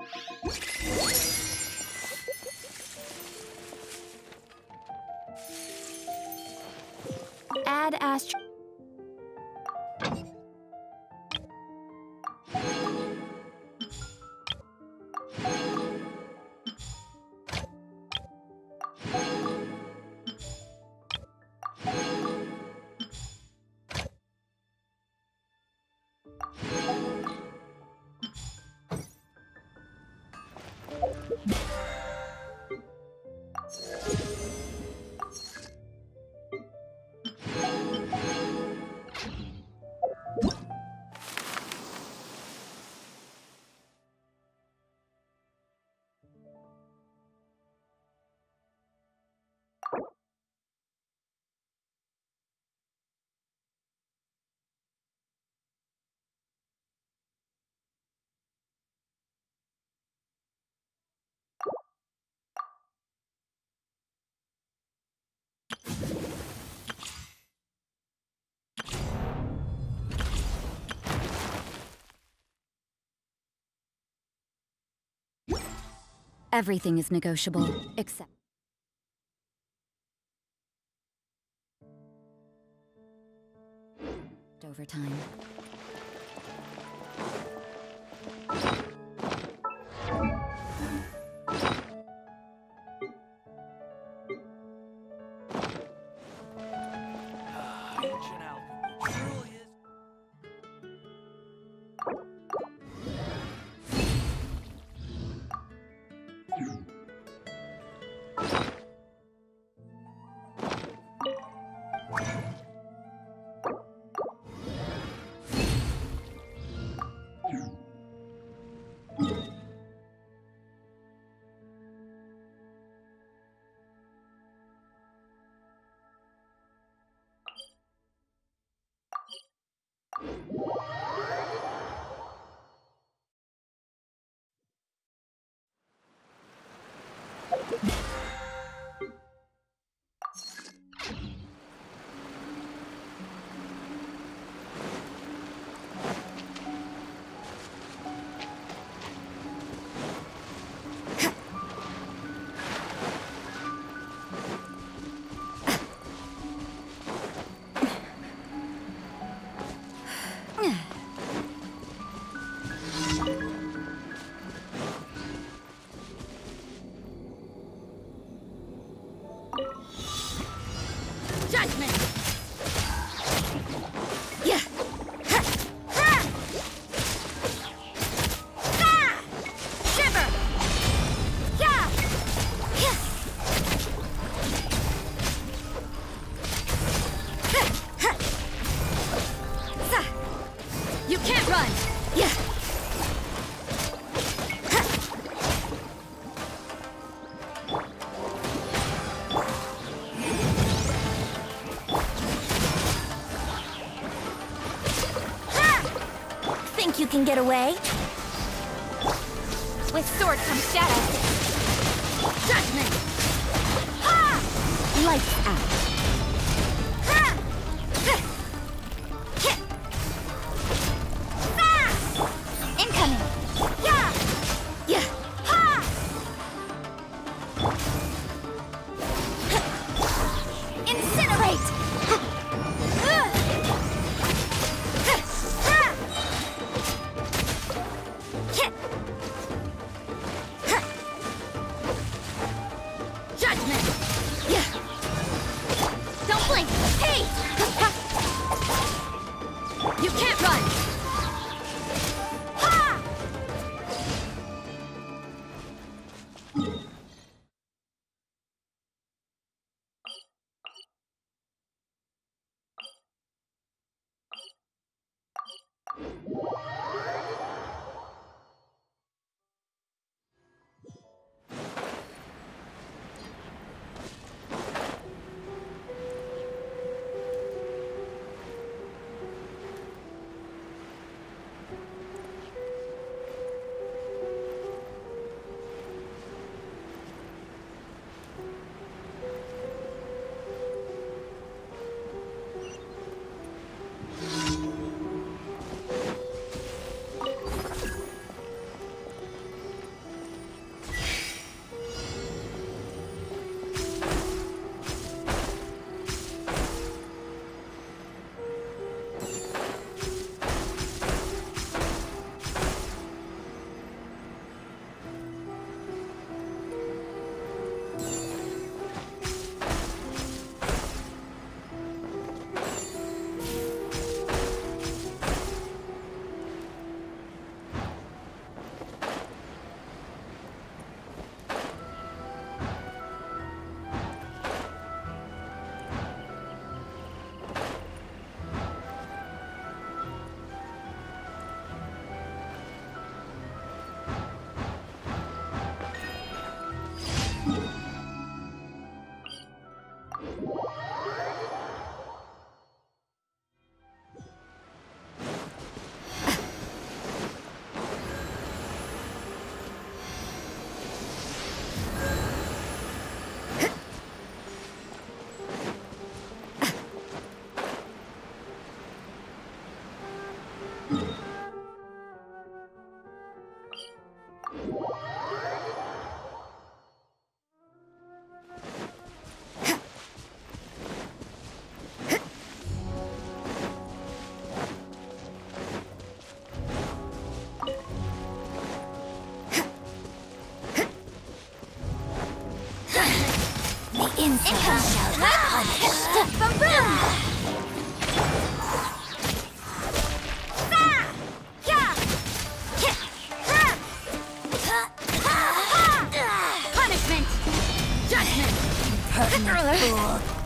Add Astro. Everything is negotiable, except... overtime. Ancient alchemy truly is. Judgment! Yeah! Ha! Ha! Ah! Shiver! Yeah! Yeah! Ha! Ha! Sa! You can't run! Yeah! Think you can get away? With sword comes shadow. Judgment! Ha! Lights out. Ha! Ha! Hit! Ah! Incoming! Yeah! Yeah! Ha! Incinerate! Judgment! Yeah!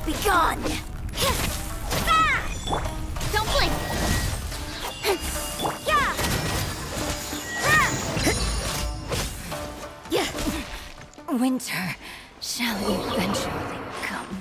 Be gone! Don't blink! Winter shall eventually come.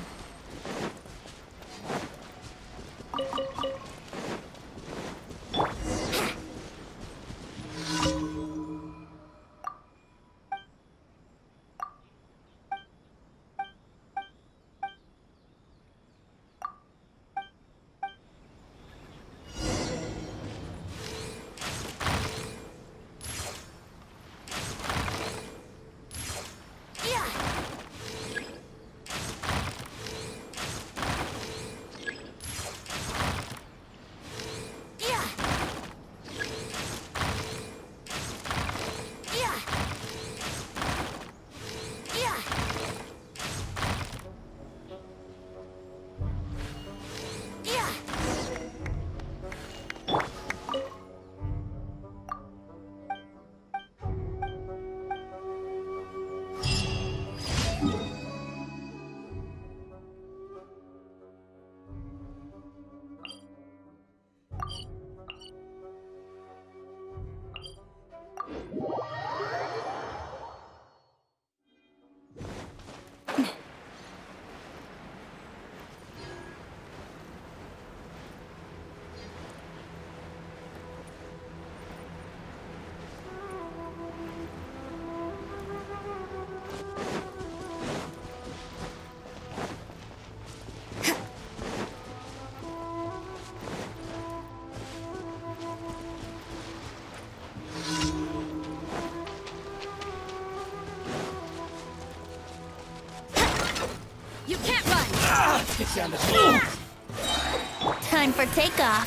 You can't run! Get down the field! Time for takeoff.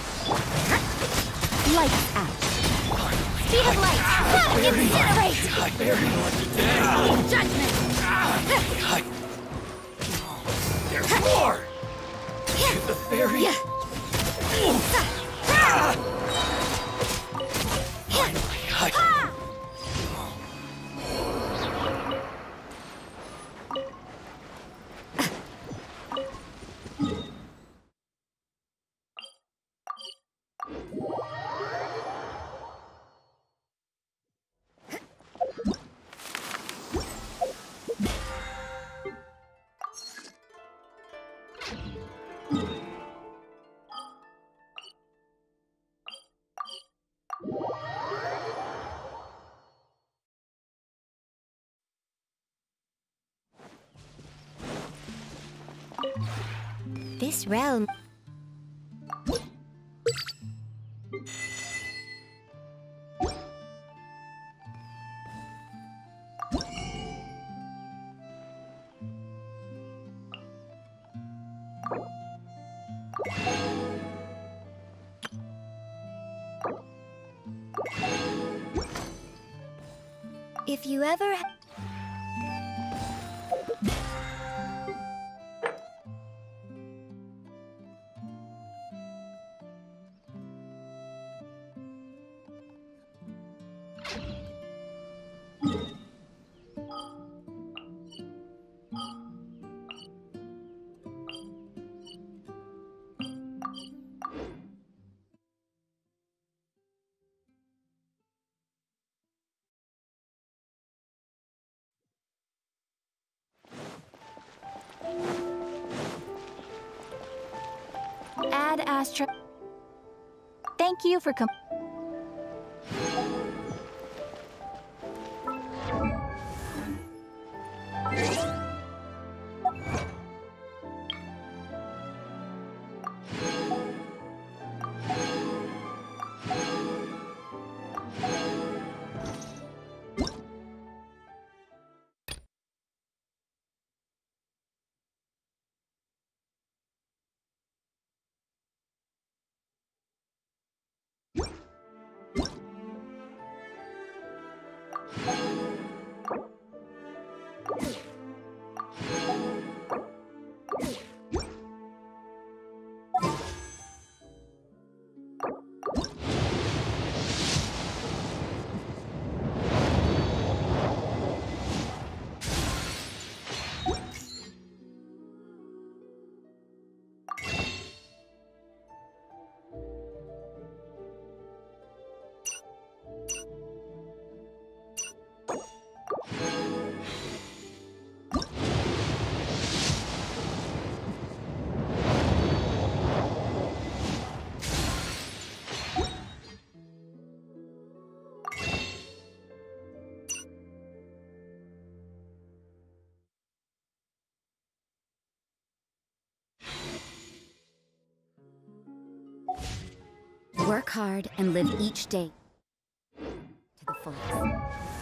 Lights out. Speed of light! Incinerate! Judgment! There's more! Shoot the fairy! This realm. If you ever... Ad Astra. Thank you for hard and live each day to the fullest.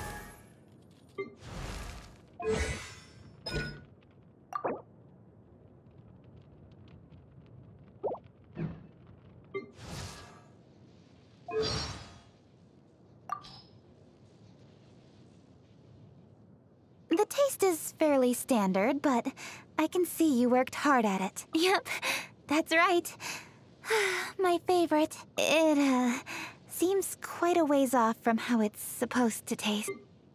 The taste is fairly standard, but I can see you worked hard at it. Yep, that's right. My favorite. It, seems quite a ways off from how it's supposed to taste.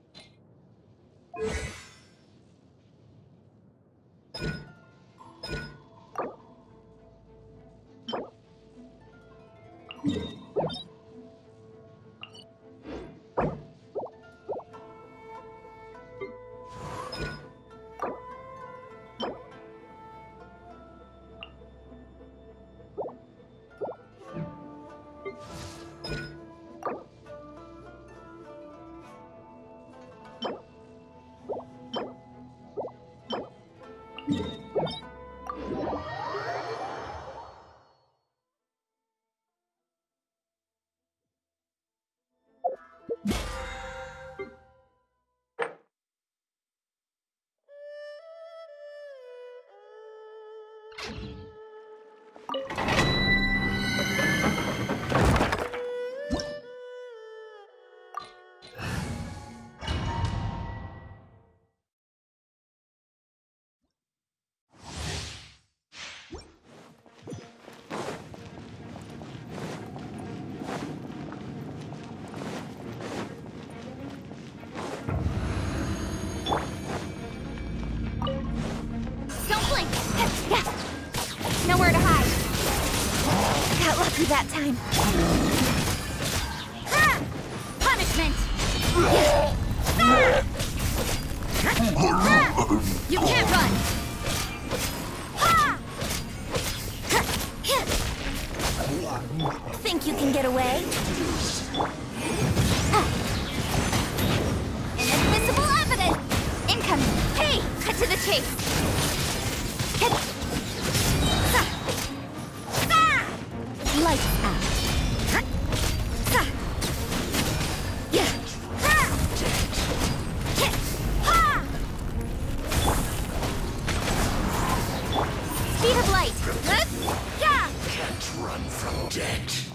Don't blink! Nowhere to hide. Got lucky that time. Ha! Punishment! You can't run! Think you can get away? Inadmissible evidence! Incoming! Hey! Cut to the chase! Lights out. Speed of light! Can't run from death.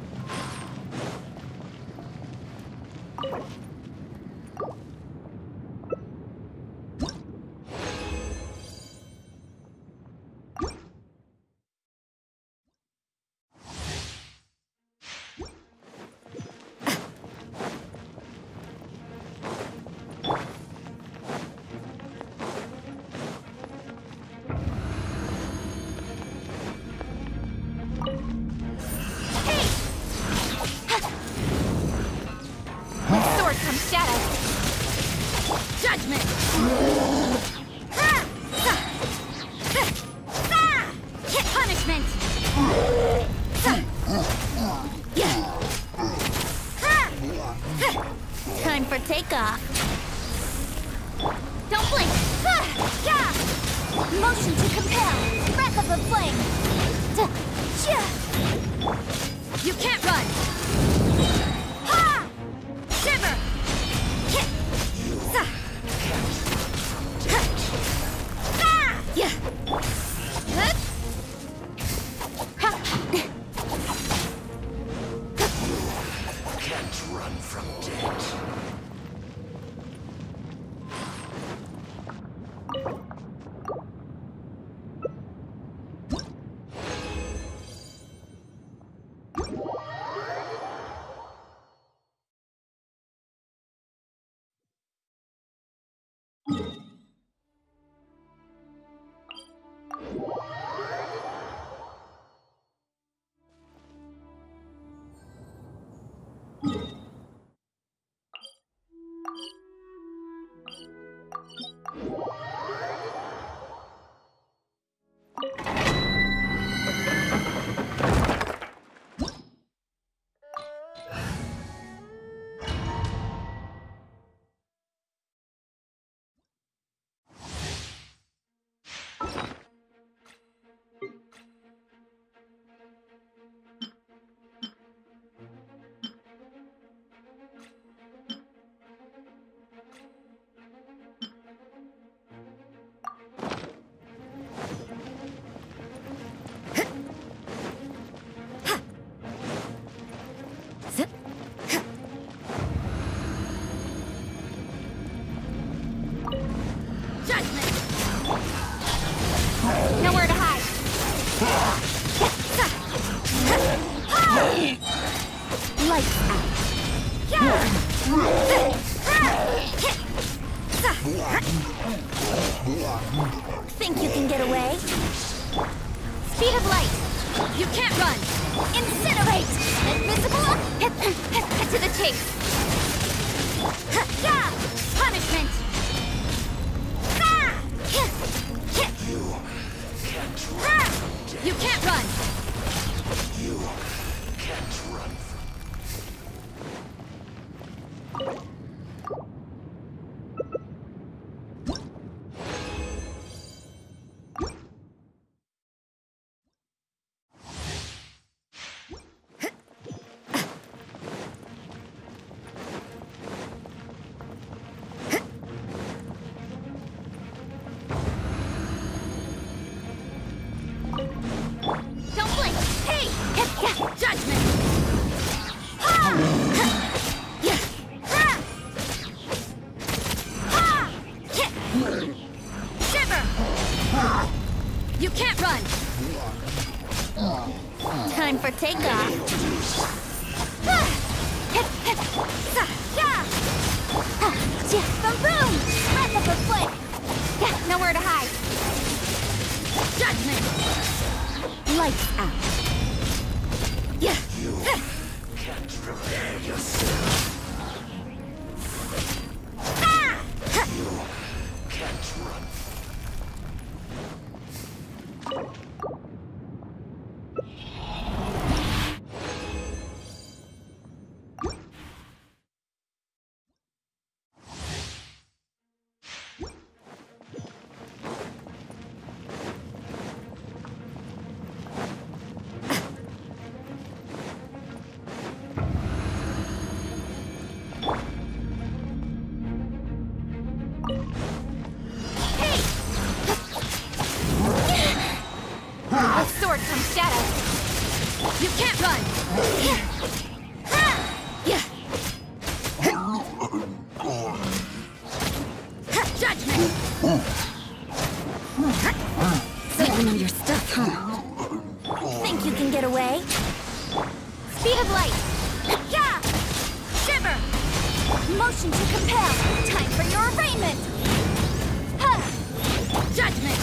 Judgment! Punishment! Time for takeoff. Don't blink! Motion to compel. Breath of the flame. You can't run! Shiver! Can't run from death. Lights out. Think you can get away? Speed of light. You can't run. Incinerate. Invisible. Cut to the chase. Punishment. You can't run. You can't run from Don't blink. Hey! Judgment. Shiver. You can't run. Time for takeoff. Boom boom! Breath of a foot. Nowhere to hide. Judgment. Lights out. you. Can't prepare yourself. You can't run. A sword from shadow. You can't run. Judgment. So you know your stuff, huh? Think you can get away? Speed of light. Shiver. Motion to compel. Time for your arraignment. Judgment.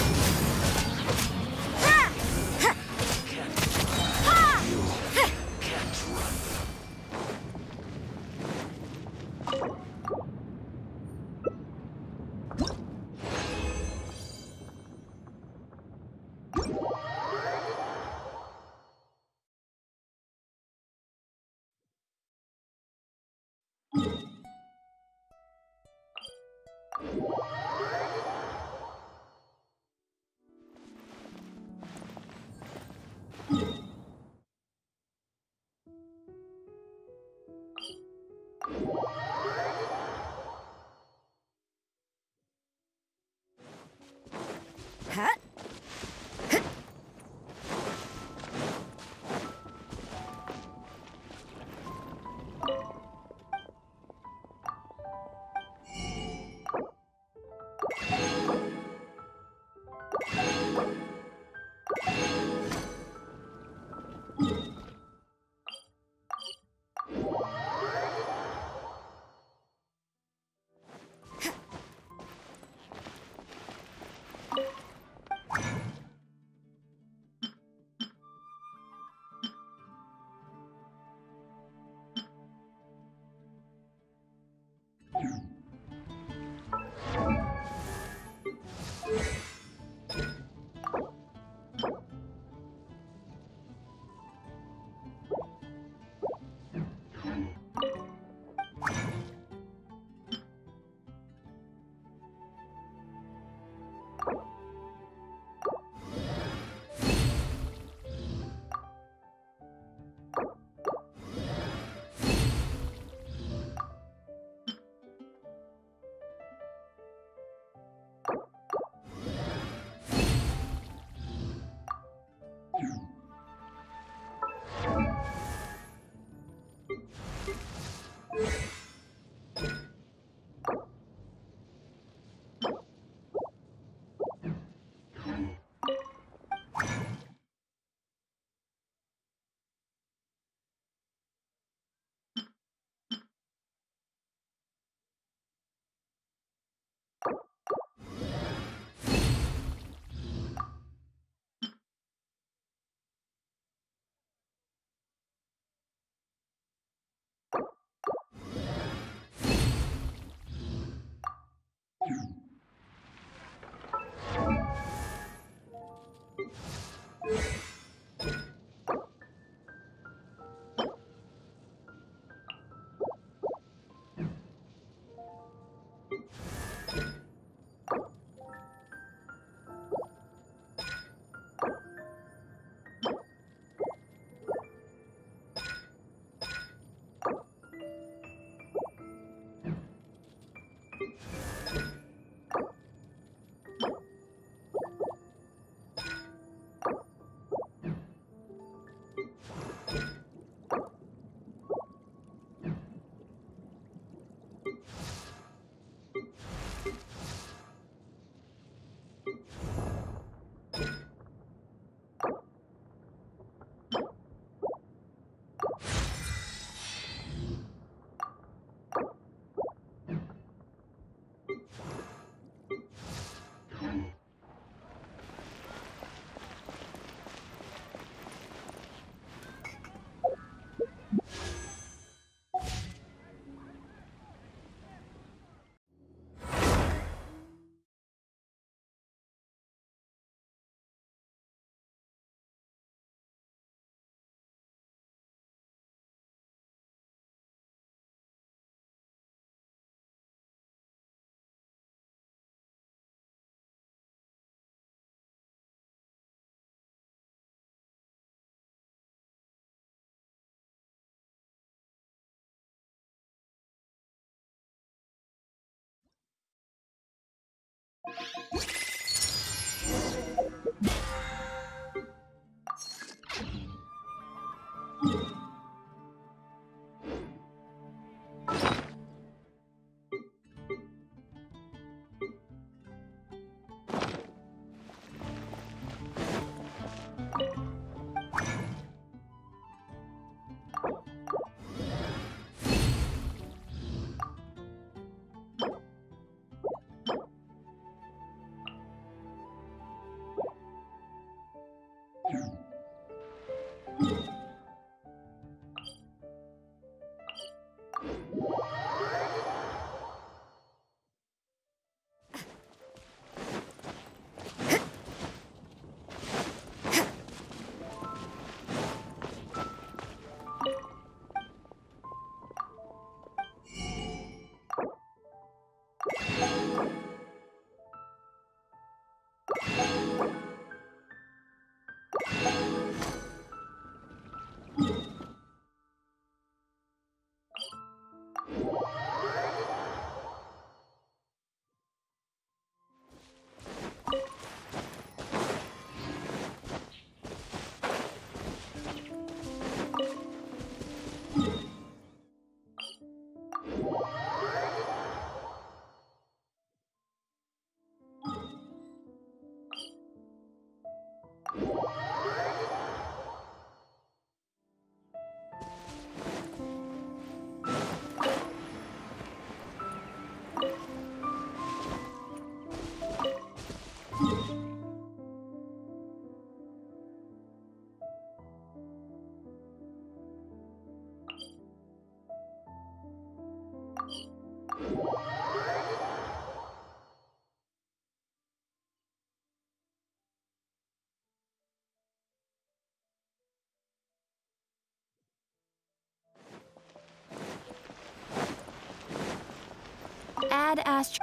Add Astro.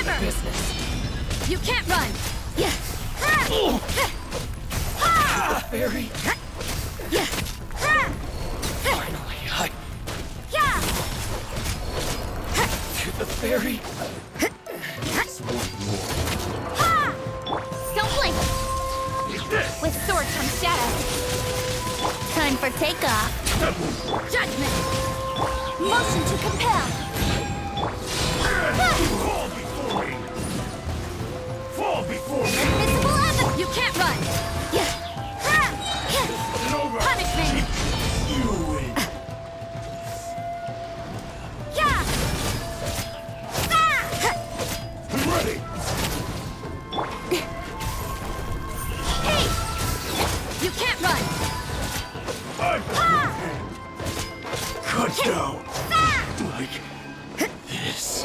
Shiver! Business. You can't run! Yeah! Fairy. Yeah! Finally, Yeah! to the fairy. Don't blink! With sword comes shadow. Time for takeoff. Judgment! Motion to compel! Fall before me! Fall before me! Invisible evidence! You can't run! Yeah! Punishment! You win! Yeah! Ready! Hey! You can't run! Cut down! Like this.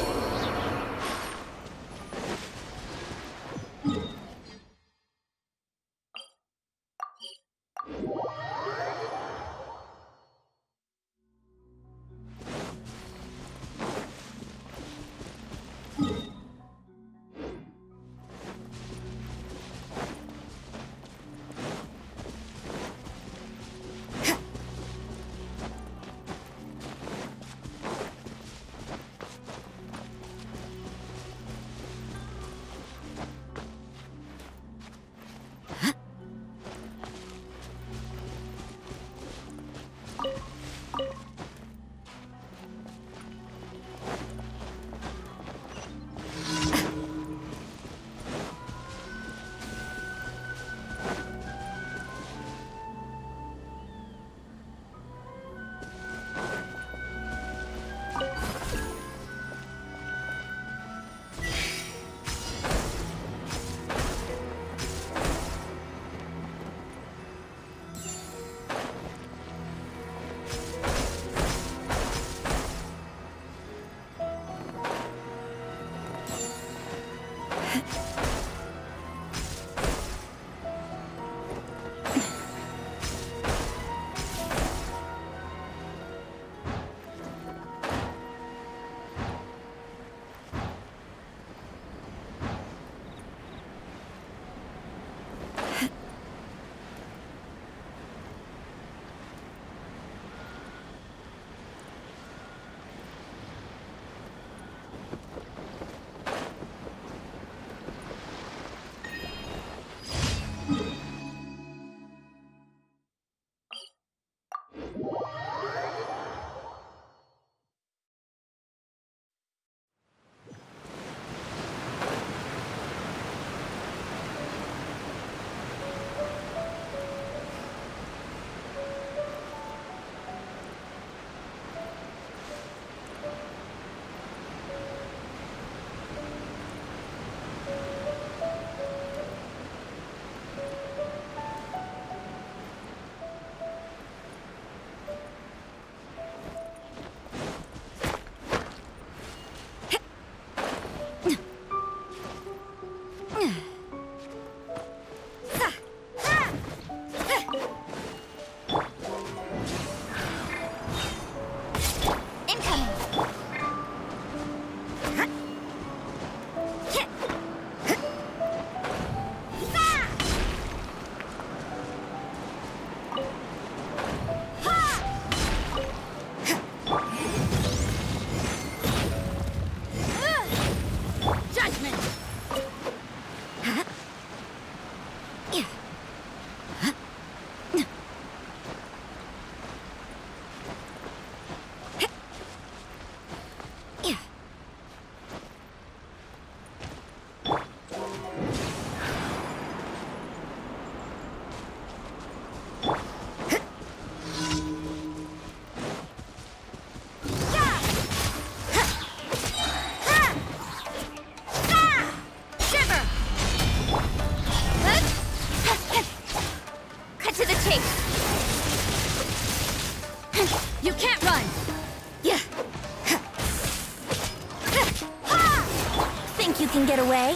Can get away.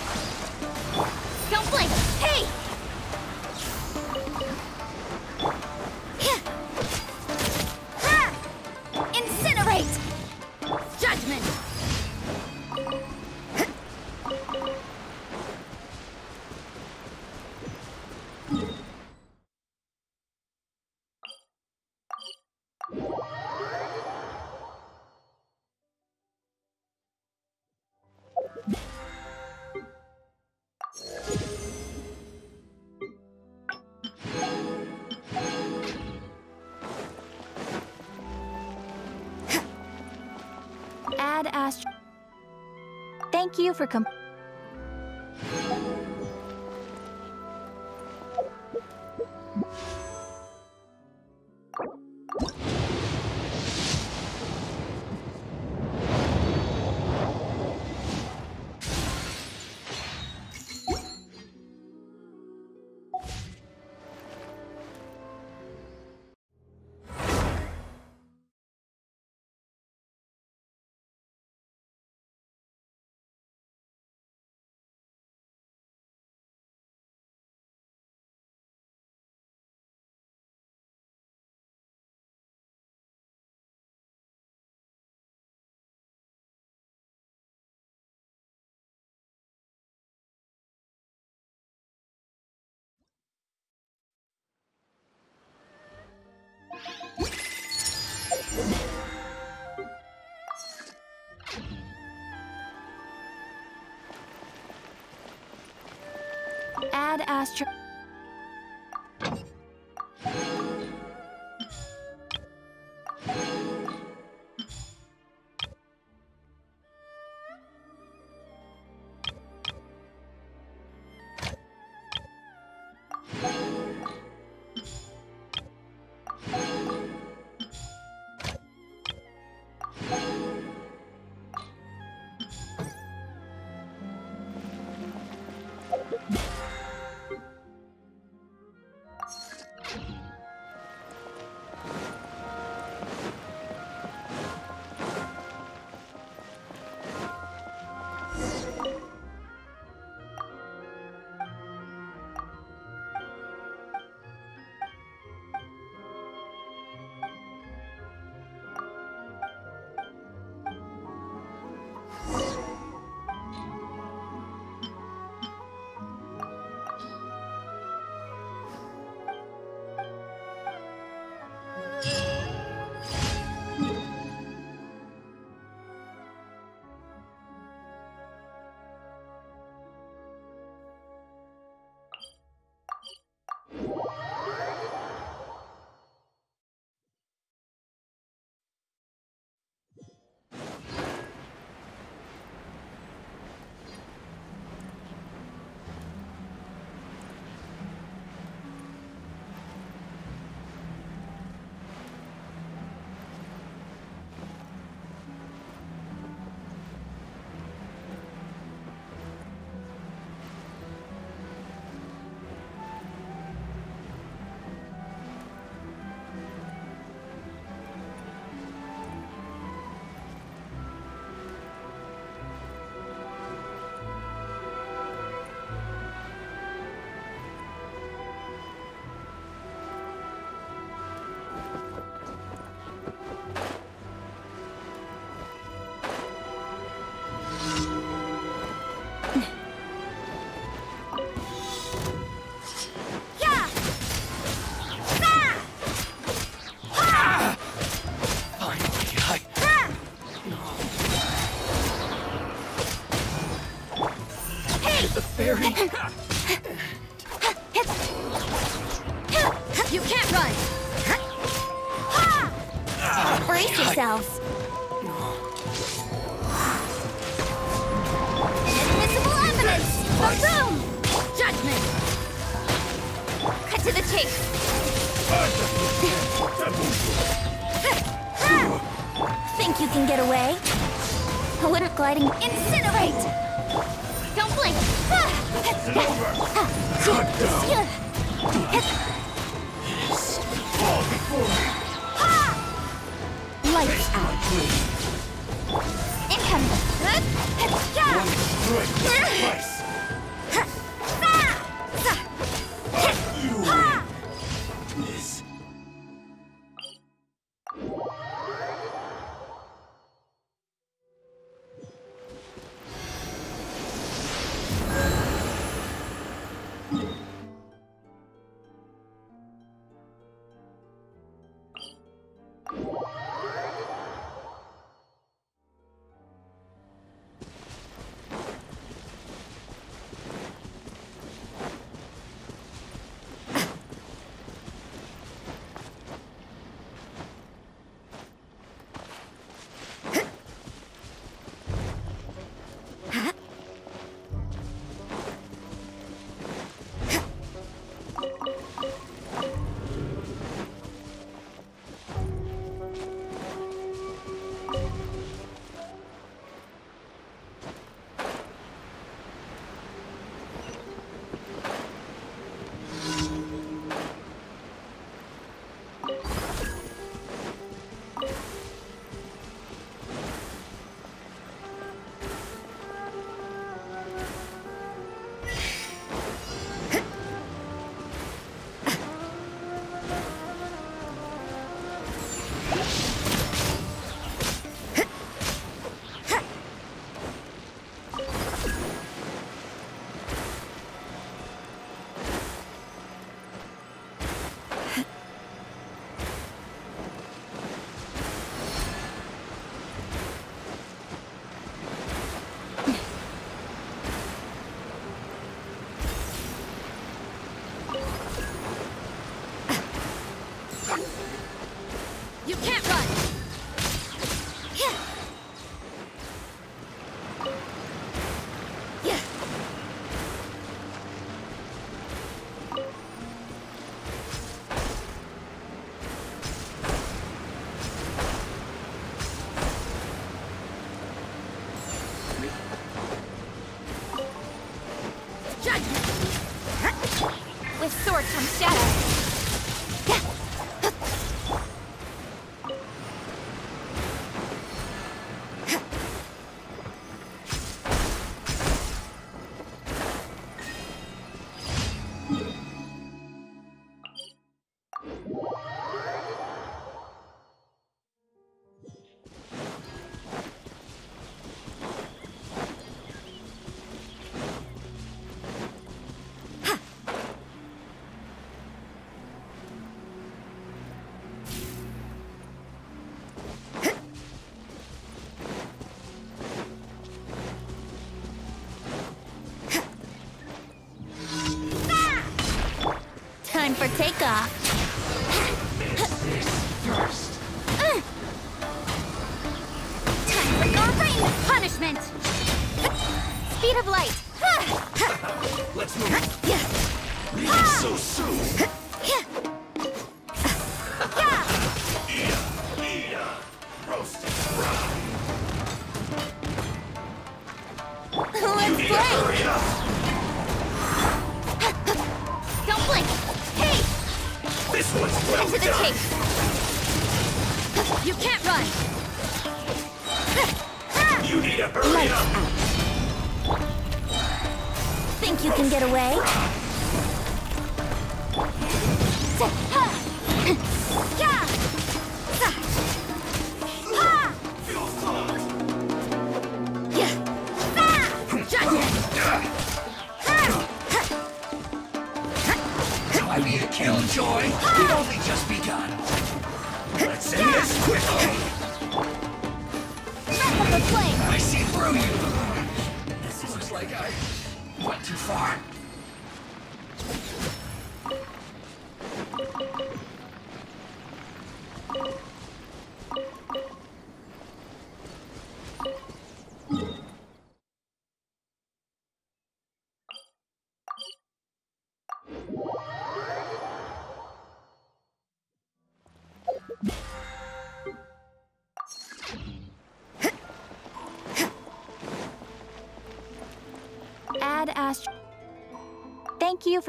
Don't blink! Hey! Incinerate! Judgment! Astro. Thank you for add Astro. Fairy! You can't run! Brace yourselves! Invisible evidence! Boom! Judgment! Cut to the chase! Think you can get away? I wouldn't gliding. Incinerate! Don't blink! Cut down! Fall before me! Lights out! Incoming! Strike twice! You win! This. comes Shadow. Time for takeoff. First. Time for concrete punishment. Speed of light. Let's move. Leaving so soon. Roasted fry. Let's play. Hurry up. Don't blink. Hey, This one's well into the done. tape. You can't run. You need to hurry up. Think you can get away? Feel fun. I need a killjoy. We've only just begun. Let's end this quickly. Breath of the flame. I see through you. This looks like I went too far. Add Astro. Thank you for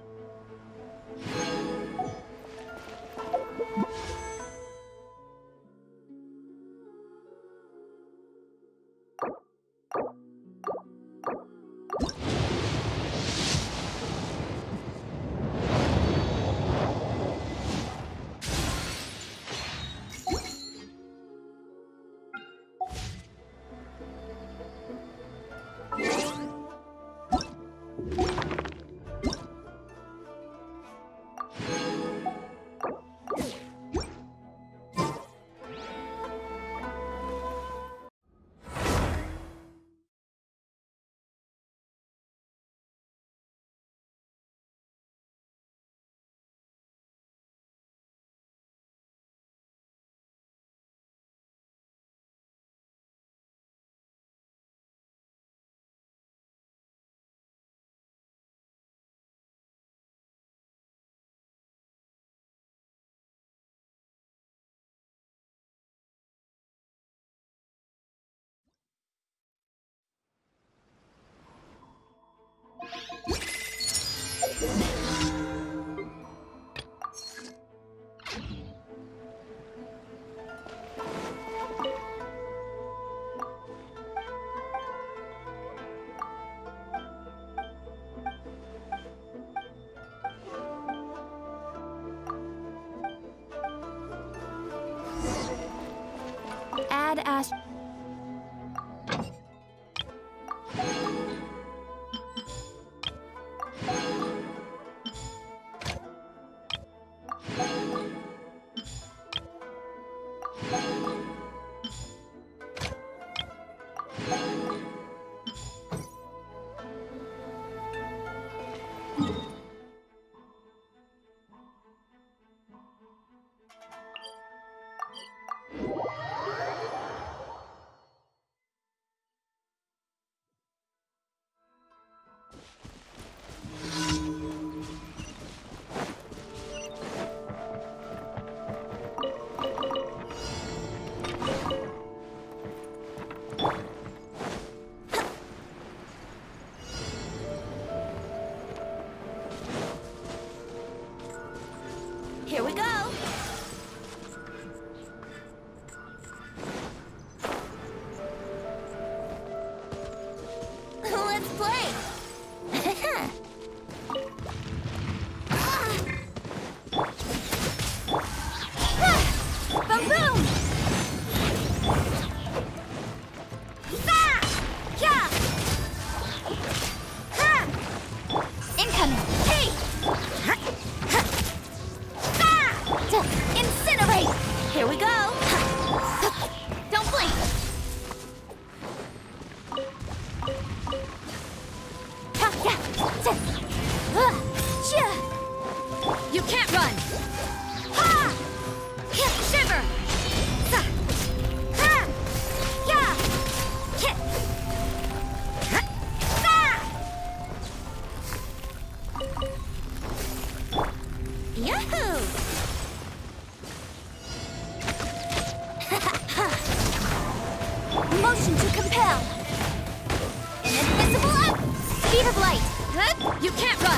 add Astro. Here we go! Let's play! Boom boom! Incoming! Hey! Incinerate! Here we go! Don't blink! You can't run! Shiver! Yahoo! Motion to compel! Invisible up! Speed of light! You can't run!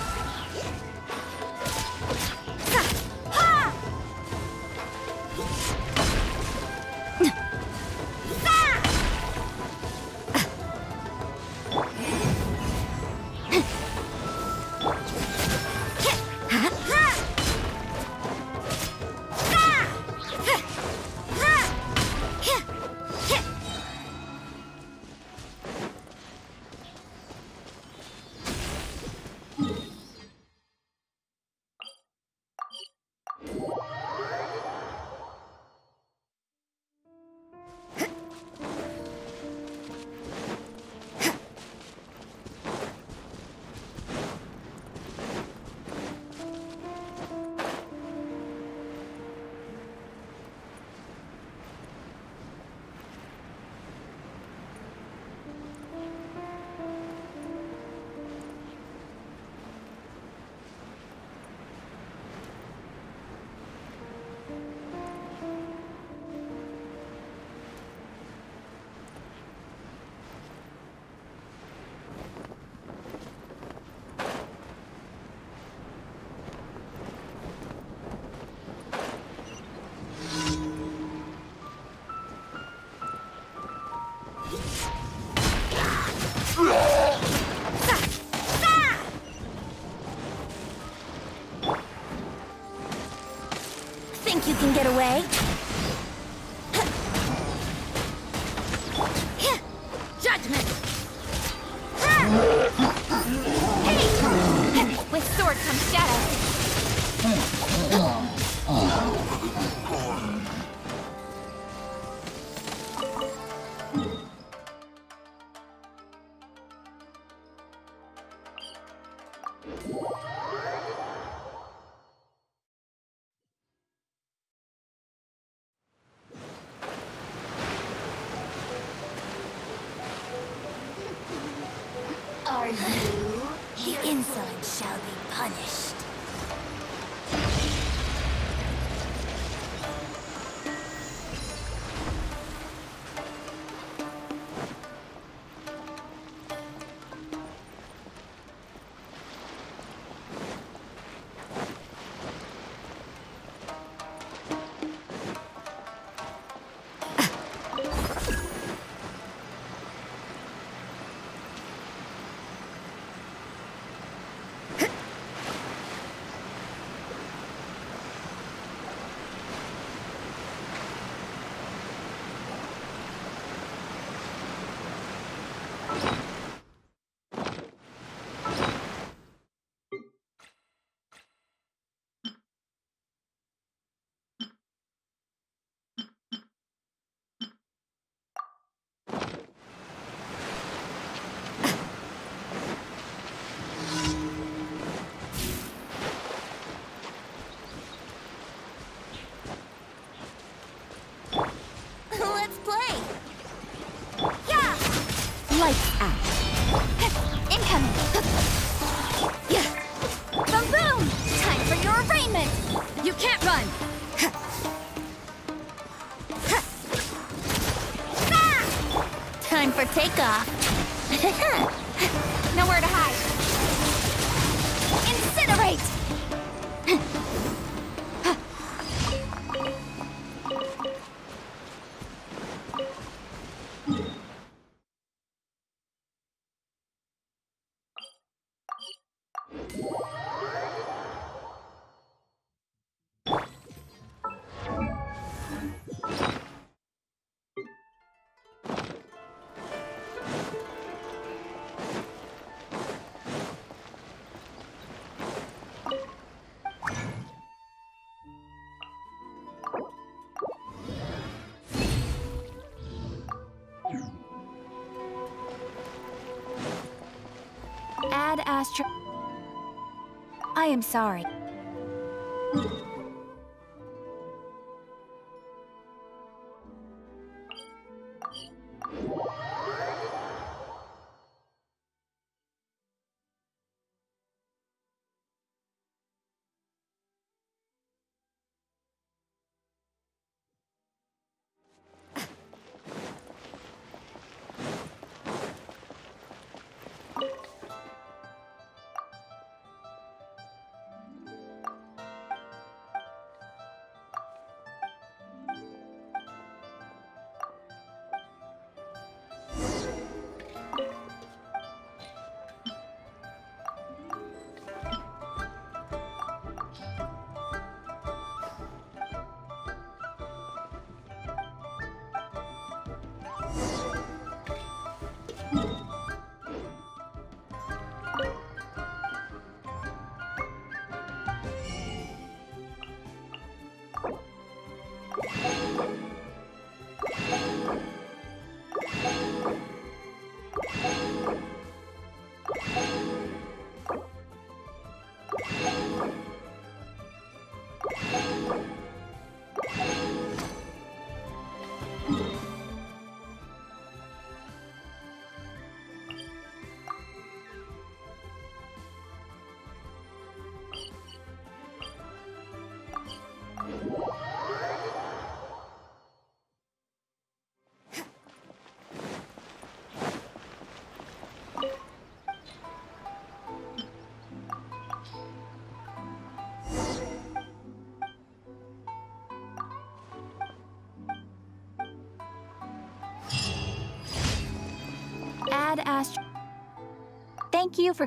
Think you can get away? Judgment! Hey! With sword comes shadow. Are you? The insolent shall be punished. Let's play! Yeah! Lights out. Incoming! Yeah! Boom boom! Time for your arraignment! You can't run! Time for takeoff! Nowhere to hide! Incinerate! Astro... I am sorry. Ad Astro... Thank you for...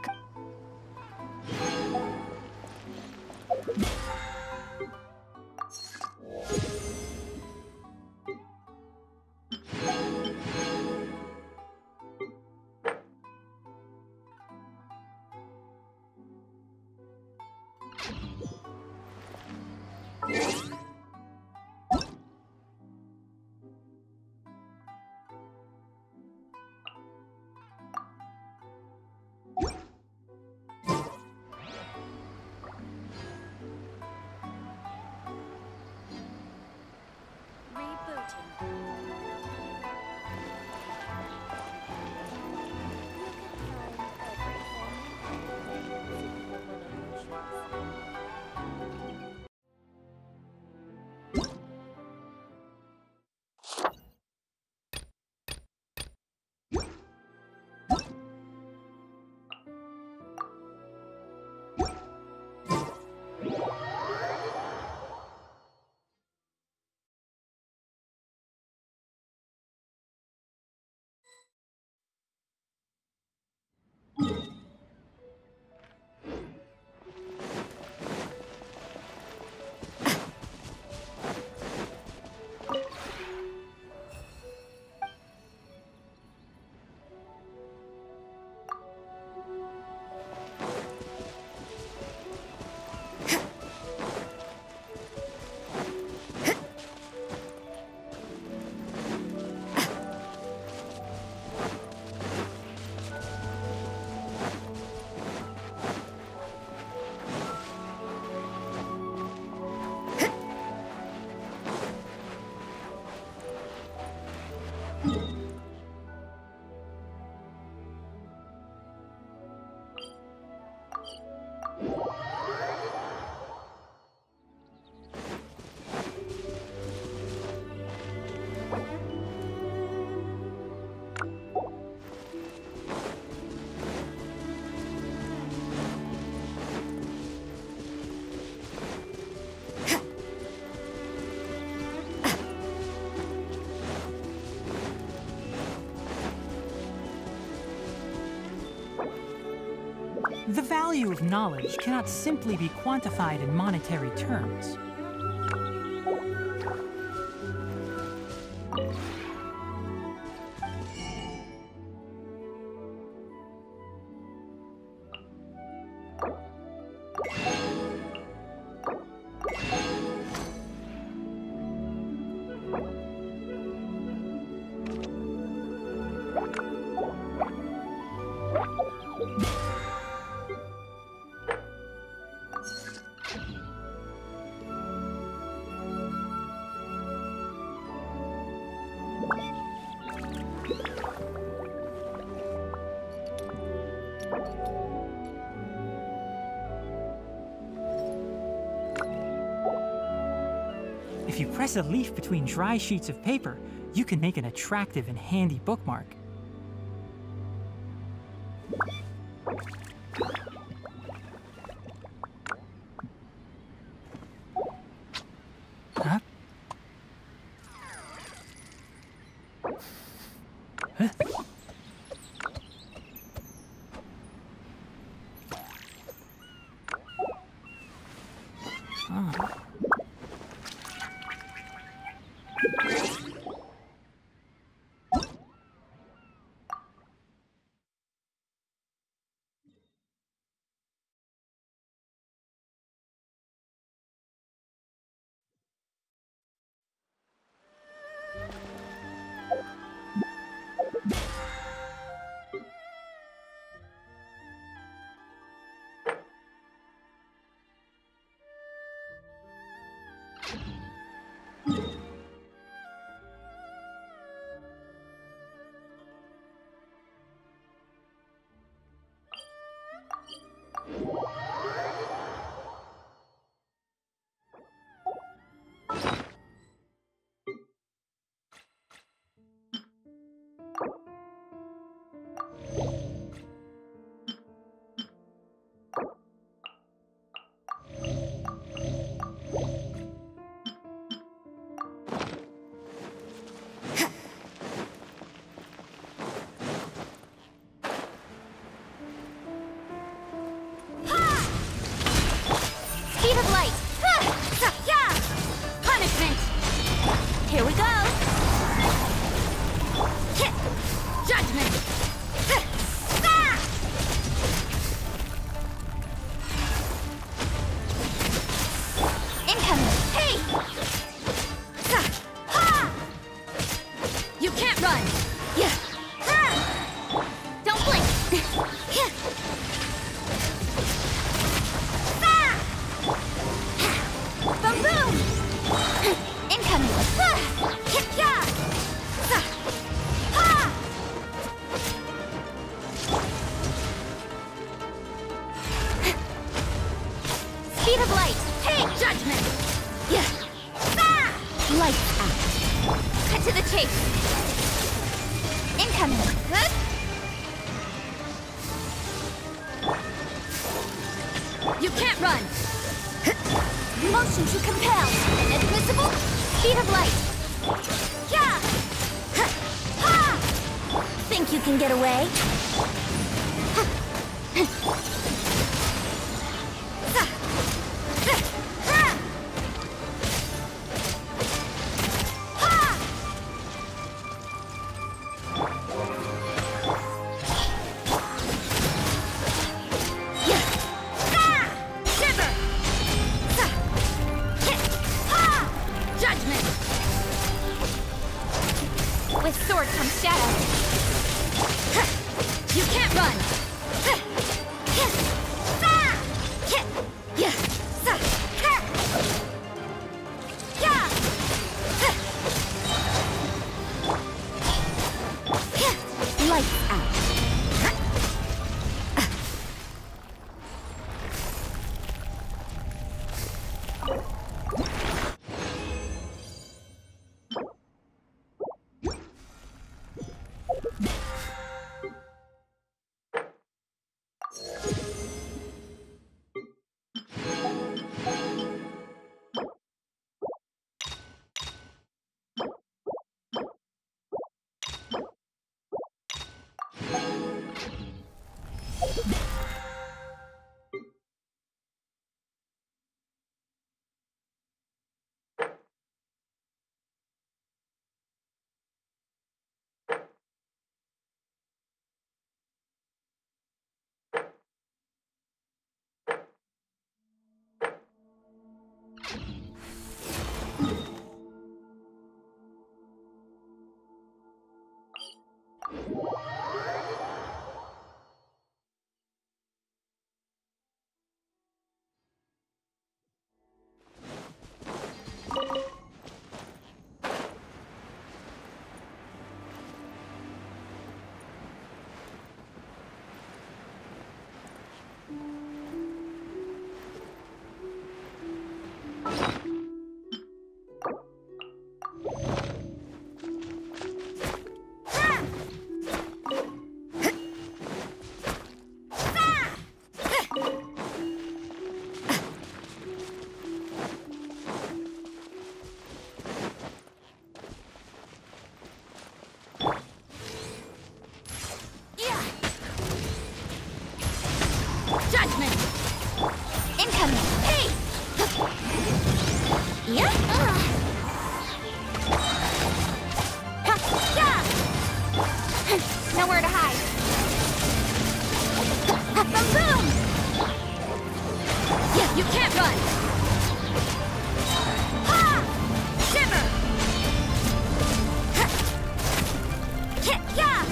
The value of knowledge cannot simply be quantified in monetary terms. If you press a leaf between dry sheets of paper, you can make an attractive and handy bookmark. Huh? Huh? Oh. Speed of light! Punishment! Here we go! Judgment! Incoming! Hey! You can't run! Don't blink! Boom boom! Incoming! Speed of light! Hey! Judgment! Lights out! Cut to the chase! Incoming! You can't run! Motion to compel! Inadmissible! Speed of light! Think you can get away? With sword comes shadow. You can't run! You can't run! Ha! Shimmer! Yeah!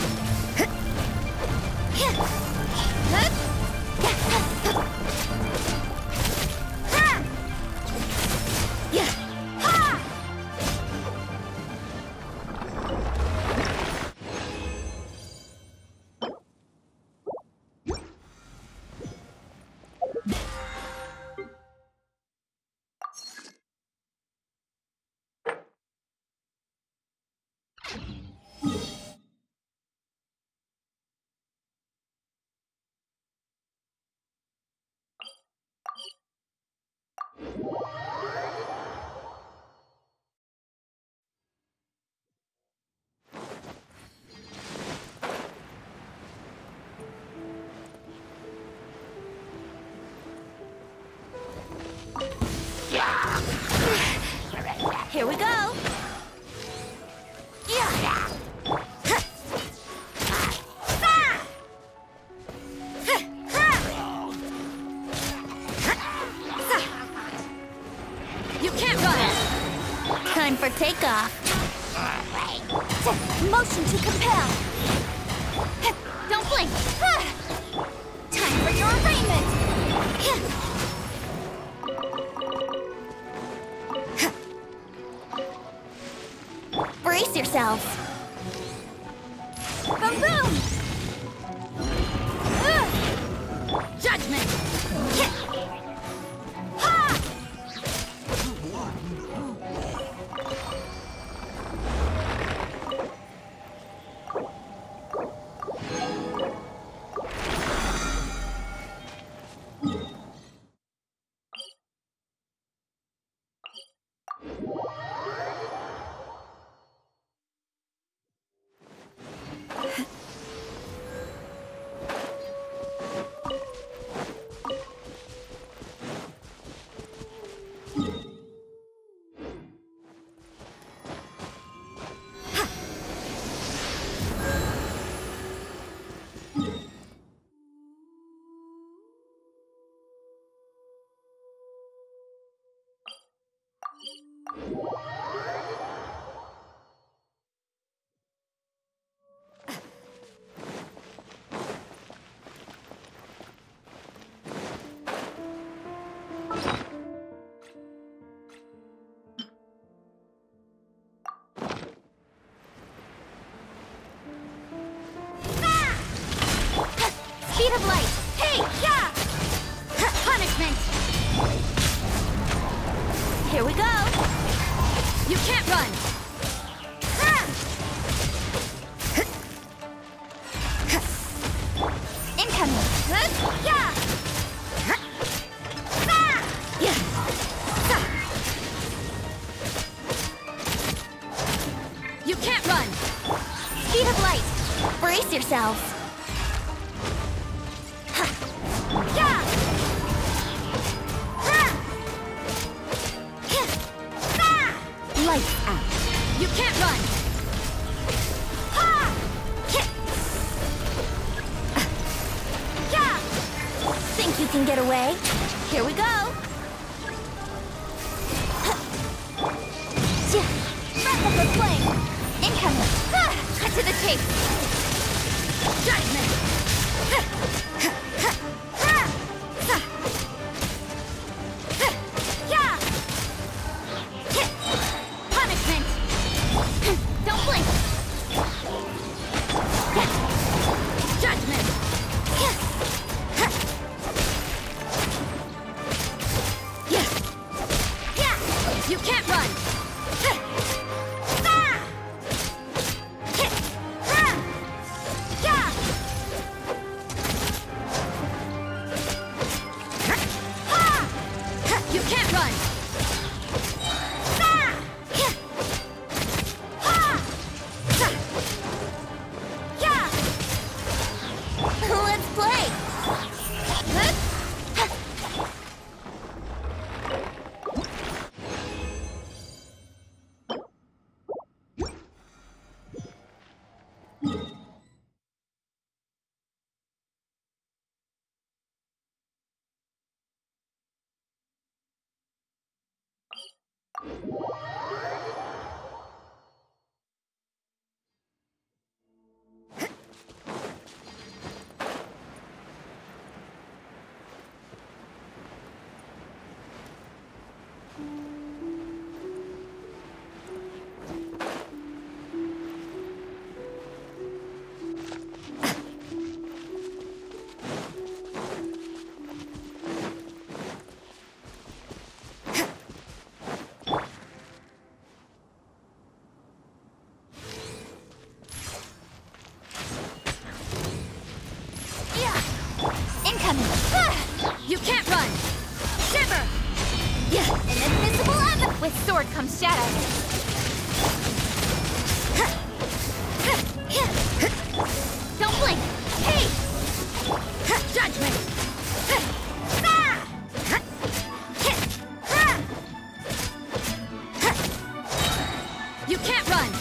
Here we go. You can't run. Time for takeoff. Motion to compel. Don't blink. Time for your arraignment. Brace yourselves. Boom, boom! Judgment! Ha! Speed of light! Hey! Yeah! Punishment! Here we go! You can't run! Incoming! Yeah! You can't run! Speed of light! Brace yourselves! Lights out. You can't run! Think you can get away? Here we go! Breath of the flame! Incoming! Cut to the chase! Judgment! Punishment! Don't blink! Judgment! You can't run! You can't run! Let's play! You can't run! Shiver! Yeah, an invisible oven! With sword comes shadow. Don't blink! Hey! Judgment! You can't run!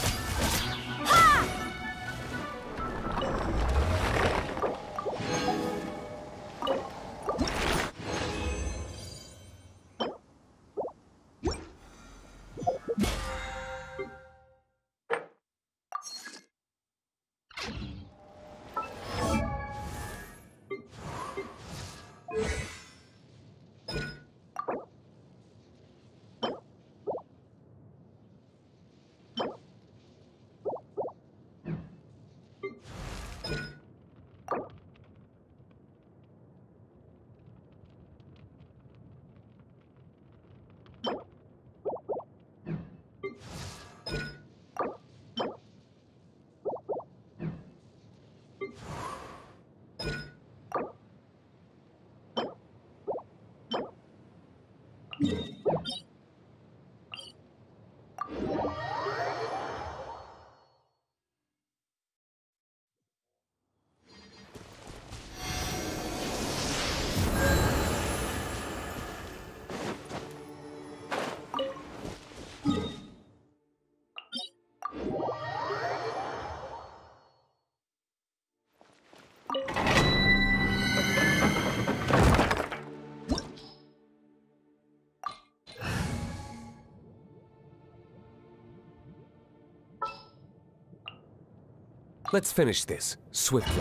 Let's finish this, swiftly.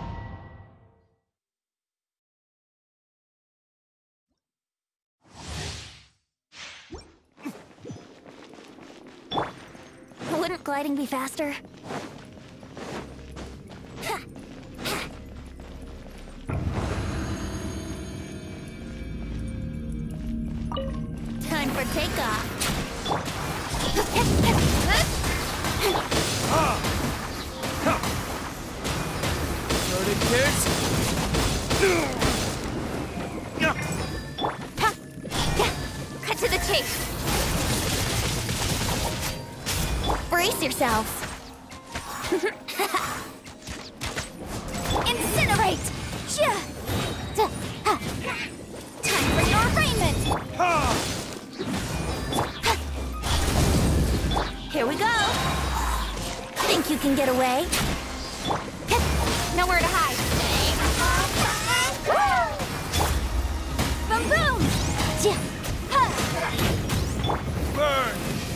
Wouldn't gliding be faster? Time for takeoff. Cut to the chase. Brace yourselves. Incinerate! Time for your arraignment! Here we go! Think you can get away? Nowhere to hide. Boom boom! Burn!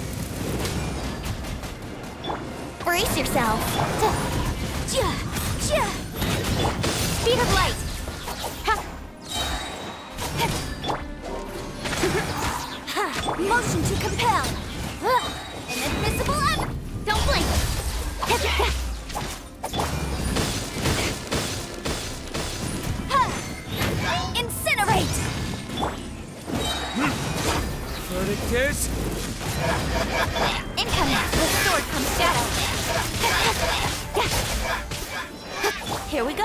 Brace yourself. Speed of light. Motion to compel. An invisible oven. Don't blink. Incinerate. Verticus? Incoming. With sword comes shadow. Here we go.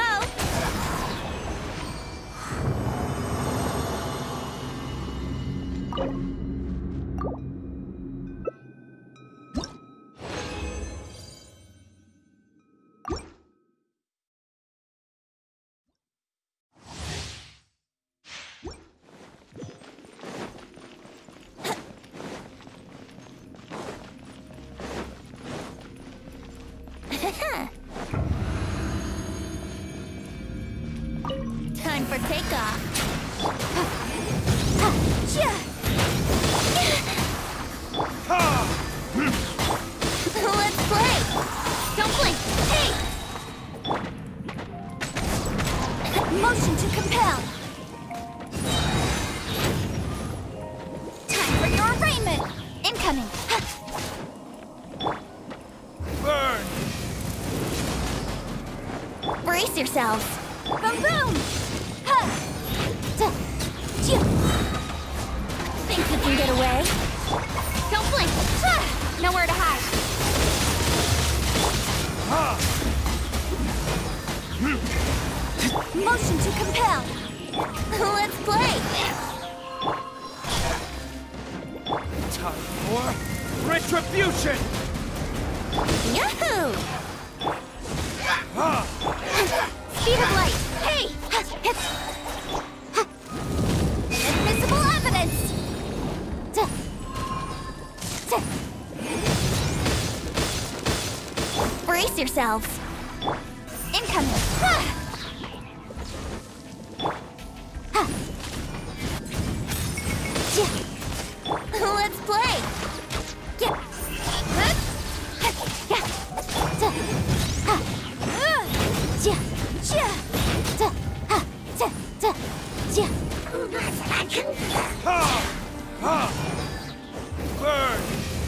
Time for takeoff. Incoming! Burn! Brace yourselves! Boom boom! Ha! Ta! Chia! Think you can get away? Don't blink! Ah! Nowhere to hide! Motion to compel! Let's play! Time for retribution! Yahoo! Speed of light! Hey! Invisible evidence! Brace yourselves! Incoming! Let's play! Burn!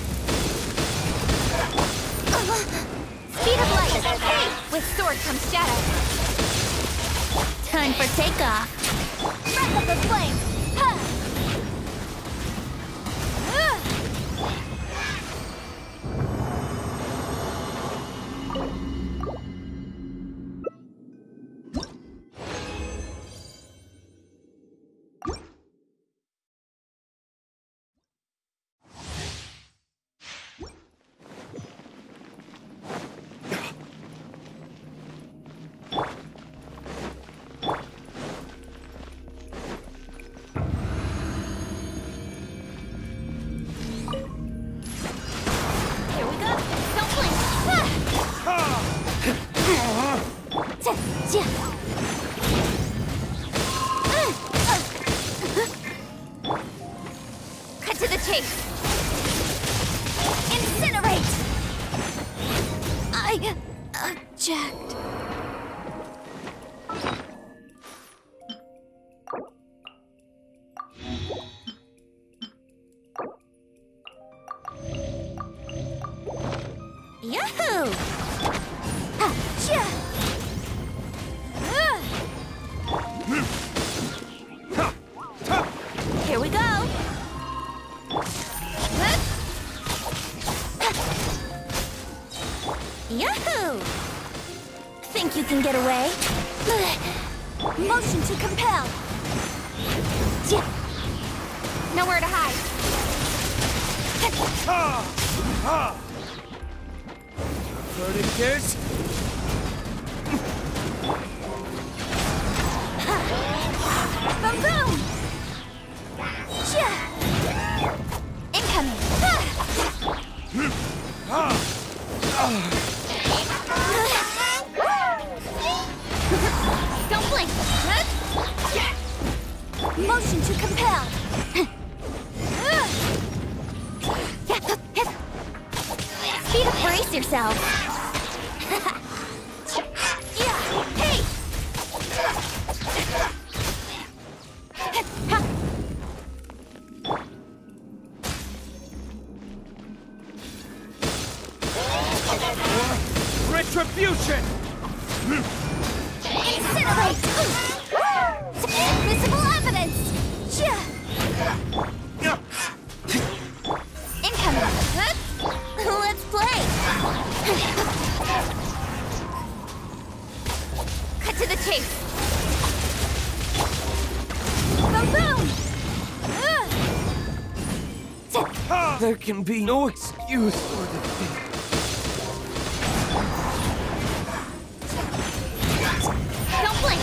Speed of light! Hey! With sword comes shadow. Time for takeoff. Breath of the flame! Ha! Here we go! Don't blink! Cut to the chase! Incinerate! I object. Yahoo! Here we go! Yahoo! Think you can get away? Motion to compel! Nowhere to hide! Verdict is... Boom boom! Incoming! Don't blink! Motion to compel! Speed up, brace yourself! Hey! Retribution! Incinerate! Invisible evidence! Incoming! Let's play! Cut to the chase! Boom boom! There can be no excuse for the thing. Don't blink!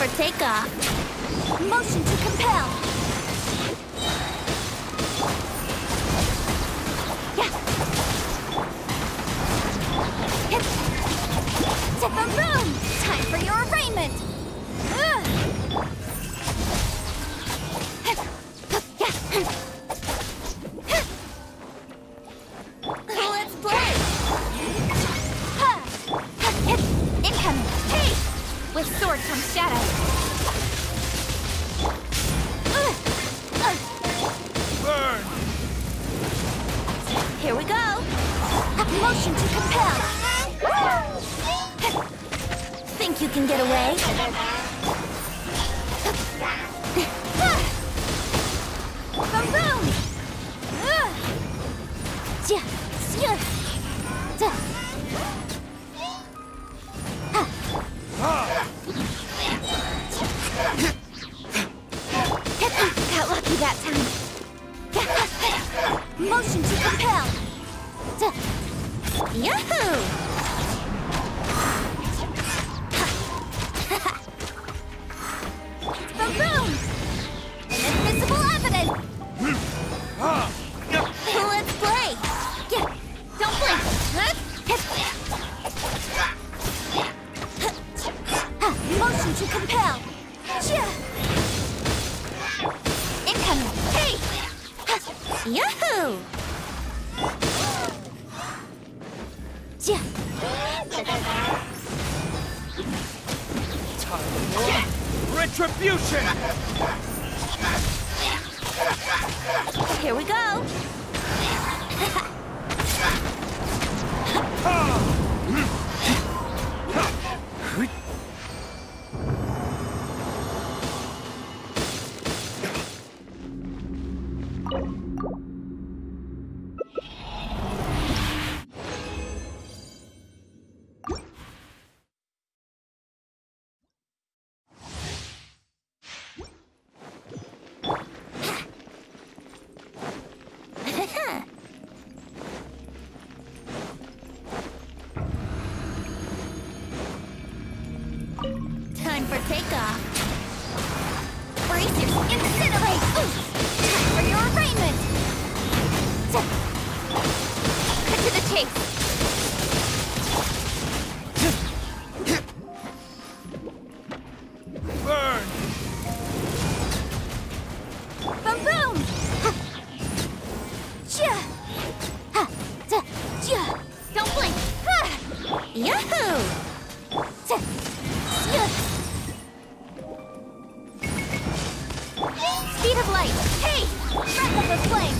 for takeoff. Motion to compel. Boom! Time for your arraignment. Let's play. Incoming. Hey! With sword comes shadow. Burn! Here we go. Motion to compel. Think you can get away? Boom boom! Got lucky that time. Motion to compel. Yahoo! Boom boom! Inadmissible evidence! Let's play! Don't blink! Motion to compel! Incoming! Hey! Yahoo! Time for retribution! Here we go! Time for takeoff. Brace yourself. Incinerate! Time for your arraignment! Cut to the chase. Burn! Boom boom! Don't blink! Yahoo! Speed of light! Hey! Breath of the flame!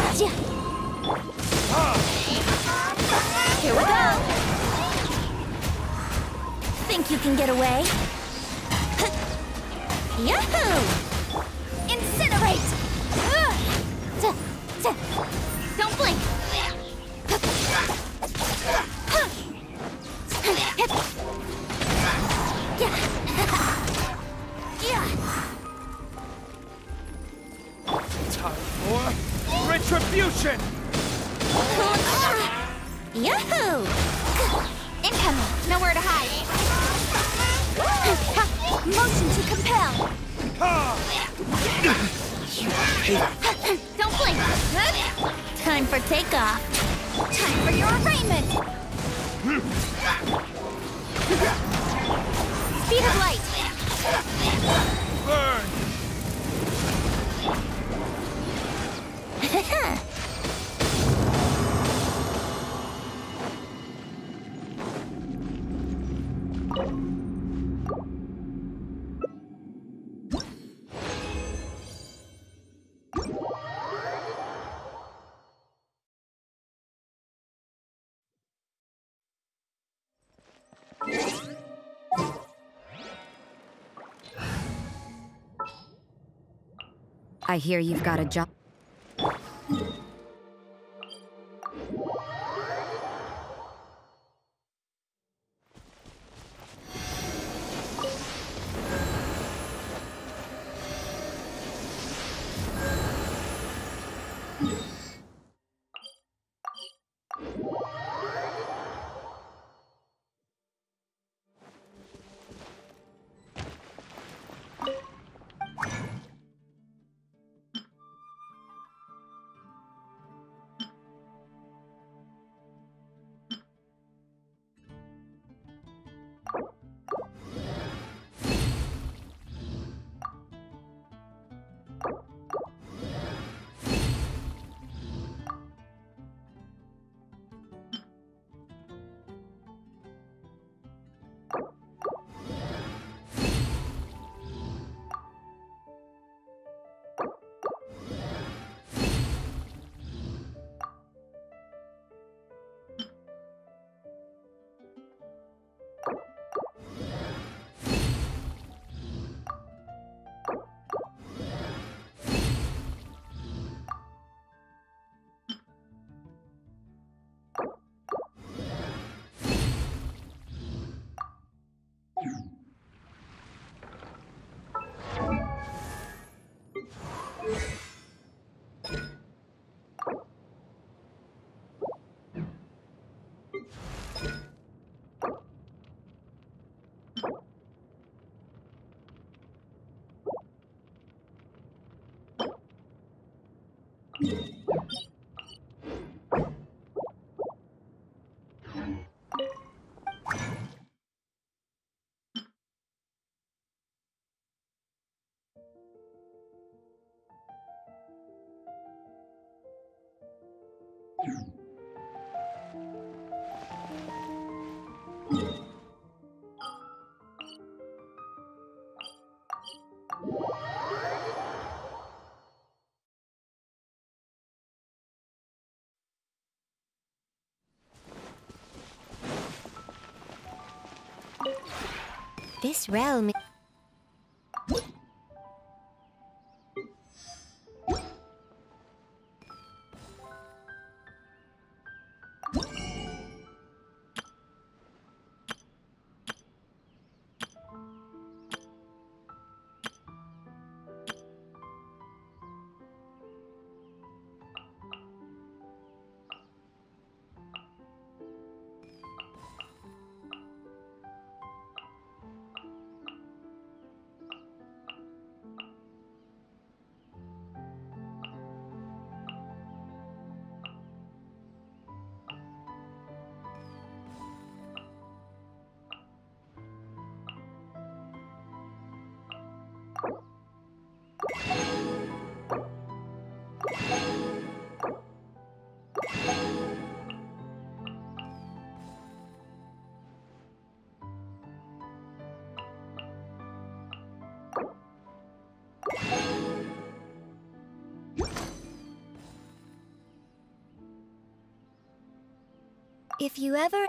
Here we go! Think you can get away? Yahoo! Incinerate! Don't blink! Time for retribution! Yahoo! Incoming! Nowhere to hide! Motion to compel! Don't blink! Time for takeoff! Time for your arraignment! Speed of light! Burn! I hear you've got a job. this realm... If you ever...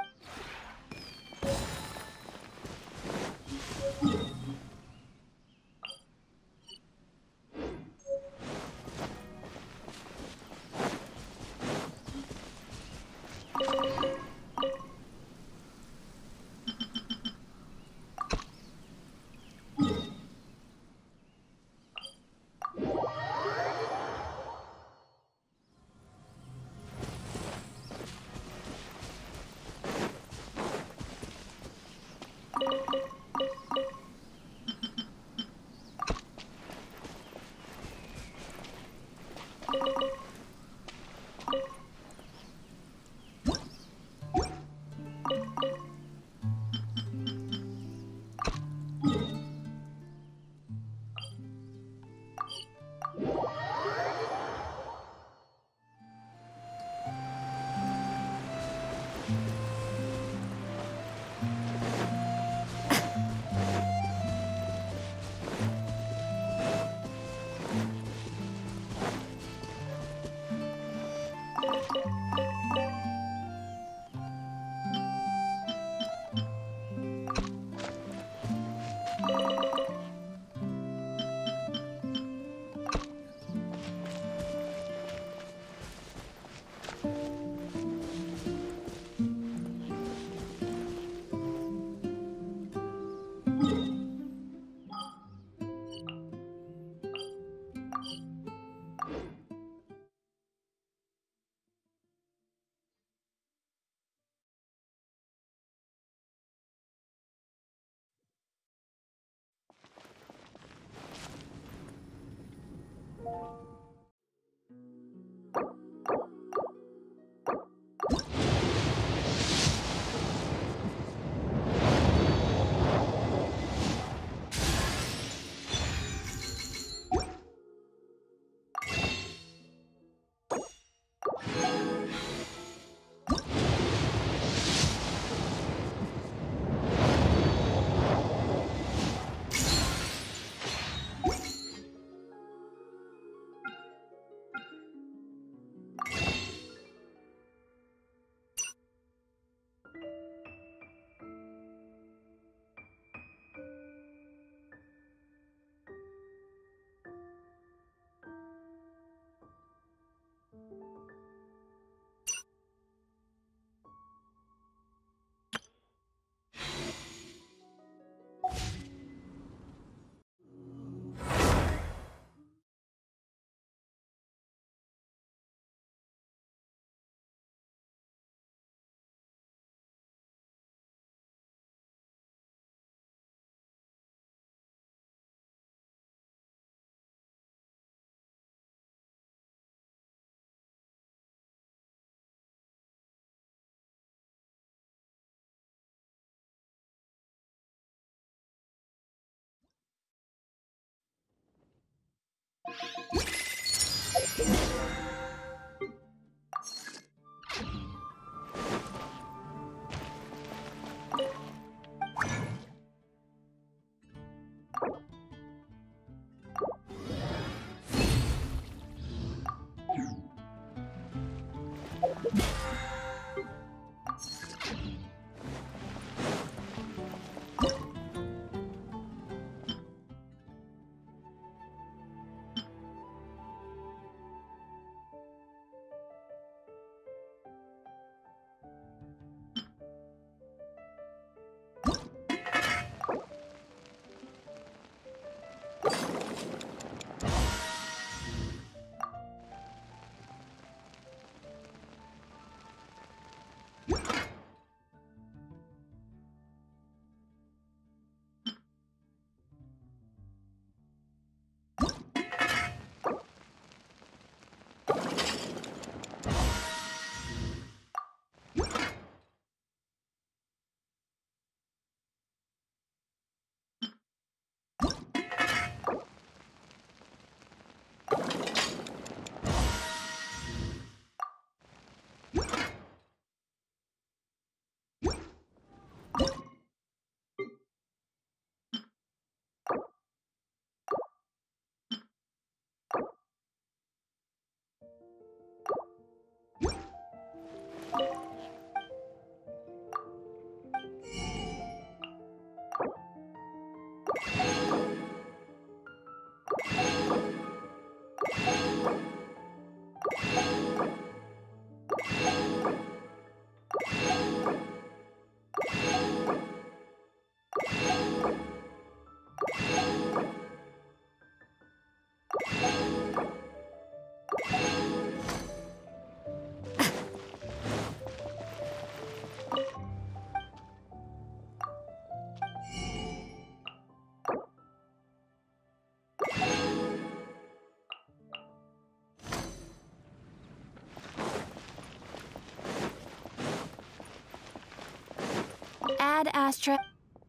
Ad Astra.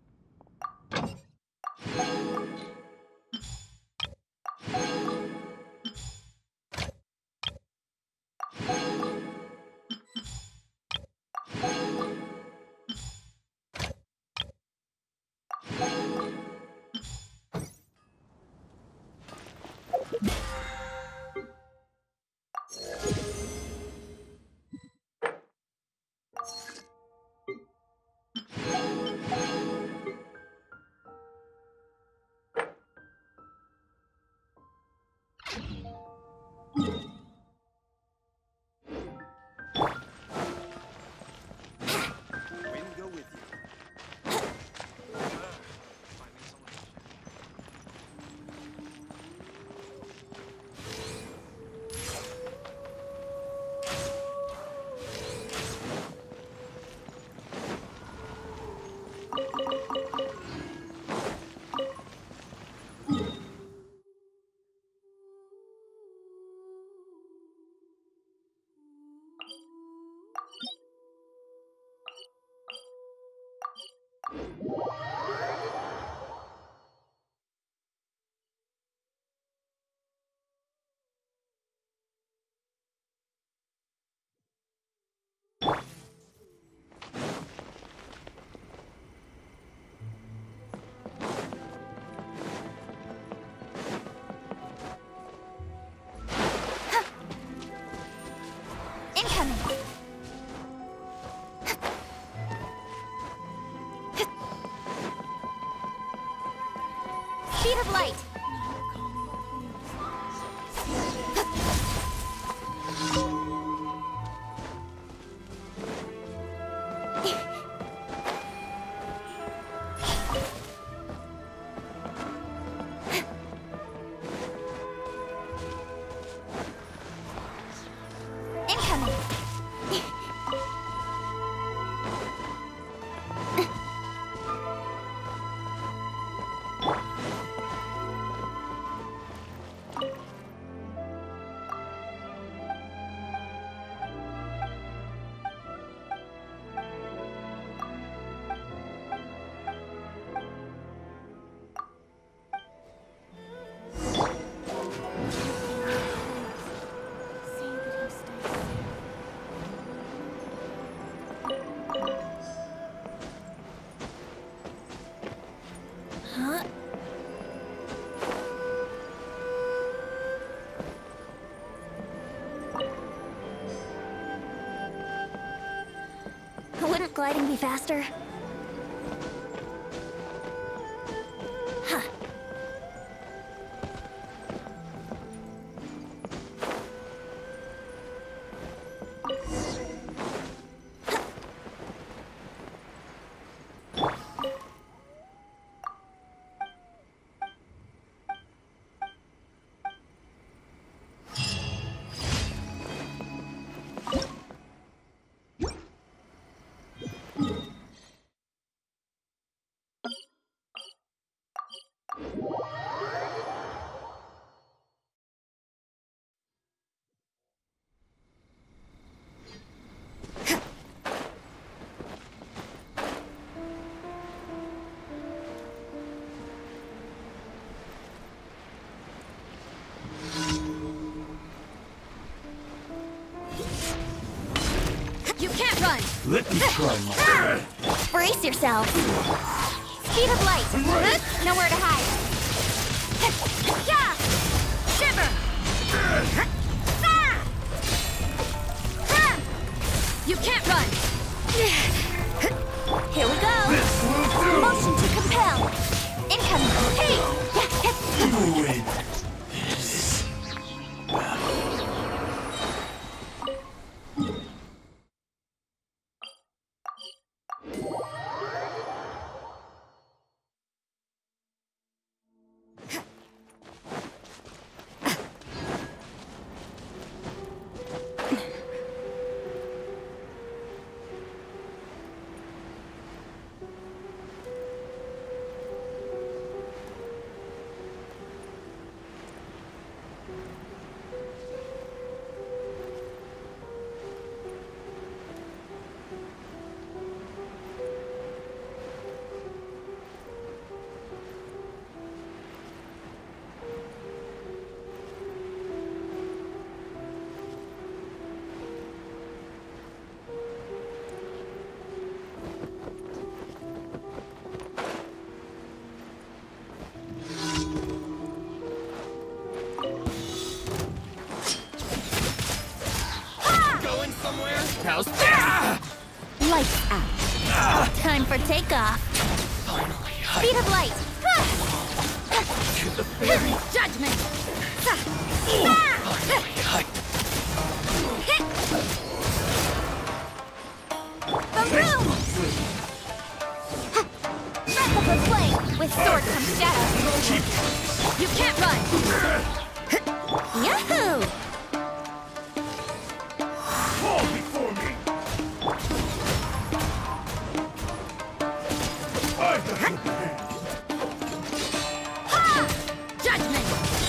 Speed of light. Wouldn't gliding be faster? Huh. run! Let me try my... Brace yourselves! Speed of light! Nowhere to hide! Yeah! Shiver! You can't run! Here we go! This will do! Motion to compel! Incoming! Hey! You win this battle. How's that? Lights out. Time for takeoff. Finally, Speed of light. to the fairy. Judgment. Finally, Boom! Breath of the flame. With sword comes shadow. You can't run. Yahoo! Fall before me! I got your hand. Judgment.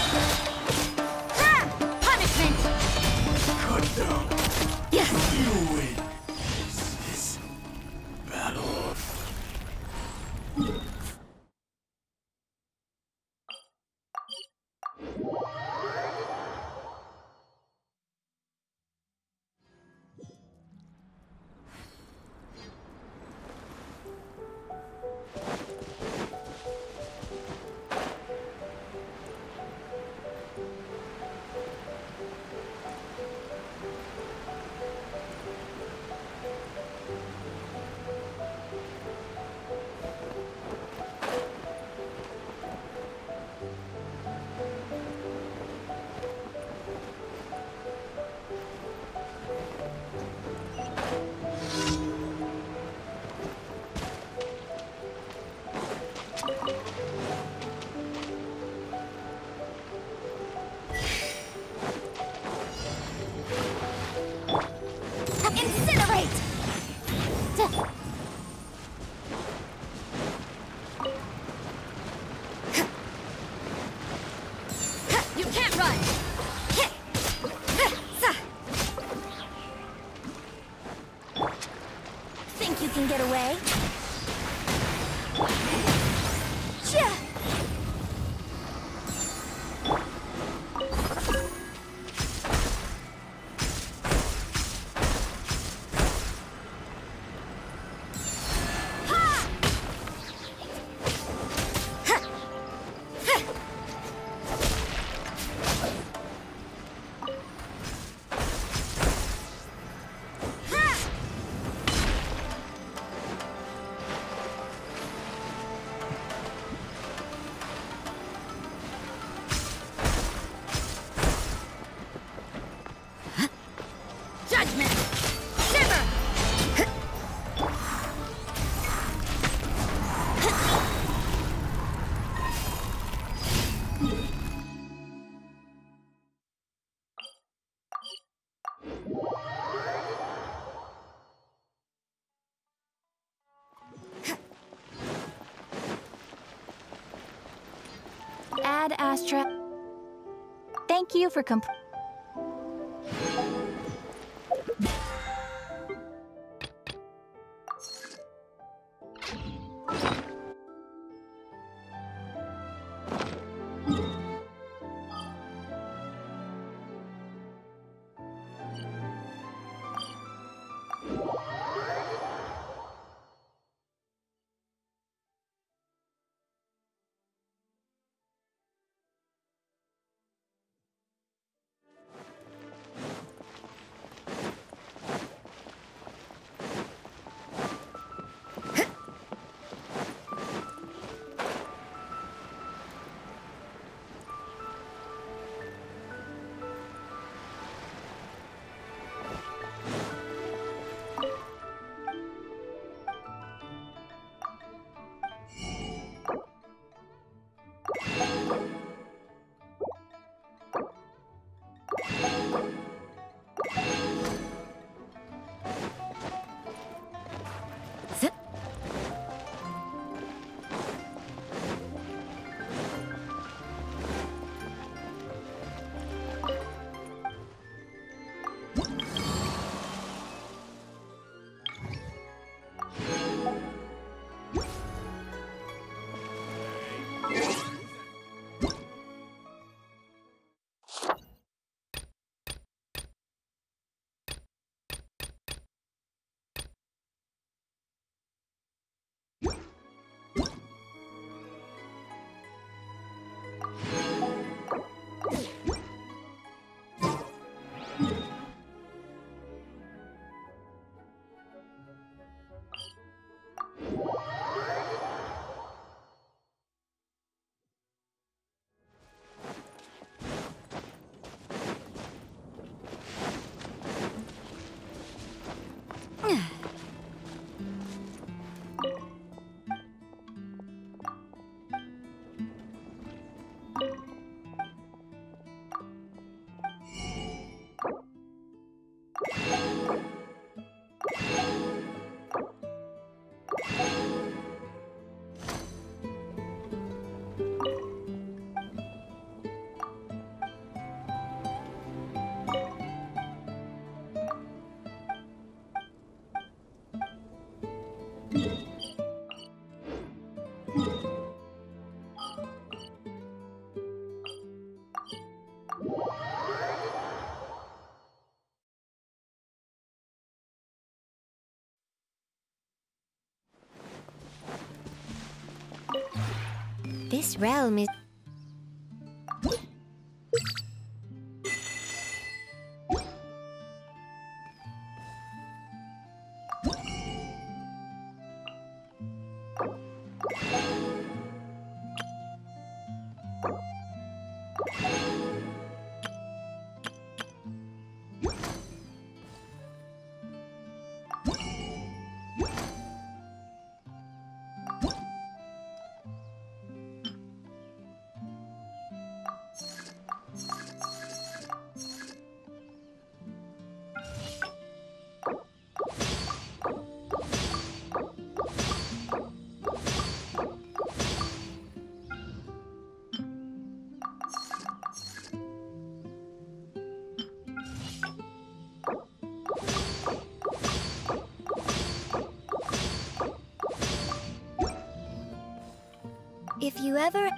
Punishment. Cut down. Yes. You win this battle. Incinerate! You can't run! Think you can get away? Judgment! Shiver! Ad Astra. Thank you for This realm is... If you ever...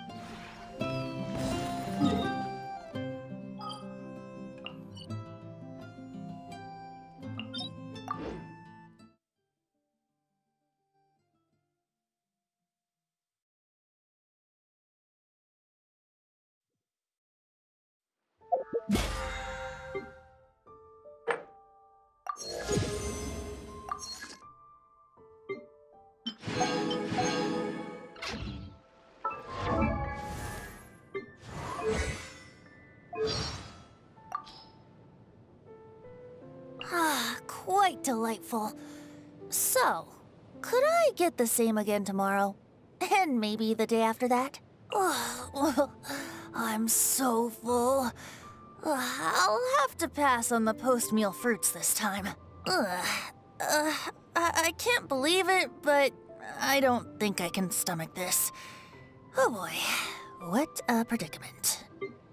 Quite delightful. So, could I get the same again tomorrow? And maybe the day after that? I'm so full. I'll have to pass on the post-meal fruits this time. I can't believe it, but I don't think I can stomach this. Oh boy, what a predicament.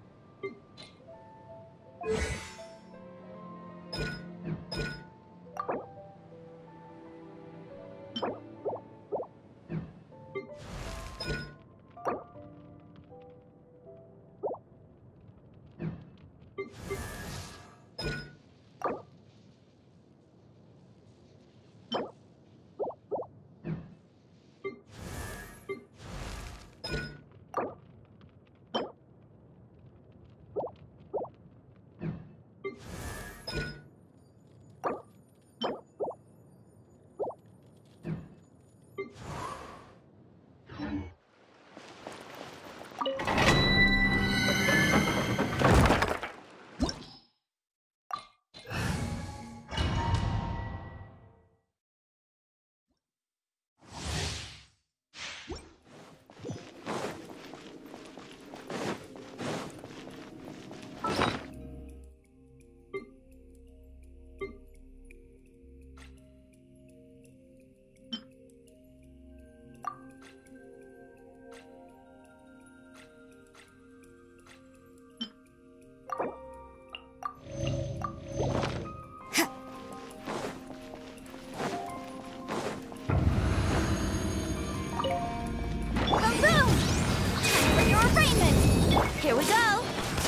Here we go!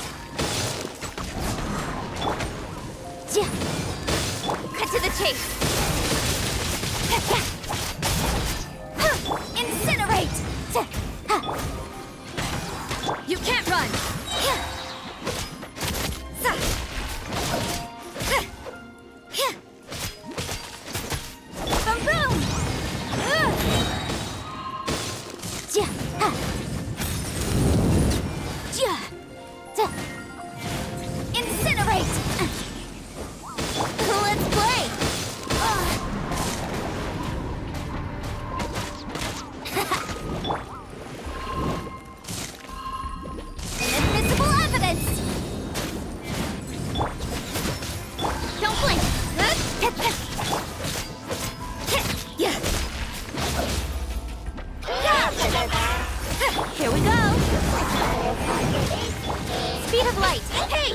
Cut to the chase! Incinerate! You can't run! Boom boom! Incinerate! Let's play! Invisible evidence! Don't blink! Here we go! Speed of light! Hey!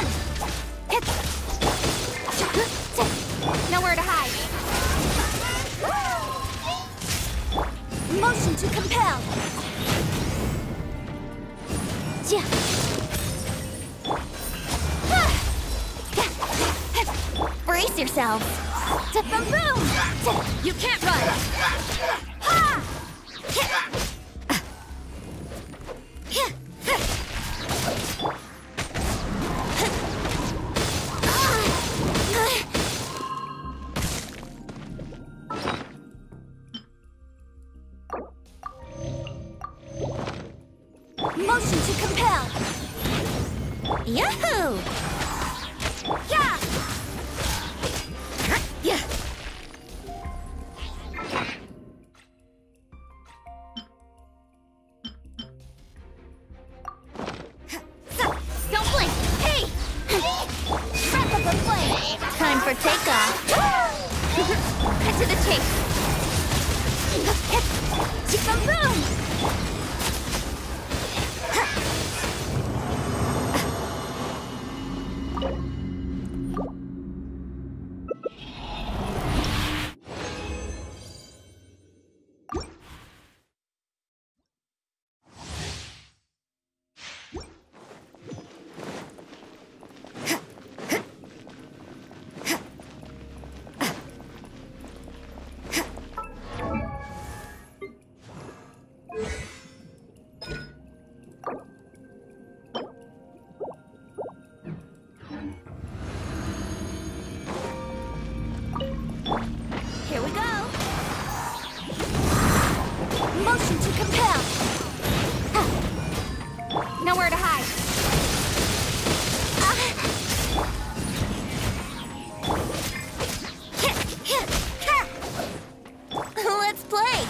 Nowhere to hide! Motion to compel! Brace yourselves! Boom boom! You can't run! Yahoo! Yeah! Yeah! Don't blink! Hey! Wrap up a flame! Time for takeoff! Cut to the chase! Boom boom! Here we go! Motion to compel! Nowhere to hide! Let's play!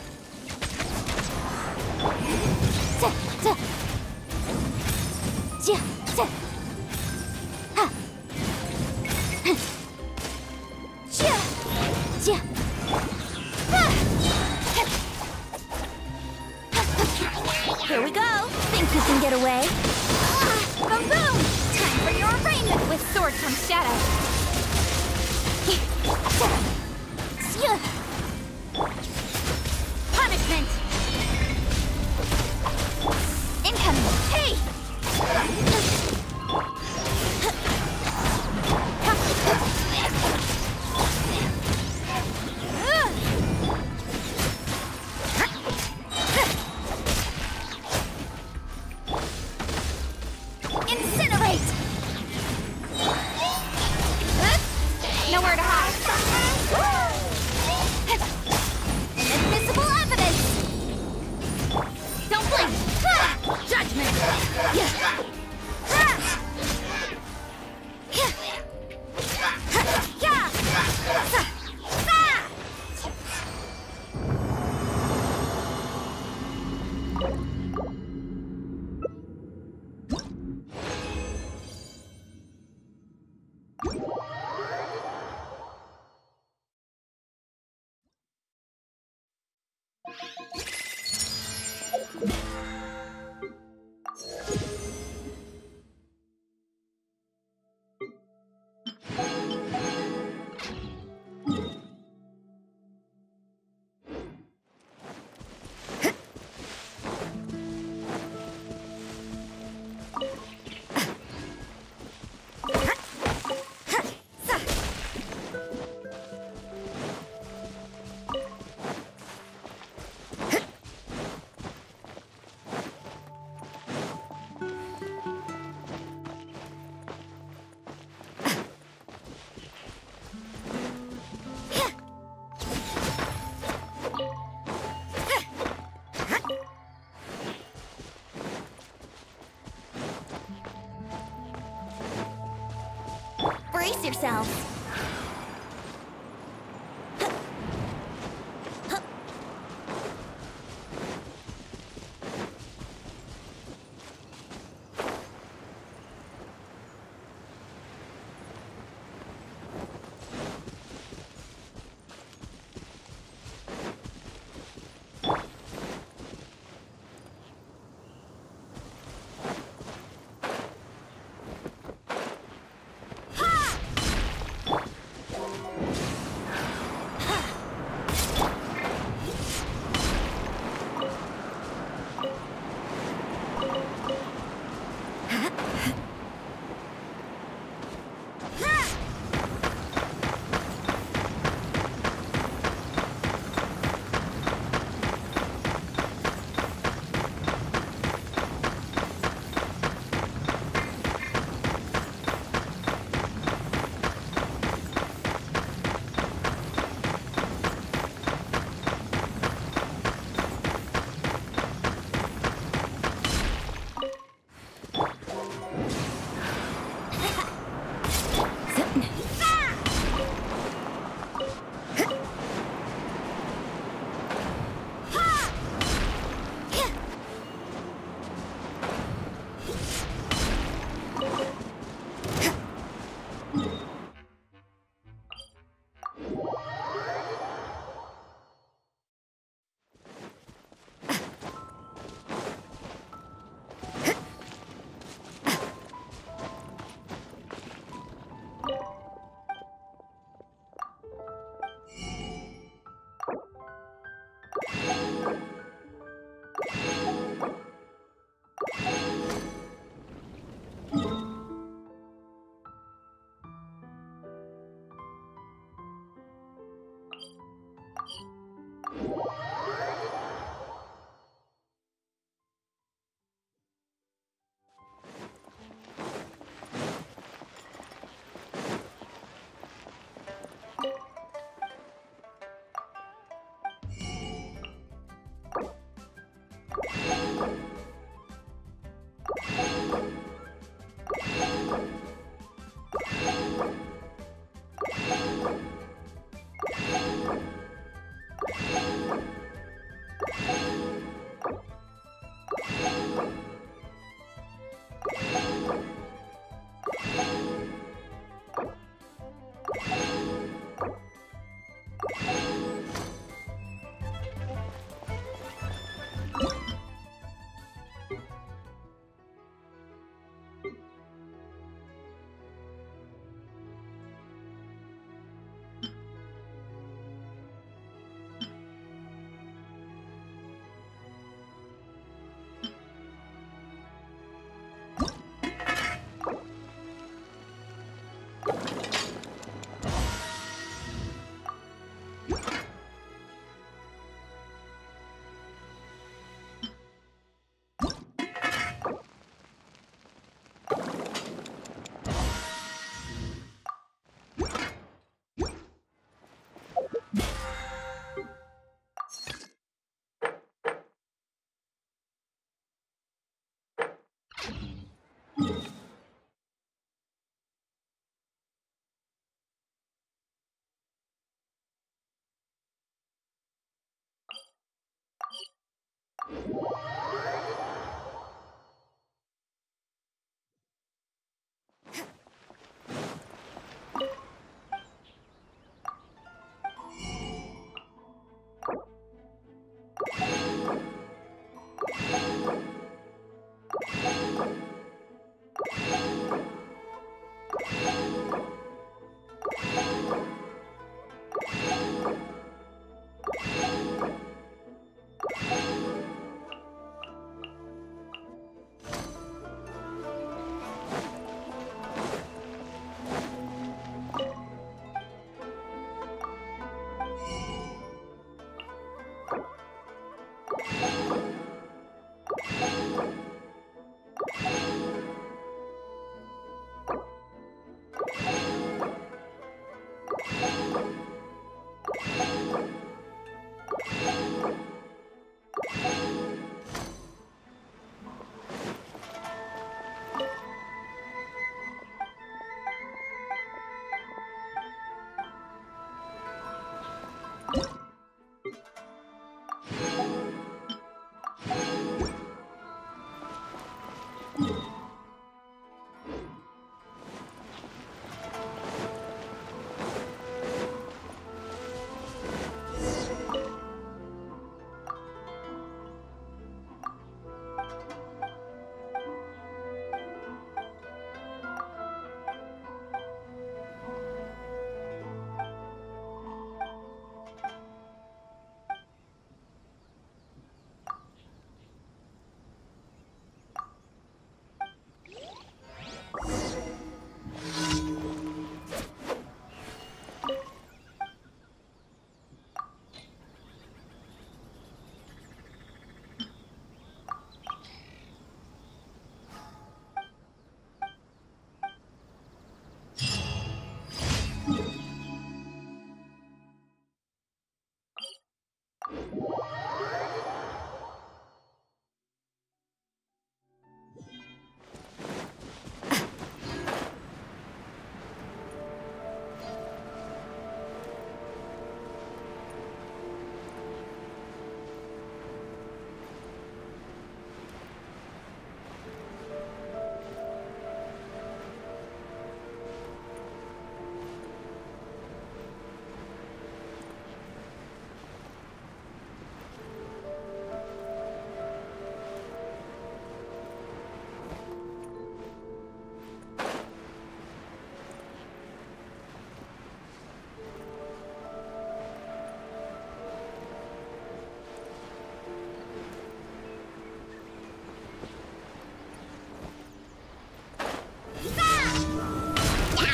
Here we go! Think you can get away? Boom boom! Time for your arraignment with Sword from Shadow! Punishment! Incoming! Hey! Incinerate! Nowhere to hide! Inadmissible evidence! Don't blink! Judgment! Brace yourselves!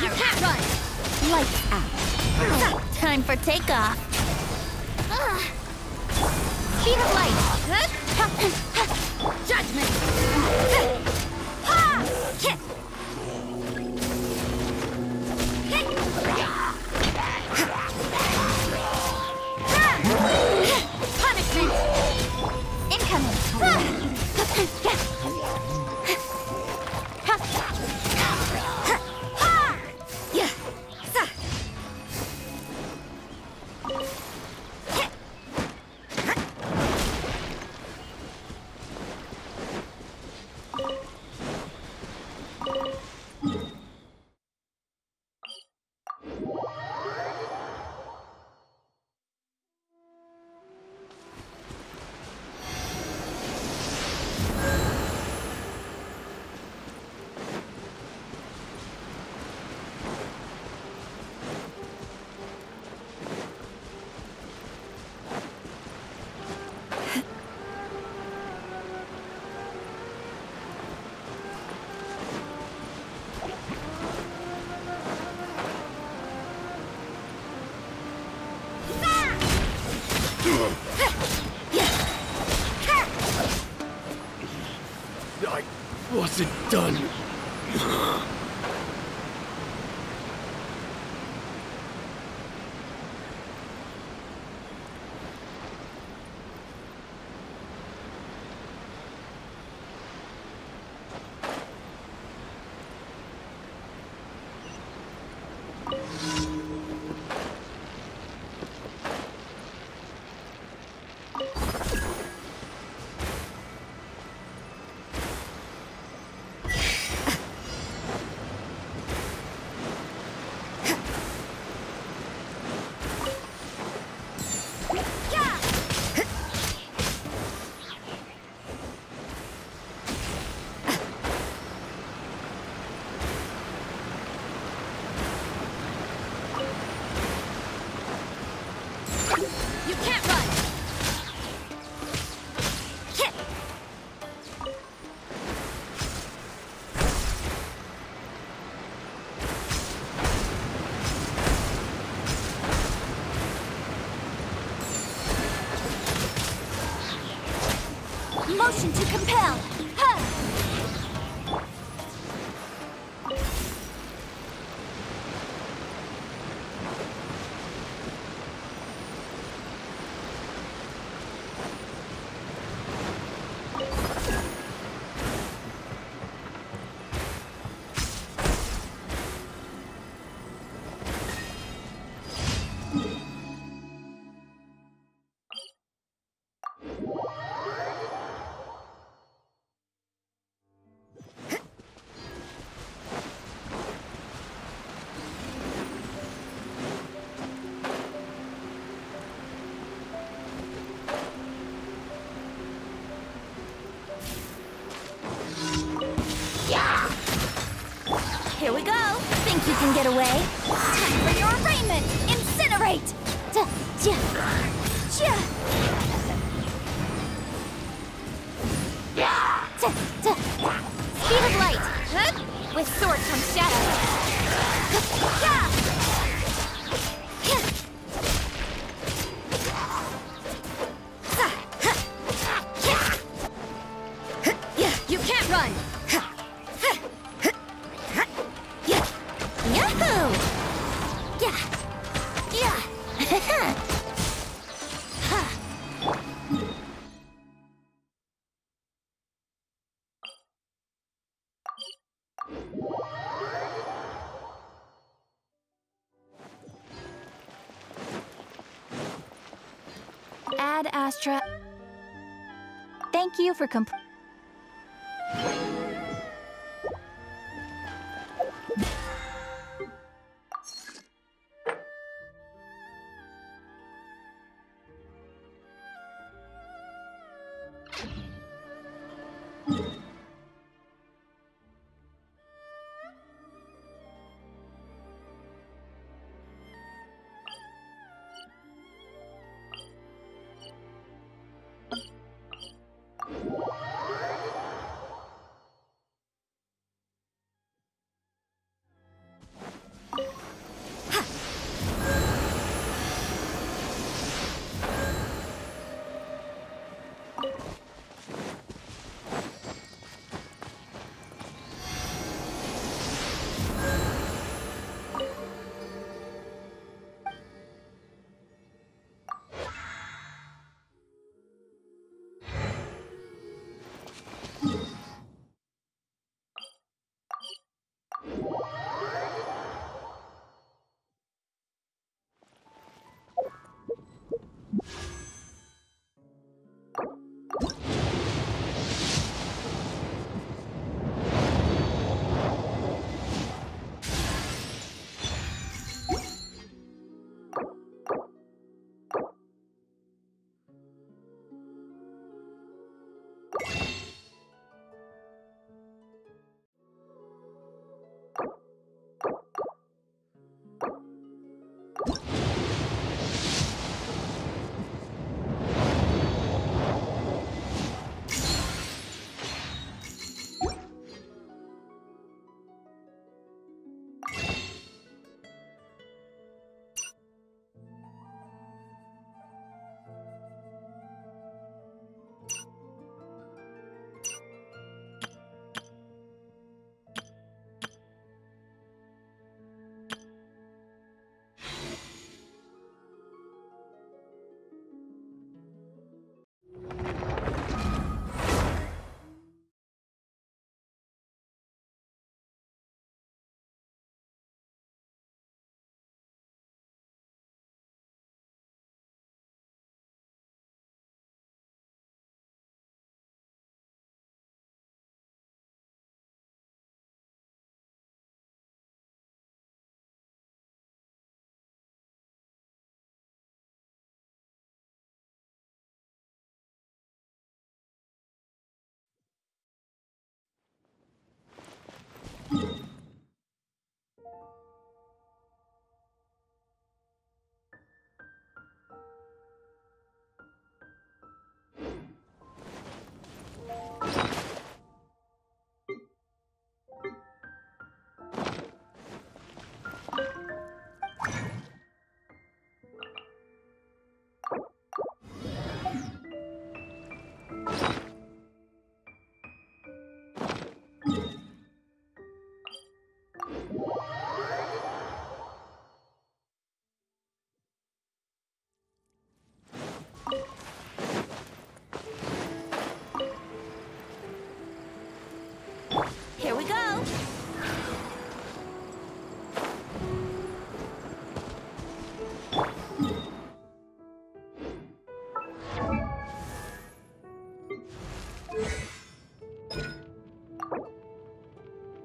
You can't run! Lights out. Time for takeoff. Speed of light! Judgment! Punishment! Incoming! I wasn't done. You can't run! Motion to compel! Here we go. Think you can get away? Time for your arraignment! Incinerate! Speed of light! With sword comes shadow. You can't run! Yahoo! Ad Astra. Thank you for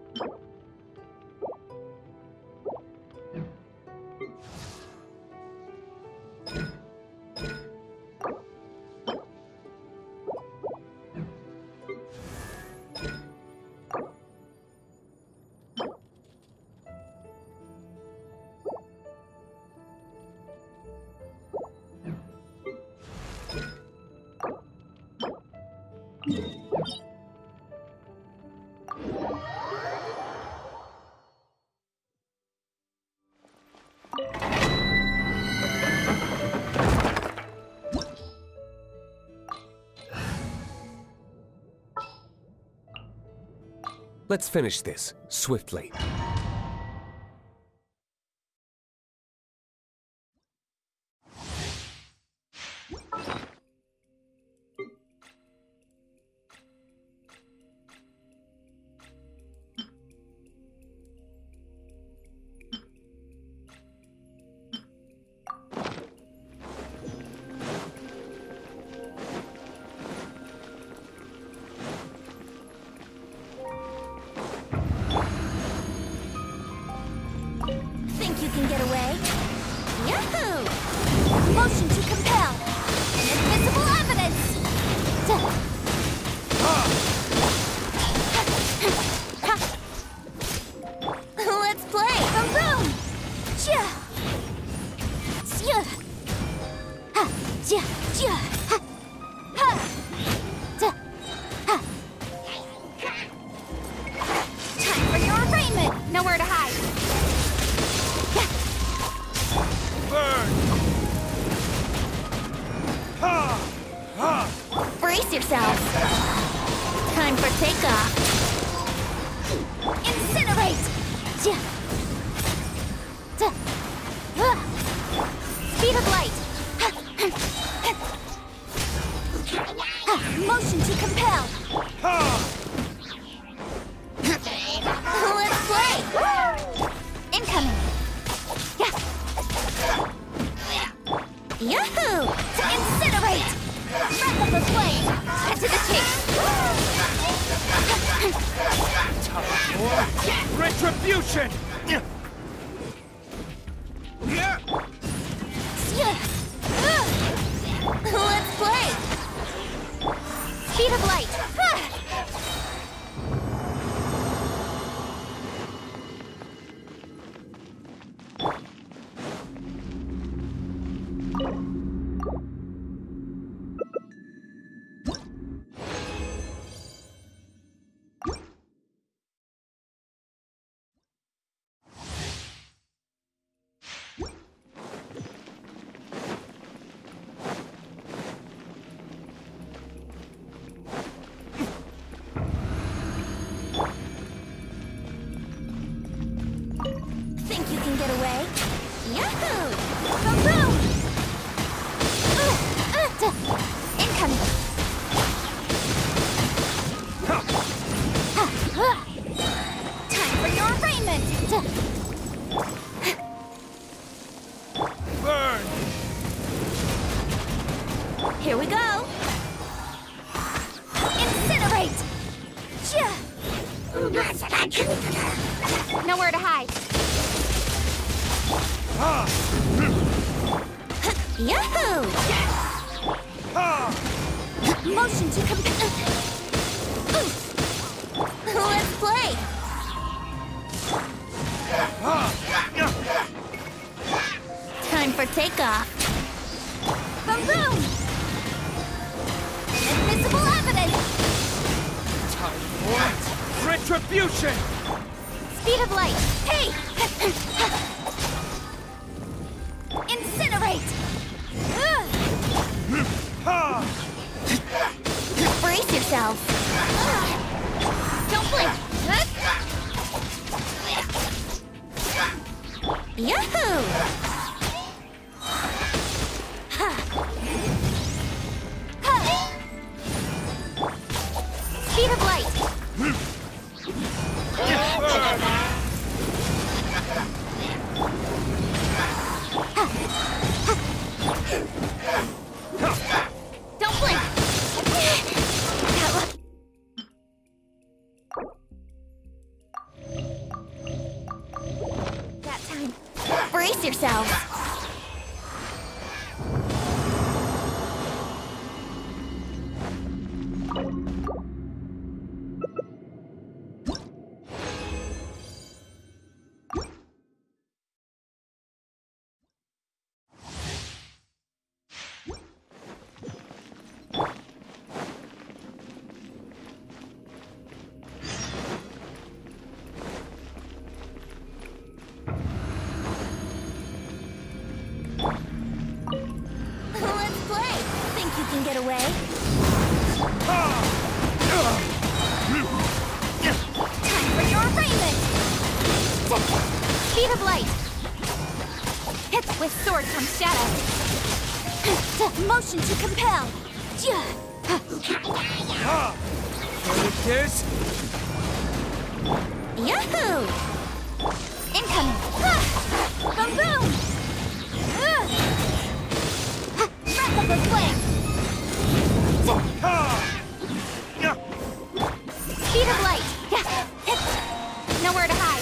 Let's finish this, swiftly. Think you can get away? Yahoo! Motion to compel. Invisible evidence. Let's play. Boom boom. Chia. Chia. Ha. Chia. Chia. Ha. Ha. Ta. Ha. Time for your arraignment. Nowhere to hide. Brace yourselves. Time for takeoff. Incinerate! Speed of light. Motion to compel. Let's play. Incoming. Yahoo! To incinerate! Breath of the flame! Cut to the chase! Retribution! Let's play! Speed of light! Think you can get away? Yahoo! Boom boom! Incoming! Time for your arraignment! Burn! Here we go! Incinerate! Nowhere to hide. Yahoo! Motion to compel. Let's play. Time for takeoff. Boom boom! Invisible evidence. Time for retribution! Speed of light. Hey! Incinerate! Brace yourselves. Don't blink. Yahoo! Speed of light. Don't blink. Brace yourselves! Let's play! Think you can get away? Time for your arraignment! Speed of light! Hits with sword comes shadow! Motion to compel! This? Yahoo! Incoming! Boom boom! Breath of the flame! Speed of light! Hit! Nowhere to hide!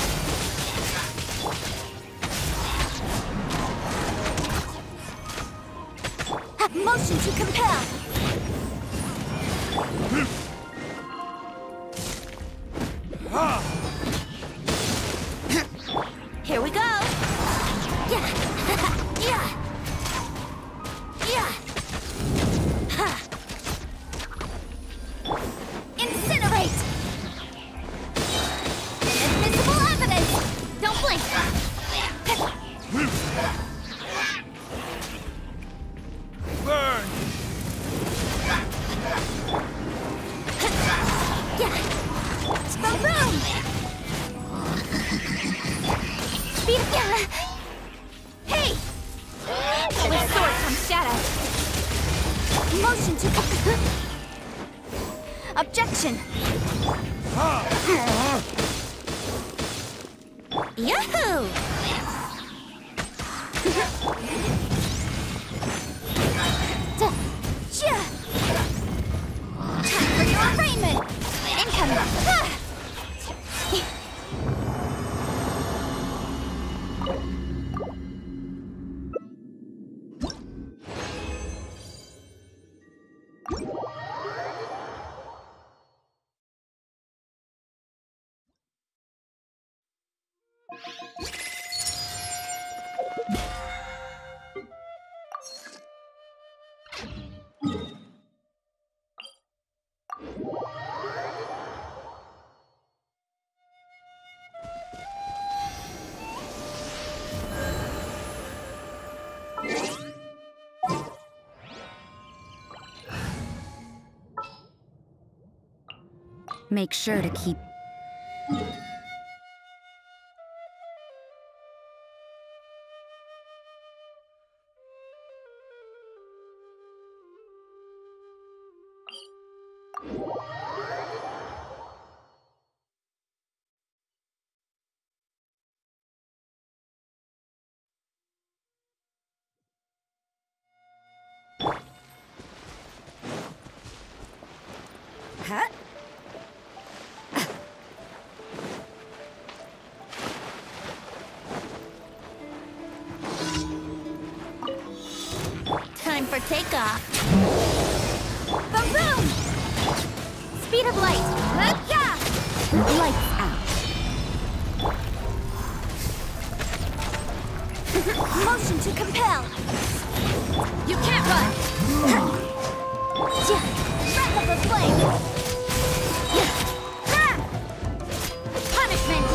Motion to compel! Here we go! Yeah! Yeah! Yeah! Ha! Incinerate! Invisible evidence! Don't blink! Burn! Yeah! Boom boom! Speed of Hey! With sword comes shadow. Motion to objection. Yahoo! Time for your arraignment. Incoming. Make sure to keep... Huh? Time for takeoff. Boom boom! Speed of light. Yeah! Lights out. Motion to compel. You can't run. Breath of the flame. Punishment.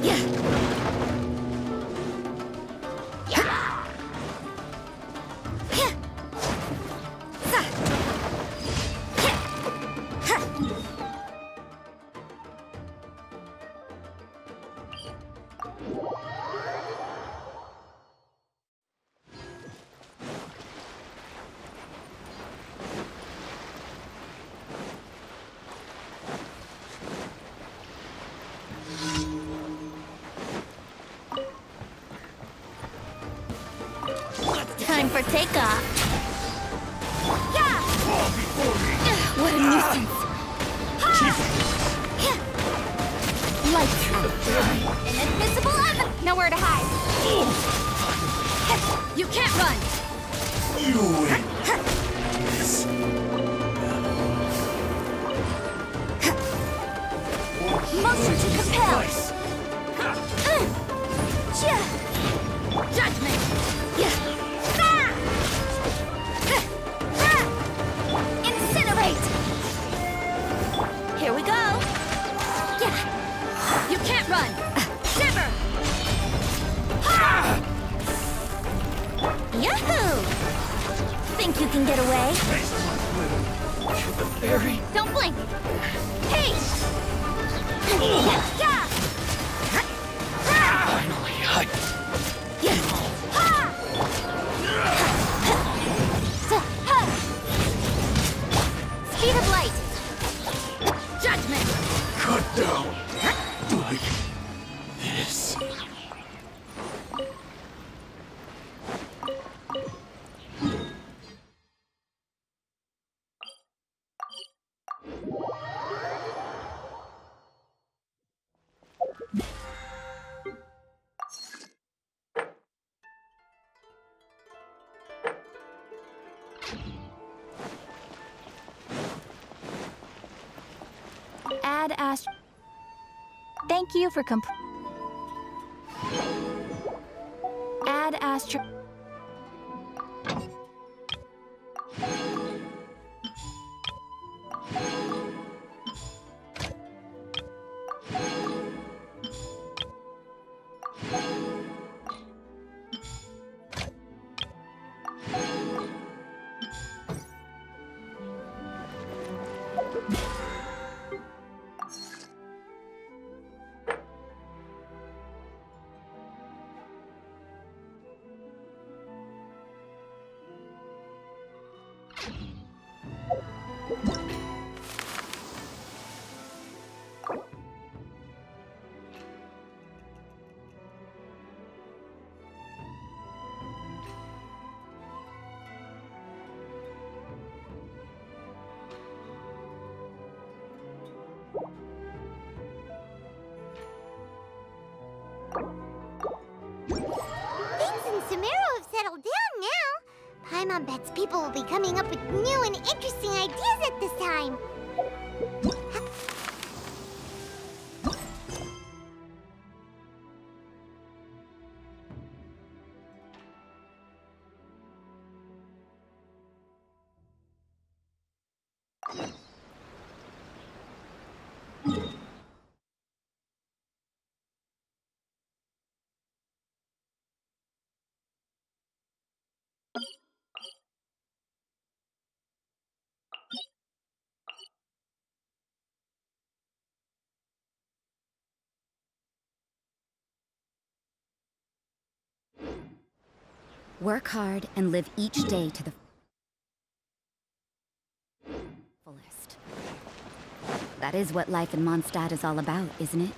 Time for takeoff. Yeah! What a nuisance. Lights out. Inadmissible evidence. Nowhere to hide. You can't run. You win. Yes. Motion to compel. Judgment. Incinerate. Here we go. Yeah. You can't run. Shiver. Yahoo! Think you can get away? The fairy. Don't blink. Hey! Yeah! Finally, Speed of light. Judgment. Cut down. Like this. Ad Ast. Thank you for Ad Astra. Paimon bets people will be coming up with new and interesting ideas at this time. Work hard and live each day to the fullest. That is what life in Mondstadt is all about, isn't it?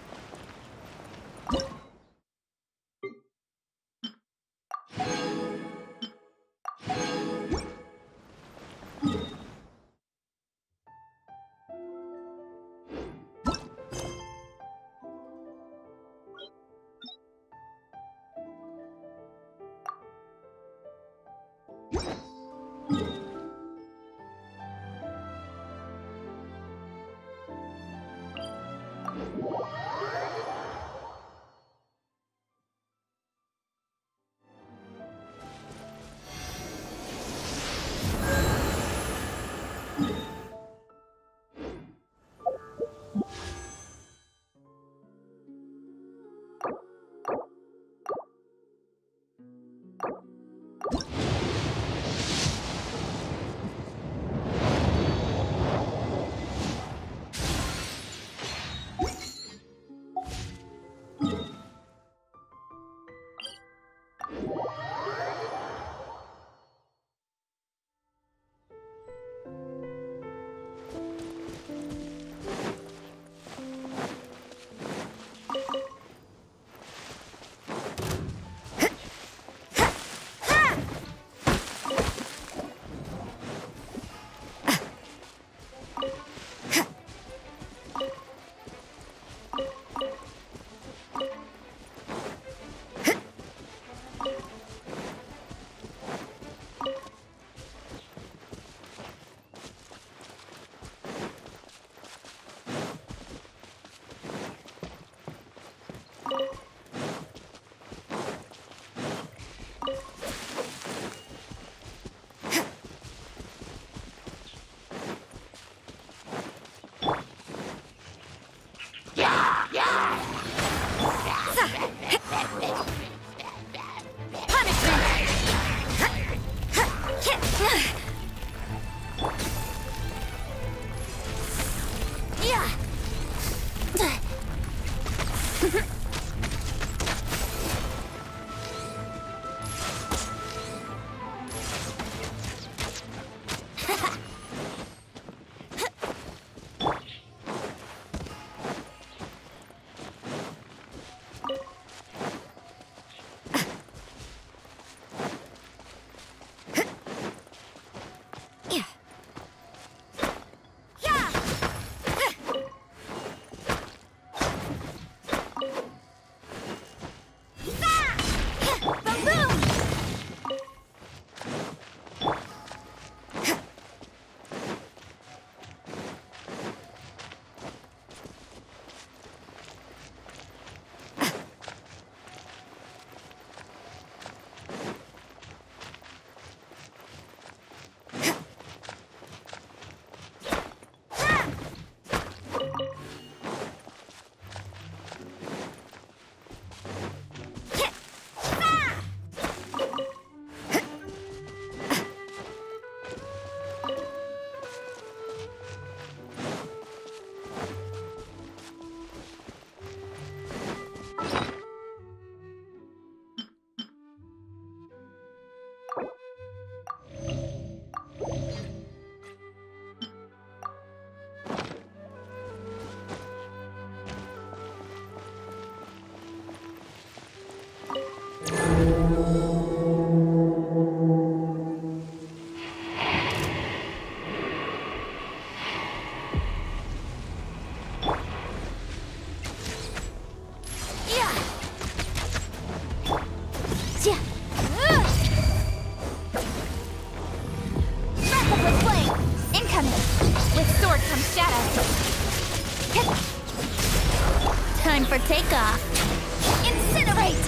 Time for takeoff. Incinerate!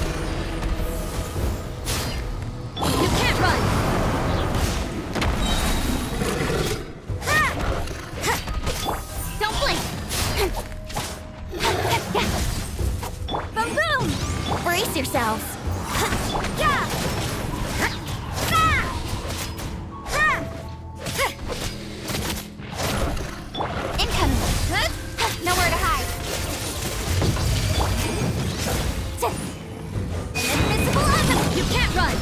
You can't run! Don't blink! Boom boom! Brace yourselves! Incoming! Nowhere to hide! An invisible enemy! You can't run!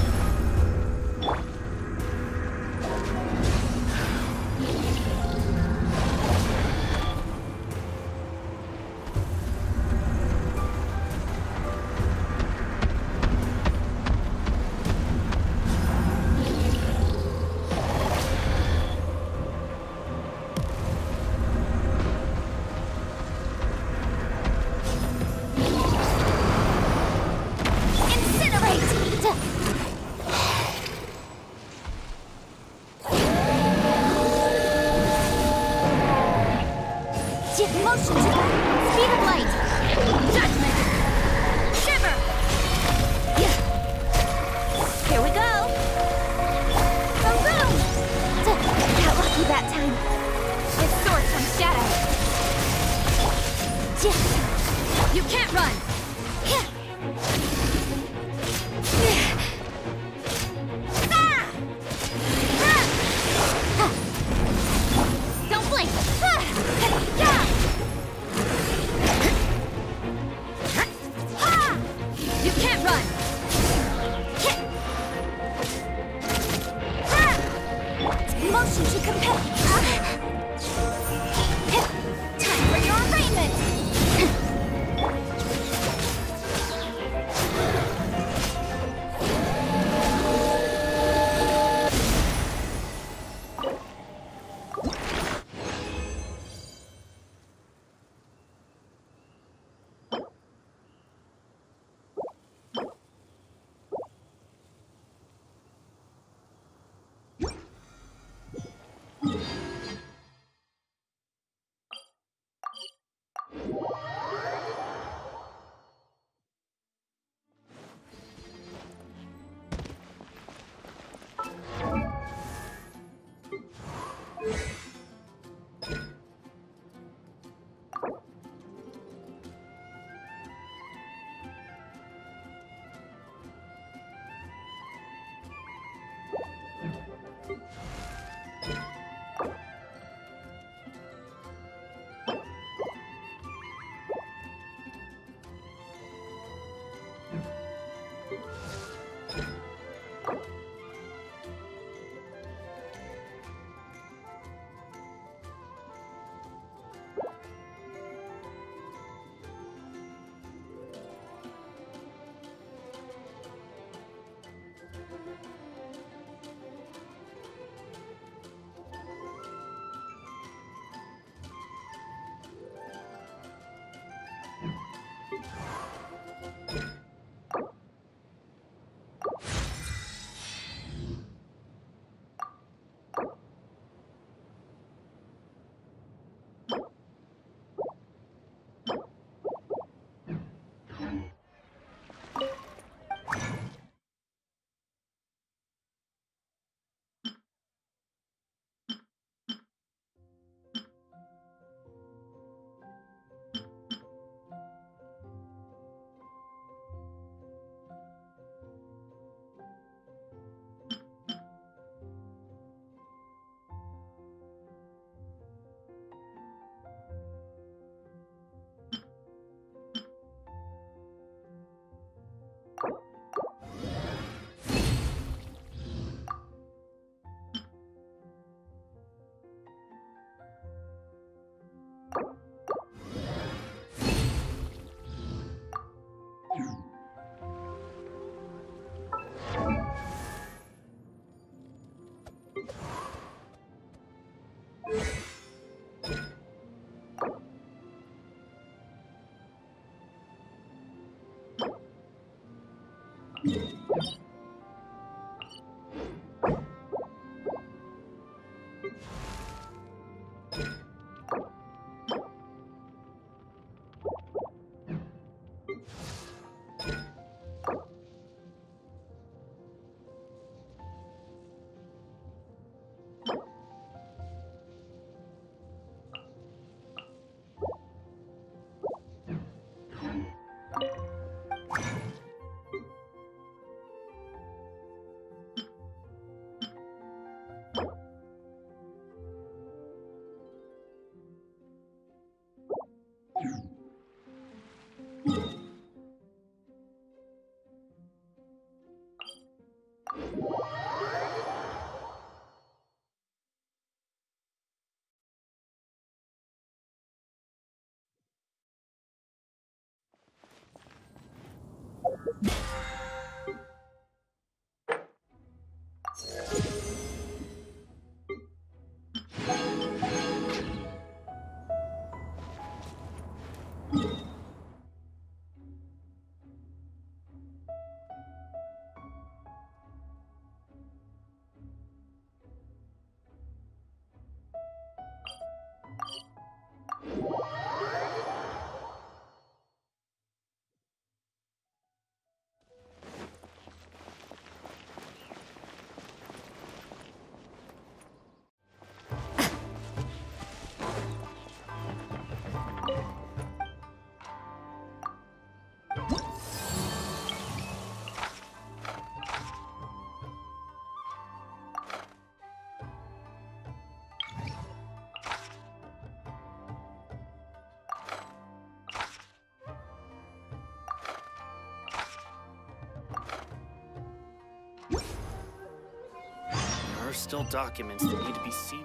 There are still documents that need to be seen.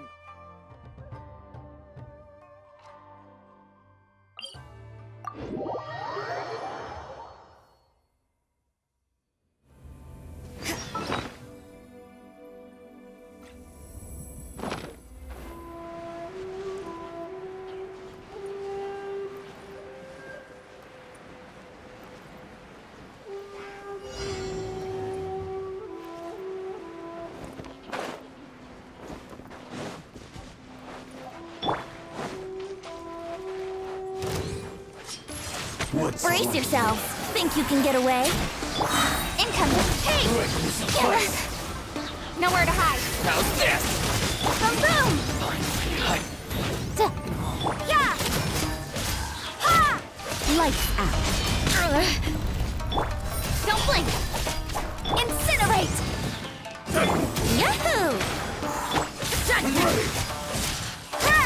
Brace yourselves. Think you can get away? Incoming. Hey! Nowhere to hide. How's this? Boom boom! Hi. Yeah! Ha! Lights out. Don't blink. Incinerate! Yahoo! Ha!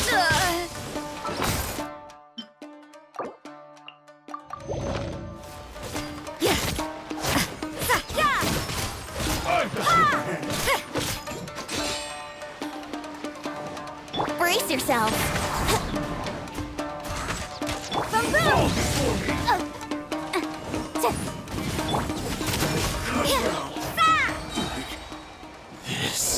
Brace yourselves. Boom boom! This.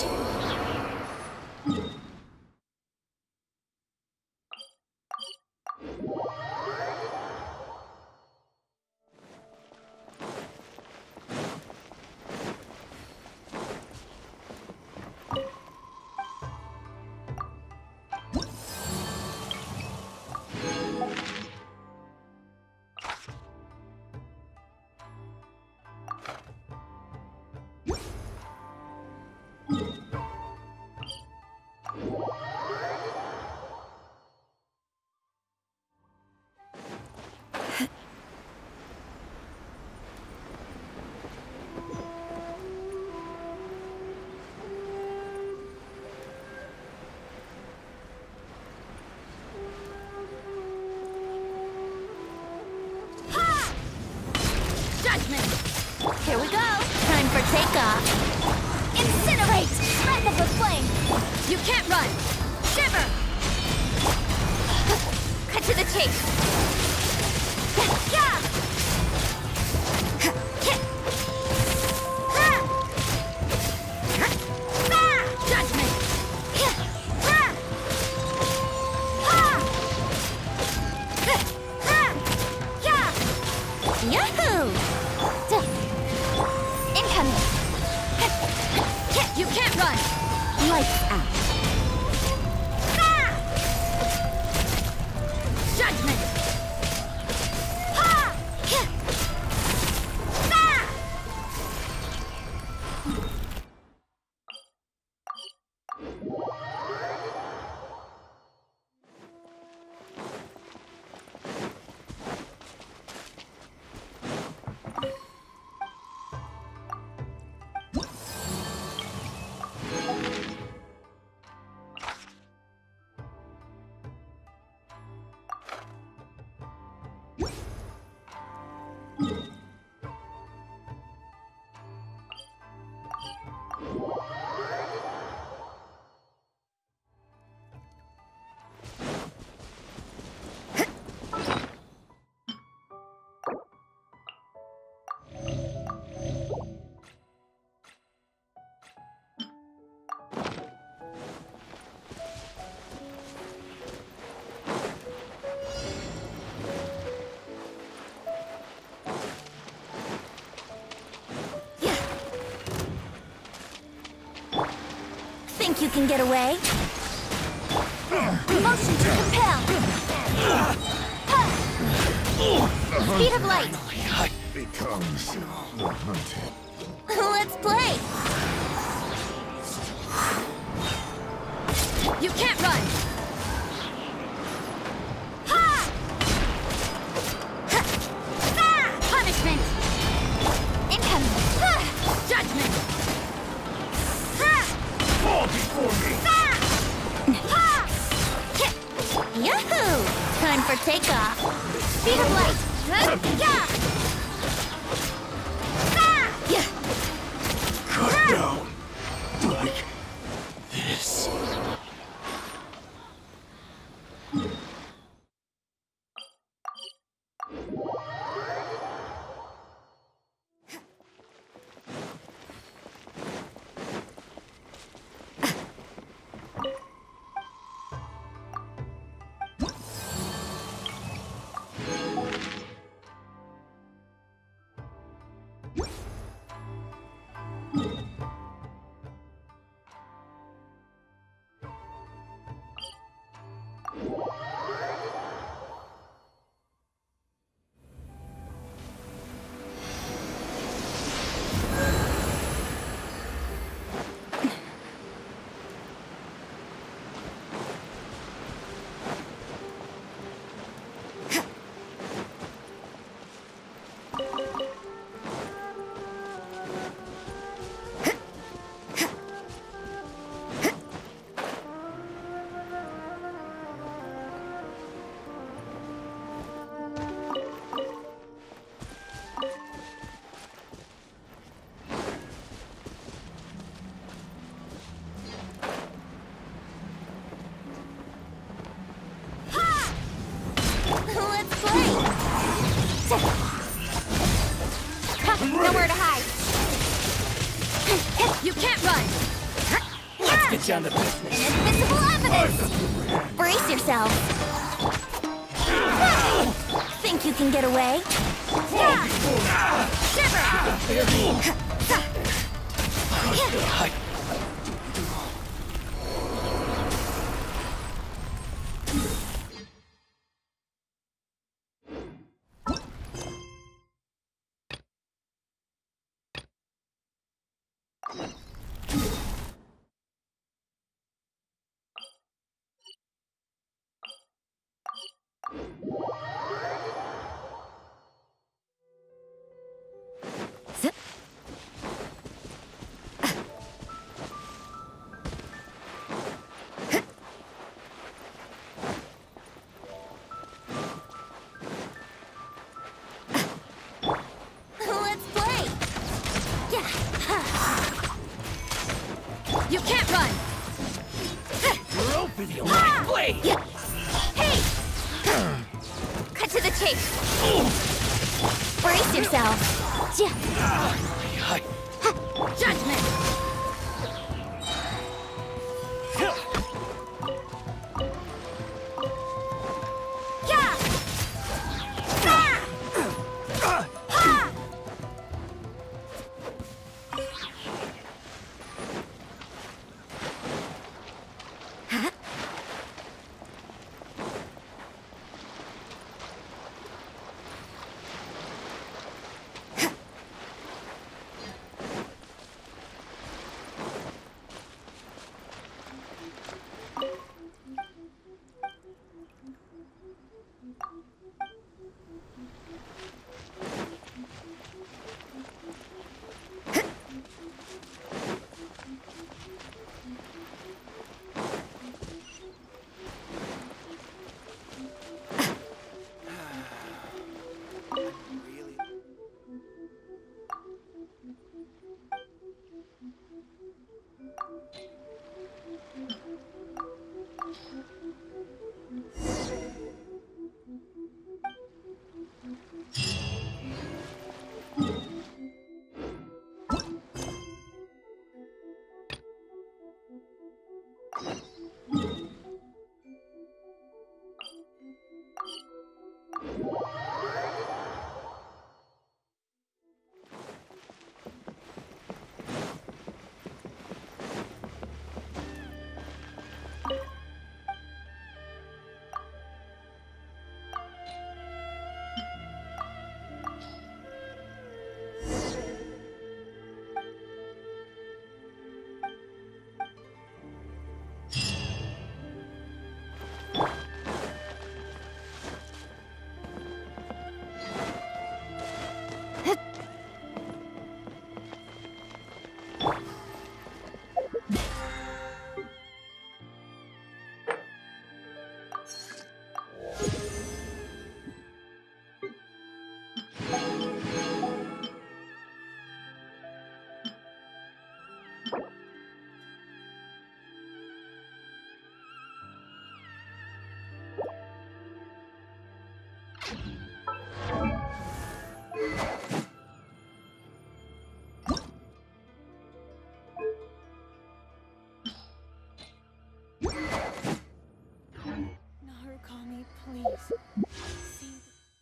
Judgment! Here we go! Time for takeoff! Incinerate! Breath of the flame! You can't run! Shiver! Cut to the chase! Yeah! Judgment! Yahoo! Incoming! You can't run! Lights out! Judgment! Think you can get away? Motion to compel! Speed of light! Becomes the hunted. Let's play! You can't run! Punishment! Incoming! Judgment! Fall before me! Yahoo! Time for takeoff! Speed of light! Yeah! Cut down like this. Nowhere to hide. You can't run. Let's get down to business. Invisible evidence. Brace yourself. Think you can get away? Shiver. Hey! Yeah. Hey! Cut to the chase. Brace yourself. Judgment! Narukami, please. See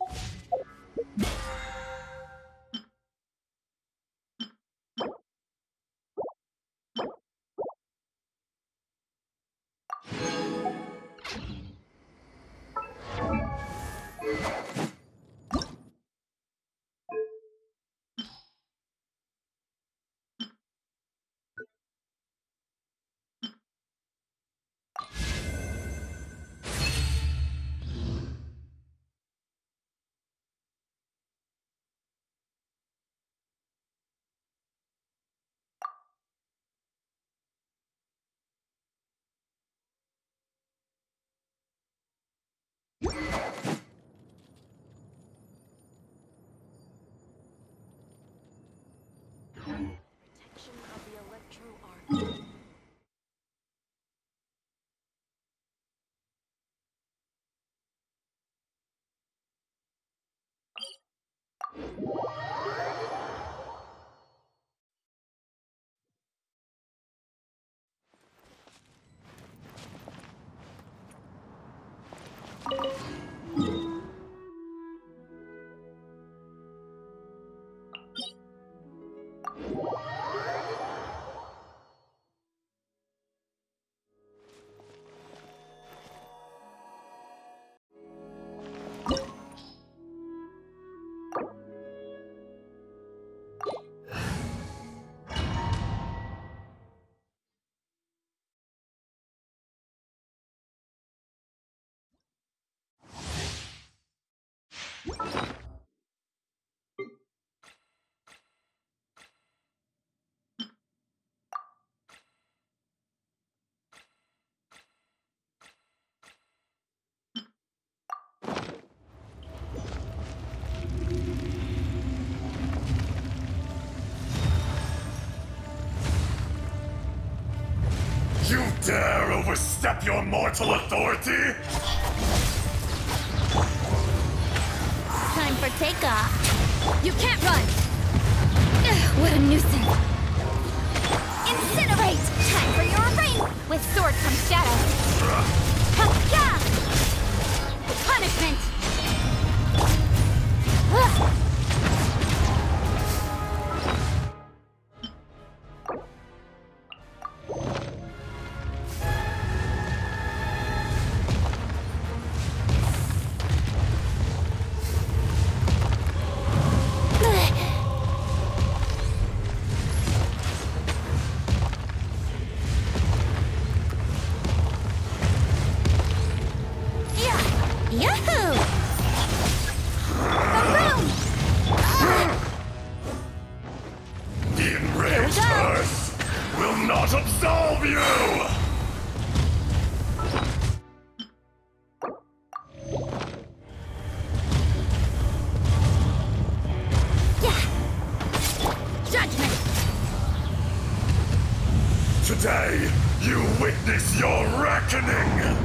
protection of the Electro Arc. overstep your mortal authority? Time for takeoff. You can't run! Ugh, what a nuisance. Incinerate! Time for your rain! With sword comes shadow. Ha-ya! Punishment! Ugh. Yahoo! Boom! The enraged earth will not absolve you! Judgment! Today, you witness your reckoning!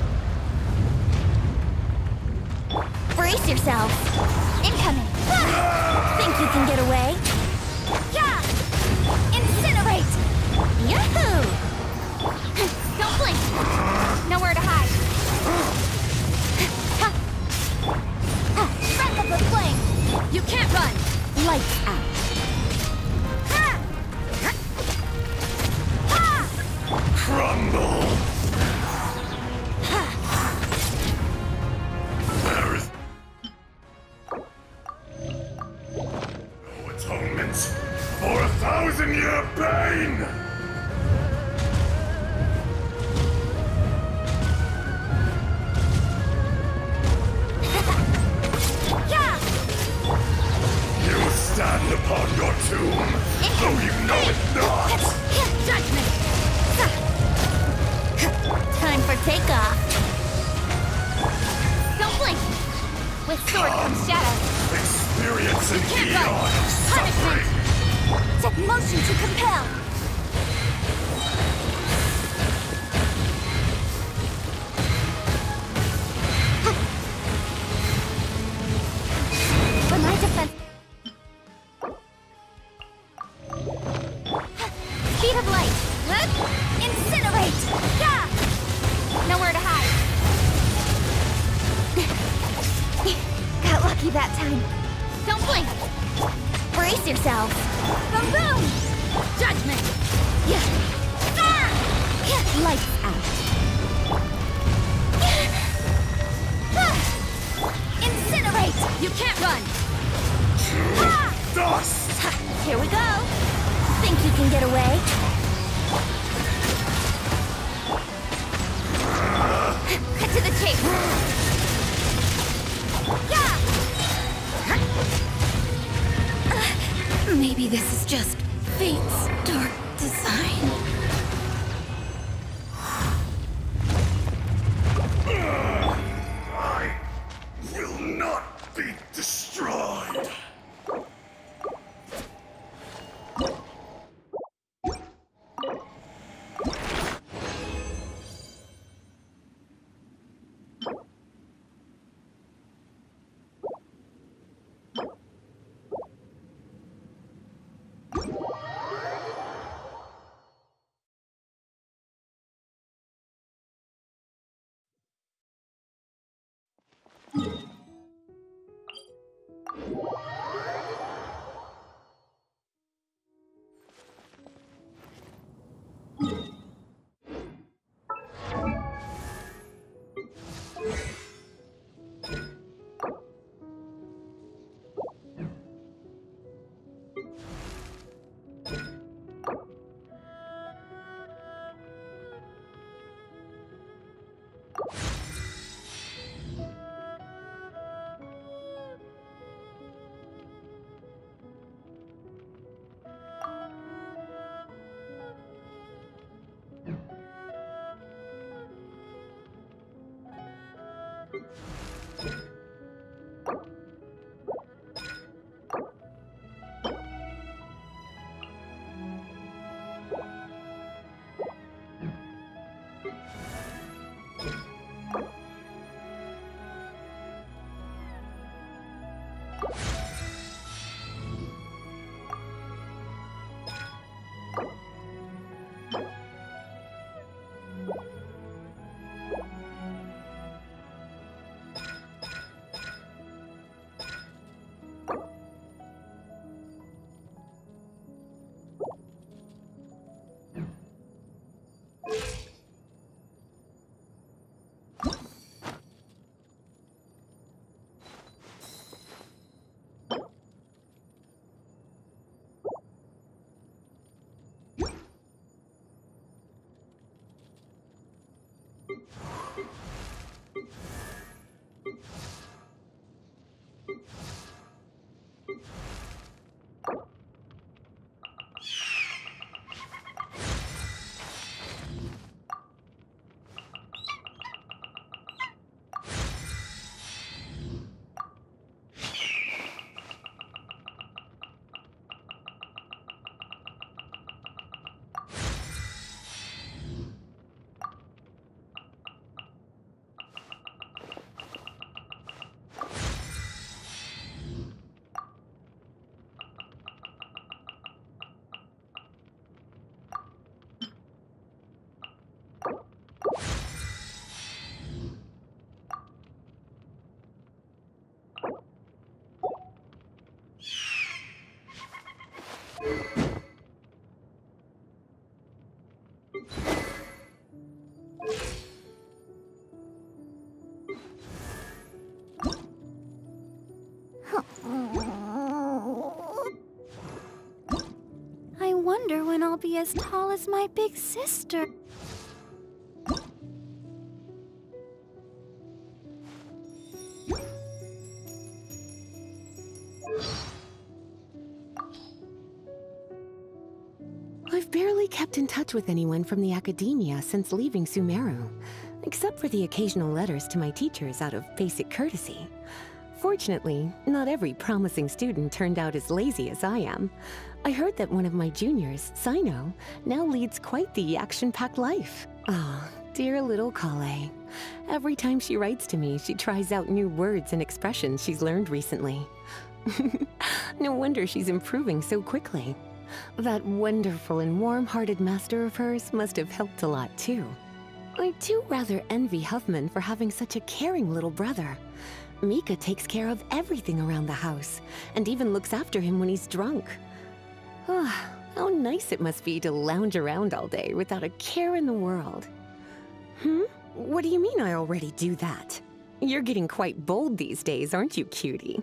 Brace yourself! Incoming! Think you can get away? Yeah! Incinerate! Yahoo! Don't blink! Nowhere to hide! Breath of the flame! You can't run! Lights out! Crumble! There is no atonement for 1,000-year pain! You stand upon your tomb, though you know it not! Judgment! Time for takeoff! Don't blink! With sword comes shadow. Experience an Can't eon run! of suffering! Set motion to compel! For my defense... Speed of light! Incinerate! Yeah! Nowhere to hide! Got lucky that time. Don't blink! Brace yourself! Boom boom! Judgment! Yeah! Ah! Lights out! Ah! Incinerate! You can't run! Ah! Dust! Here we go! Think you can get away? Cut to the chase! Yeah! Maybe this is just fate's dark design. wonder when I'll be as tall as my big sister. I've barely kept in touch with anyone from the academia since leaving Sumeru, except for the occasional letters to my teachers out of basic courtesy. Fortunately, not every promising student turned out as lazy as I am. I heard that one of my juniors, Sino, now leads quite the action-packed life. Oh, dear little Kale. Every time she writes to me, she tries out new words and expressions she's learned recently. No wonder she's improving so quickly. That wonderful and warm-hearted master of hers must have helped a lot too. I do rather envy Huffman for having such a caring little brother. Mika takes care of everything around the house, and even looks after him when he's drunk. How nice it must be to lounge around all day without a care in the world. What do you mean I already do that? You're getting quite bold these days, aren't you, cutie?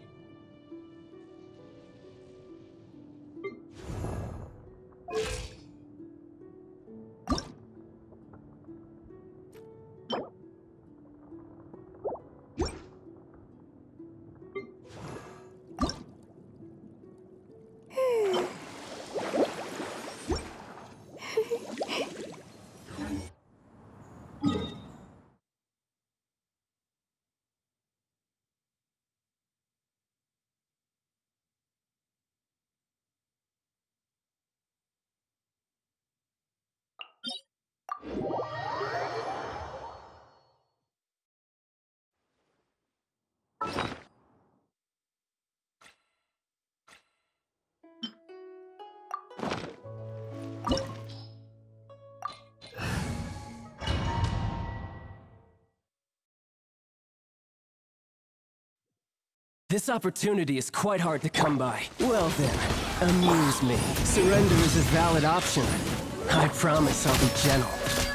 This opportunity is quite hard to come by. Well then, amuse me. Surrender is a valid option. I promise I'll be gentle.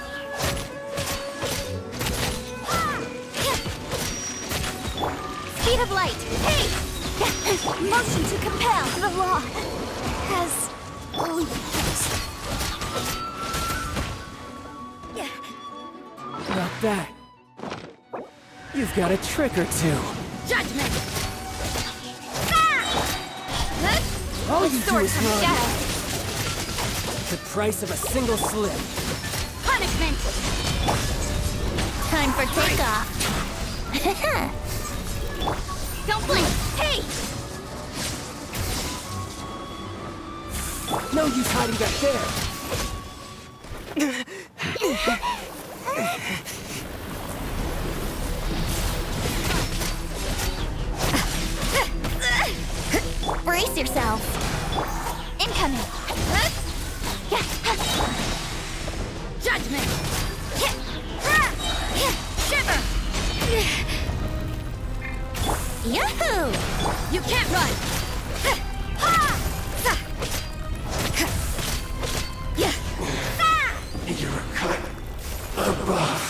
Speed of light! Hey! Motion to compel! The law has loopholes. Not bad. You've got a trick or two. Judgment! All you do Sword is from the run. shadow. The price of a single slip. Punishment! Time for takeoff. Don't blink! Hey! No use hiding back there. Brace yourselves! Incoming! Judgment! Shiver! Yahoo! You can't run! You're a cut above.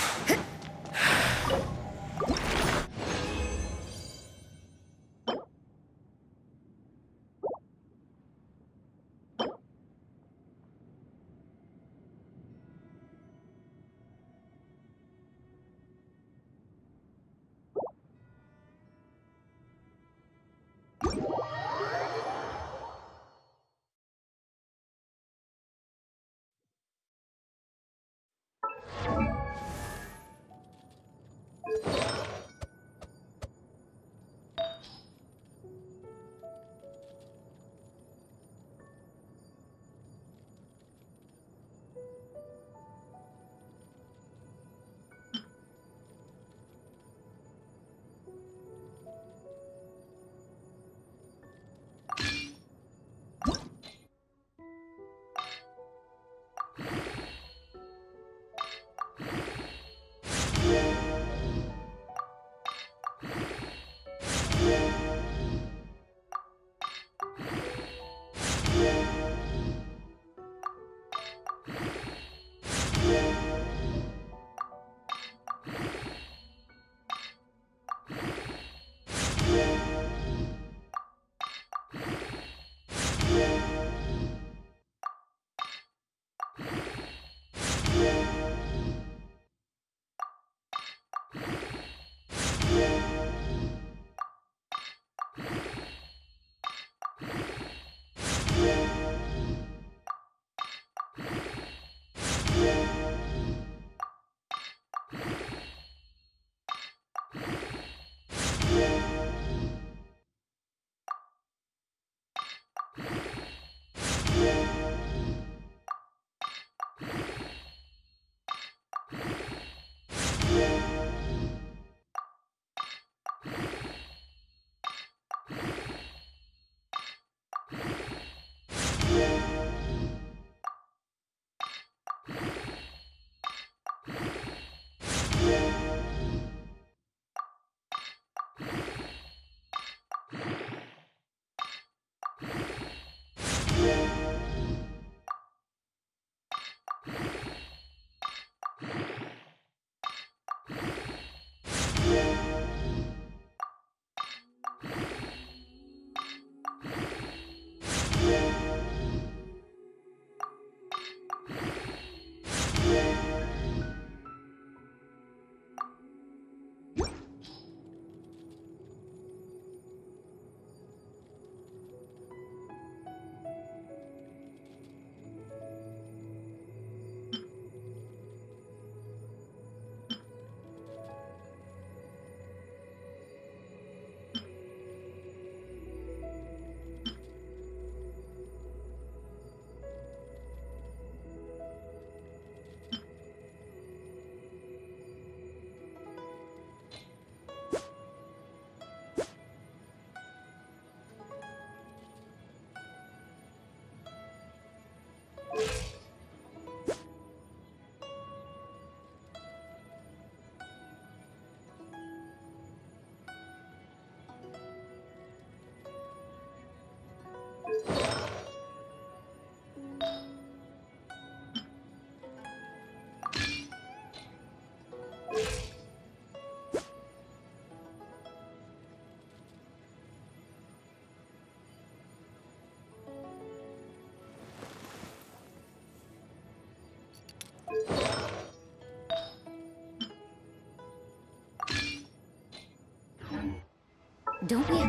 Don't we?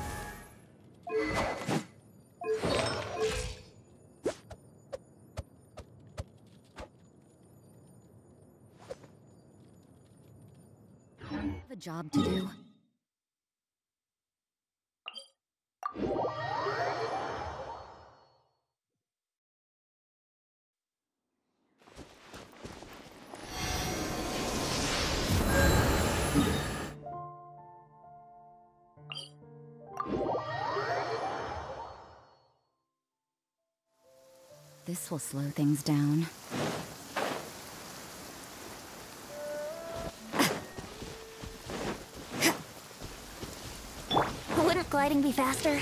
Have a job to do. This will slow things down. Wouldn't gliding be faster?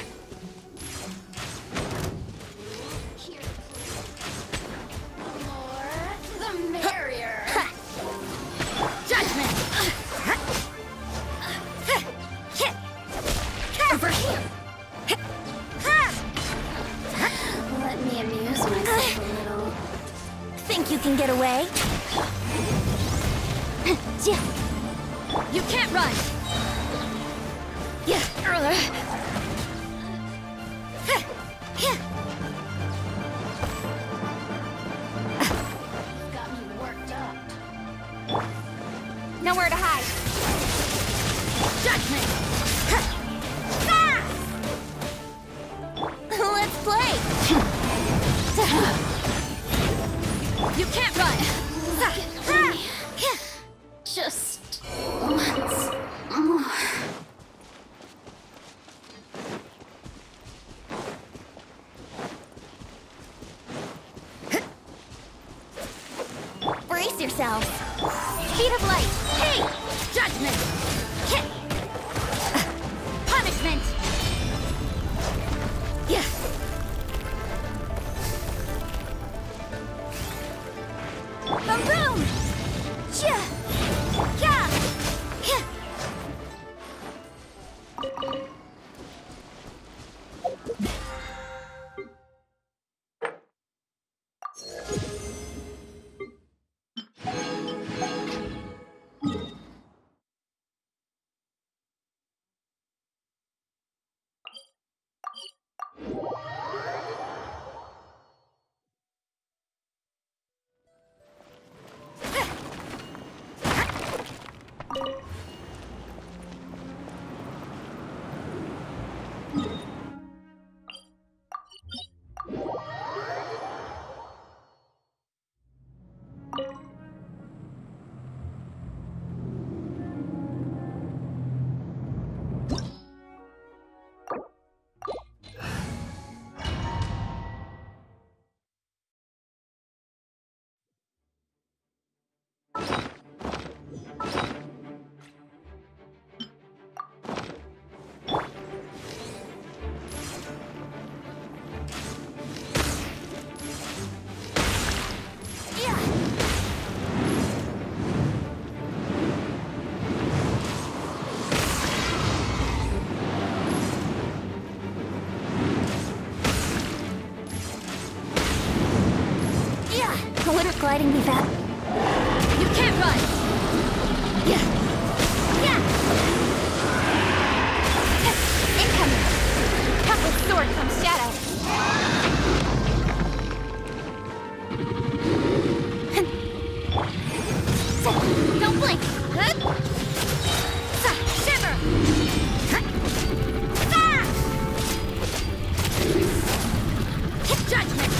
The merrier. Judgment! Over here! Let me amuse myself a little. Think you can get away? You can't run! Yeah. Got me worked up. Nowhere to hide. Judgment! Let's play. You can't run! Just once more. Brace yourselves. Speed of light. Hey! Judgment! Punishment! Yeah. Boom boom! Yeah. Yeah. Yeah. Wouldn't gliding be fast? You can't run! Yeah. Yeah. Incoming. Couplet sword from shadow. Don't blink! Shimmer! Judgment!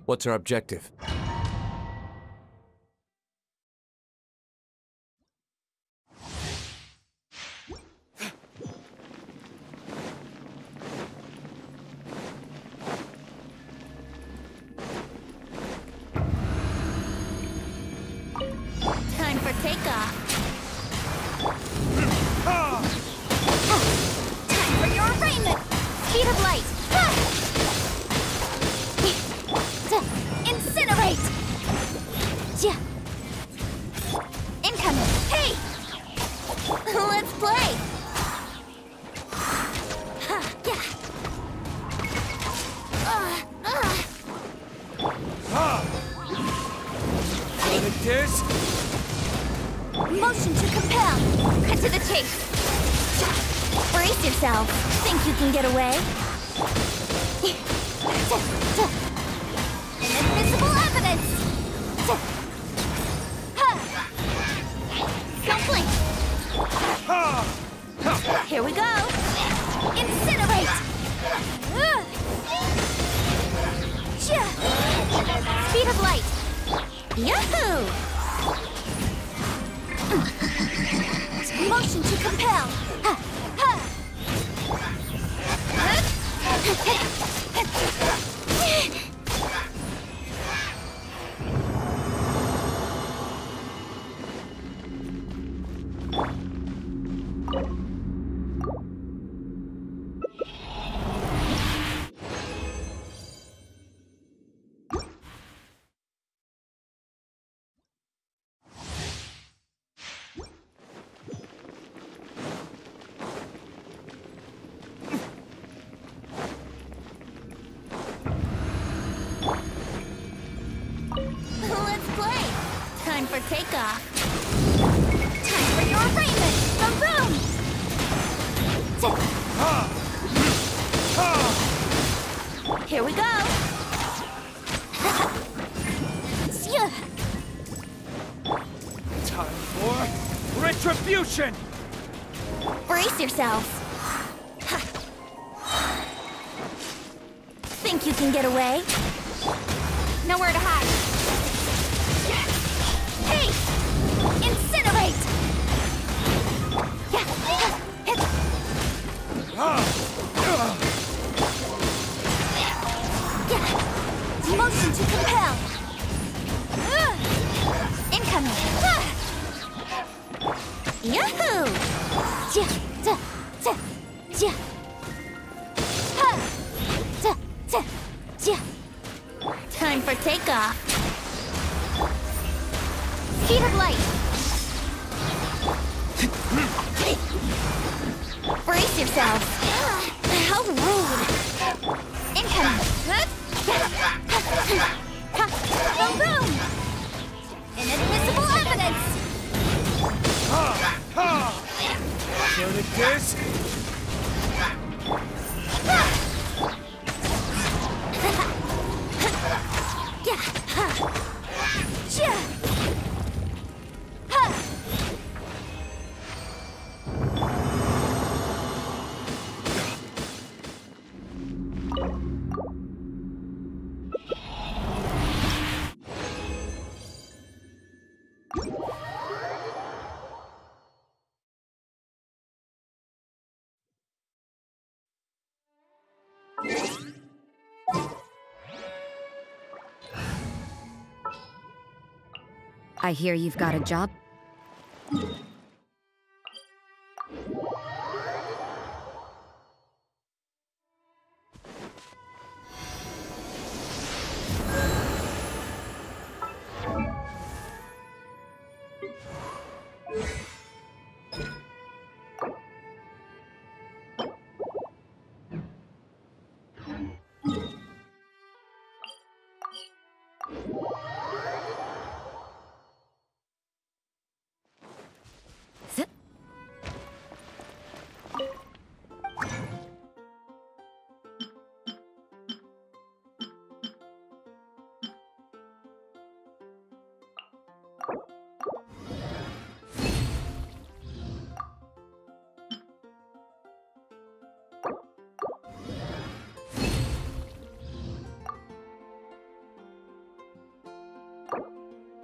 What's our objective? Time for takeoff. Time for your arraignment. Speed of light. Incinerate. Incoming. Hey, let's play. This? Motion to compel. Cut to the chase. Brace yourself. Think you can get away? Inadmissible evidence. Don't blink. Here we go. Incinerate. Speed of light. Yahoo! Motion to compel. Let's play. Time for takeoff. Time for your arraignment. Boom, boom. Here we go. Time for retribution! Brace yourselves. Think you can get away? Nowhere to hide. Hey! Incinerate! Motion to compel. Incoming. Yahoo! Time for takeoff. Speed of light. Brace yourselves. How rude. Incoming. Boom, boom. Inadmissible evidence. Show the kiss. I hear you've got a job.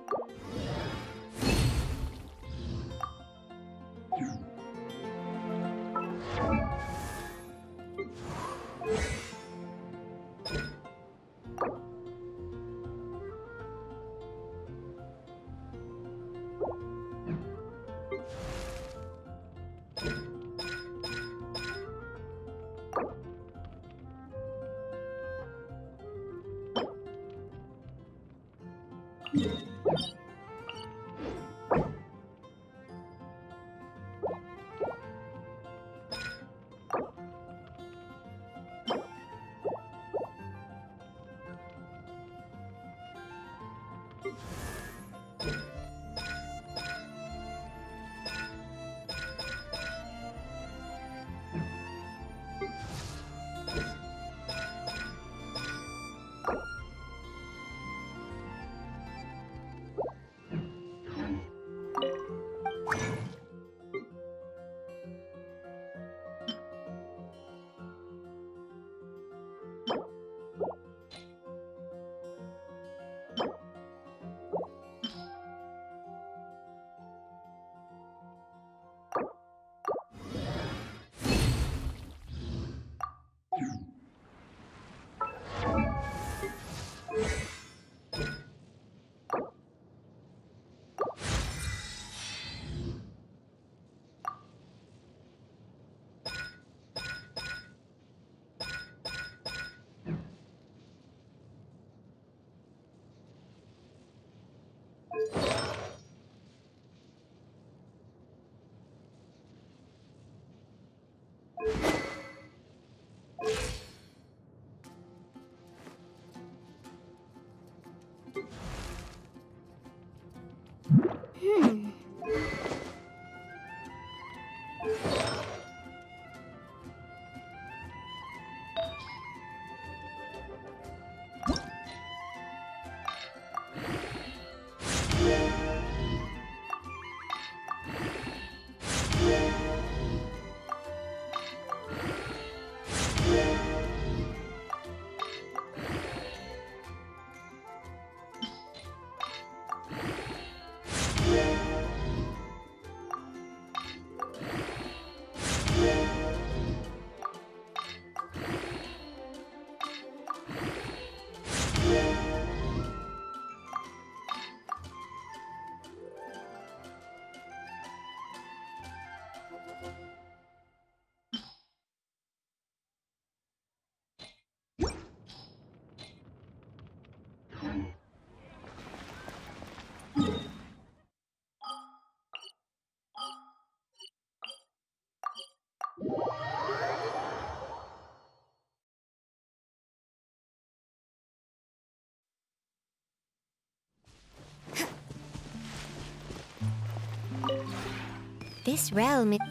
This realm is...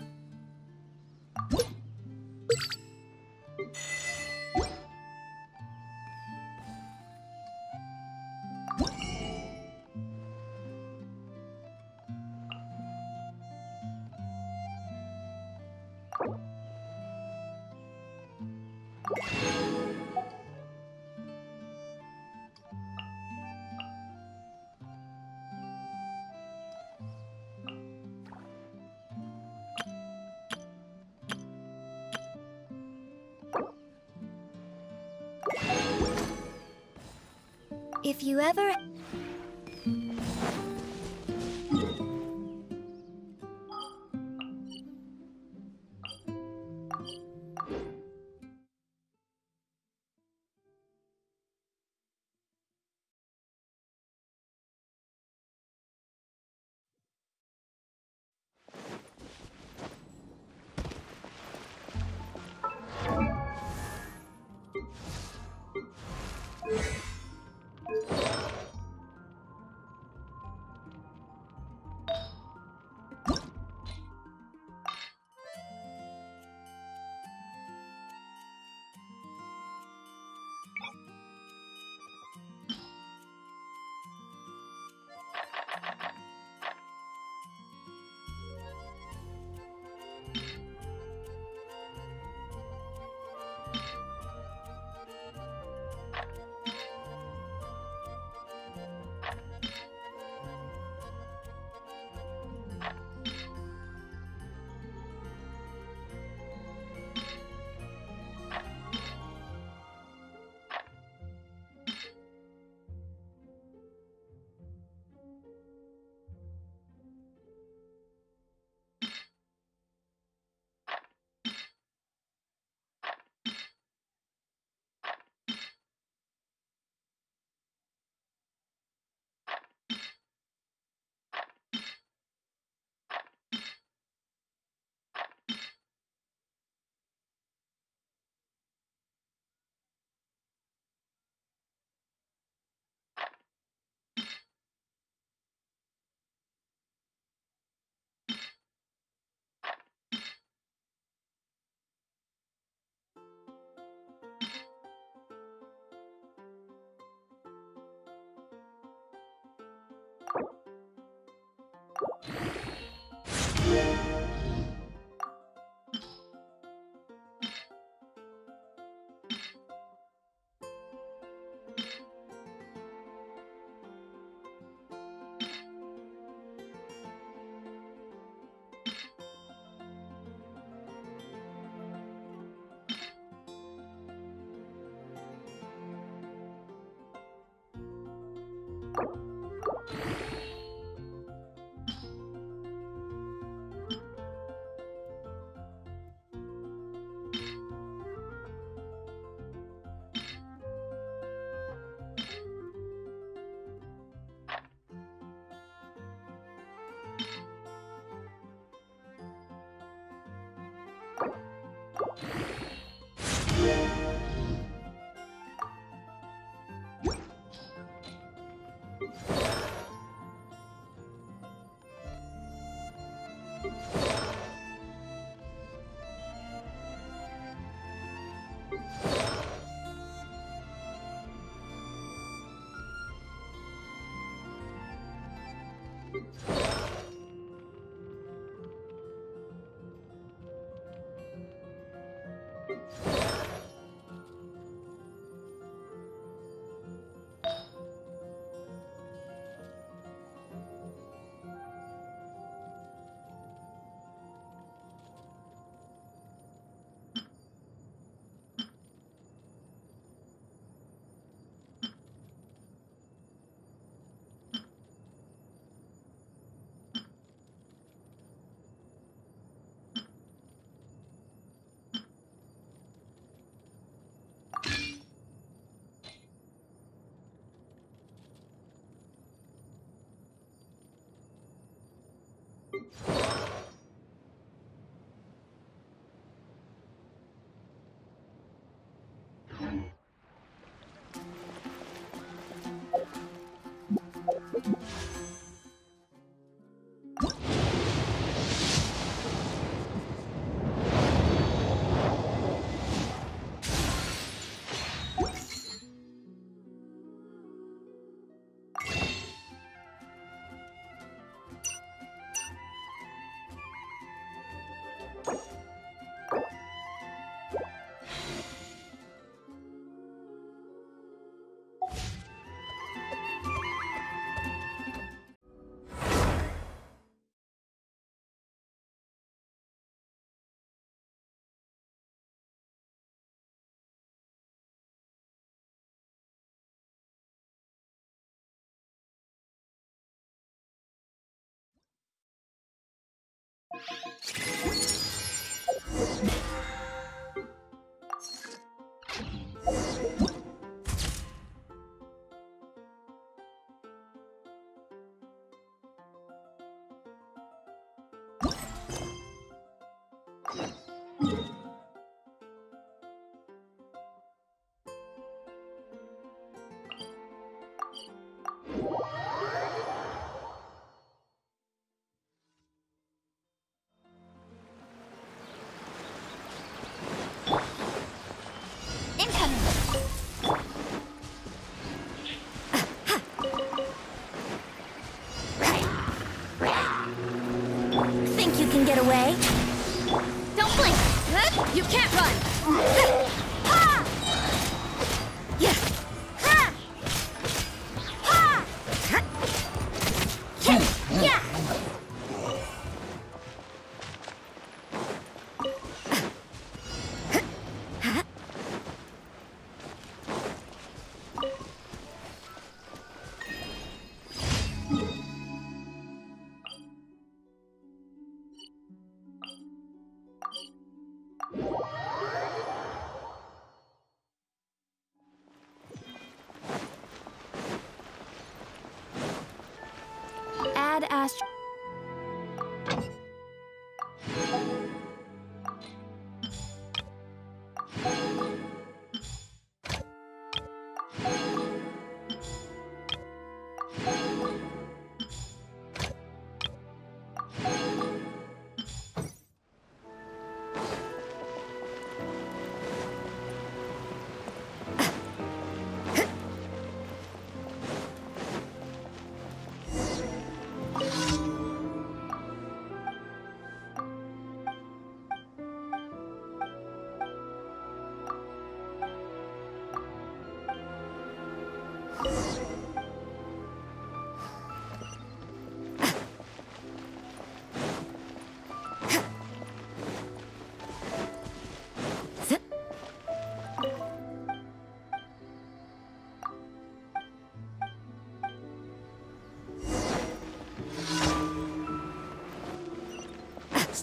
If you ever... Think you can get away? Don't blink! You can't run! Ha! Yeah! Ha! Ha! Yeah! Add Astro.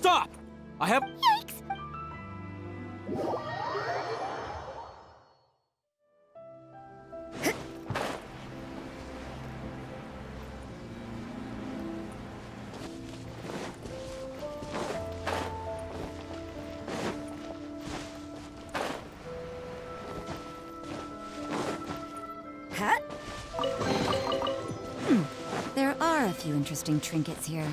Stop! I have... Yikes! There are a few interesting trinkets here.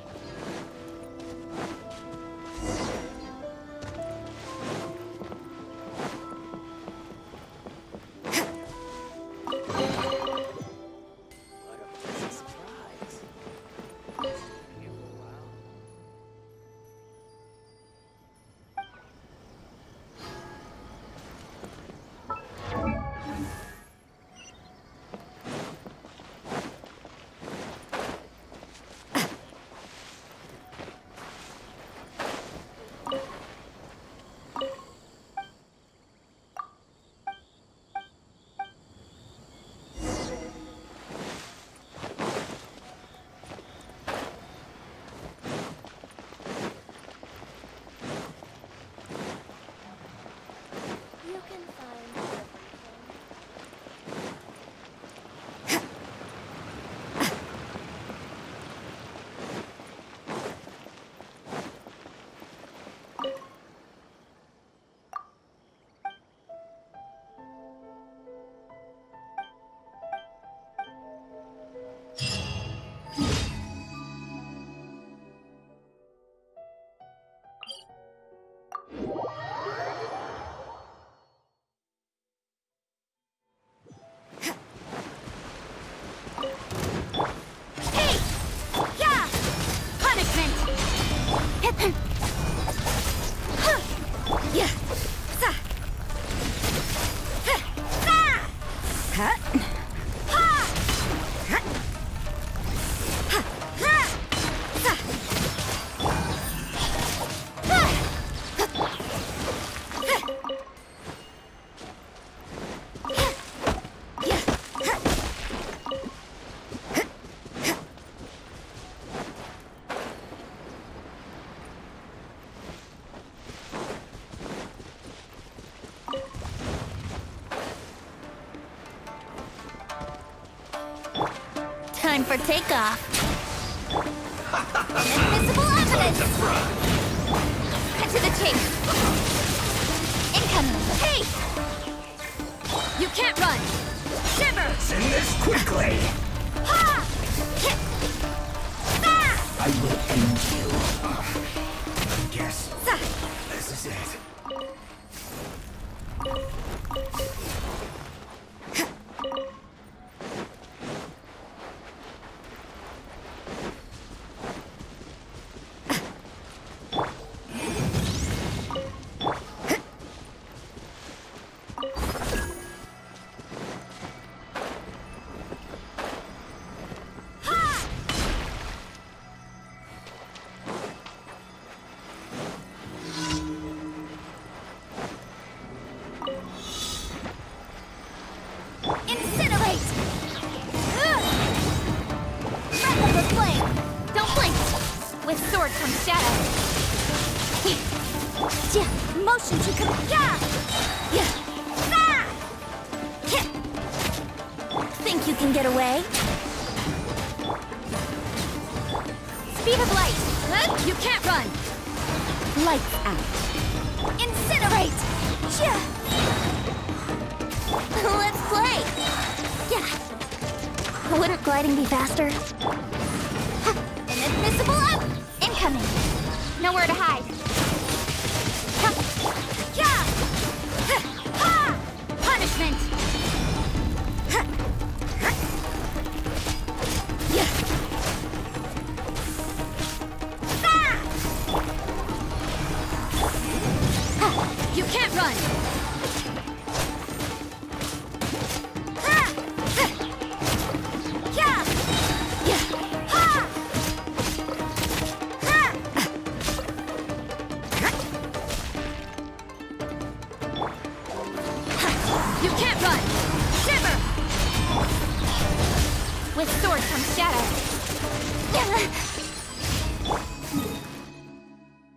Time for takeoff. Invisible evidence! Cut to the chase. Incoming. Hey! You can't run. Shiver! Let's end this quickly! Ha! Ah! I will end you. I guess this is it. Incinerate! Breath of the flame! Don't blink! With sword comes shadow. Motion to come. Think you can get away? Speed of light! You can't run! Lights out. Incinerate! Let's play! Wouldn't gliding be faster? Inadmissible up! Incoming! Nowhere to hide. Punishment! You can't run! You can't run! Shiver! With sword comes shadow.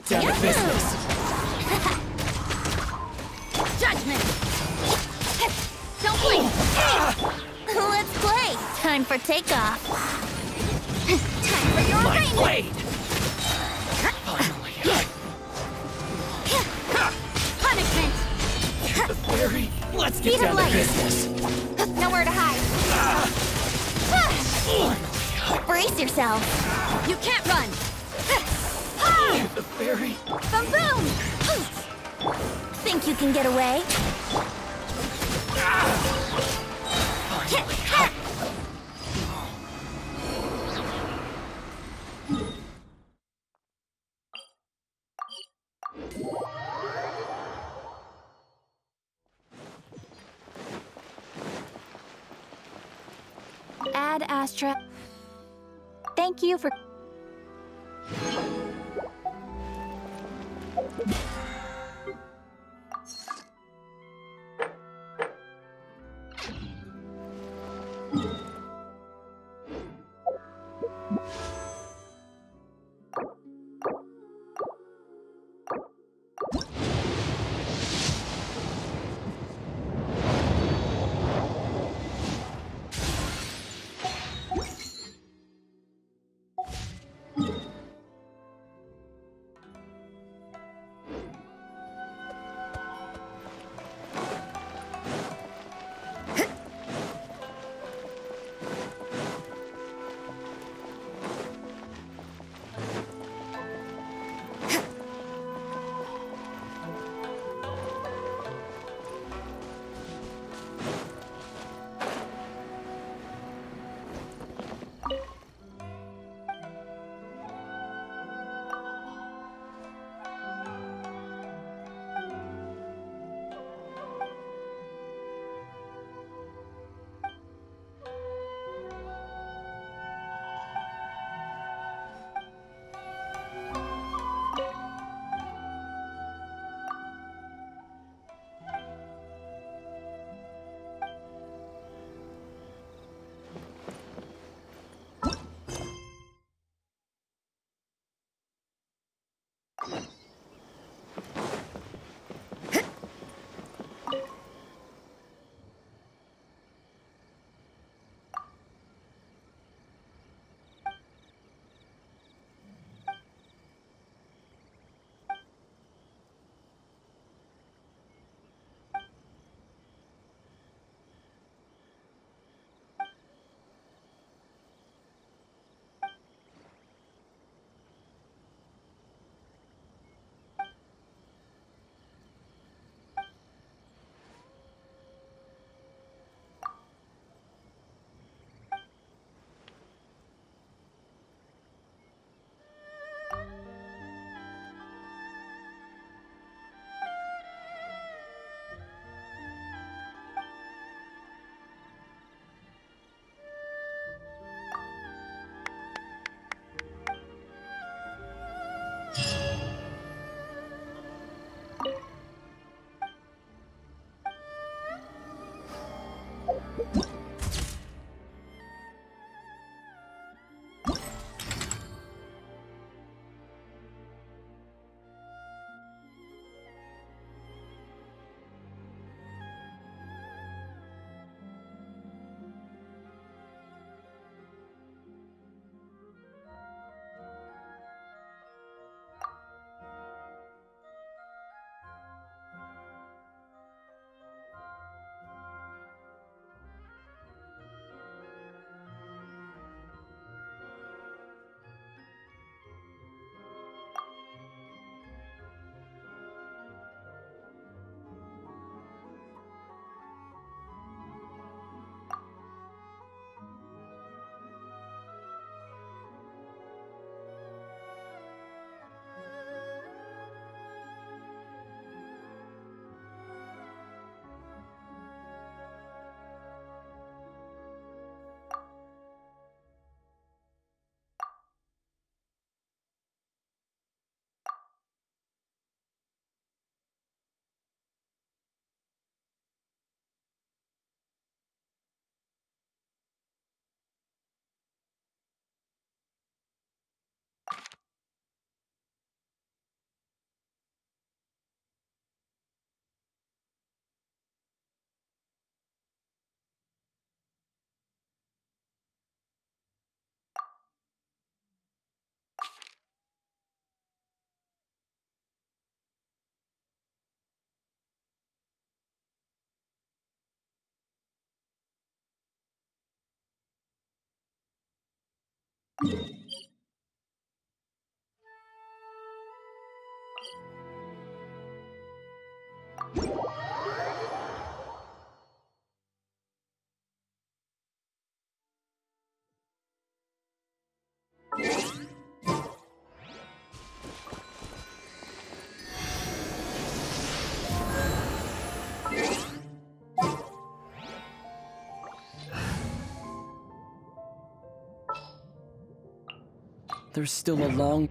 down to business. Judgment! Don't blink! Let's play! Time for takeoff! Time for your My arraignment! blade! Punishment! The fairy! Let's Speed get down of to light! business. Nowhere to hide! Brace yourself! You can't run! The fairy! Boom boom! Think you can get away? Ad Astra. Thank you for... There's still a long...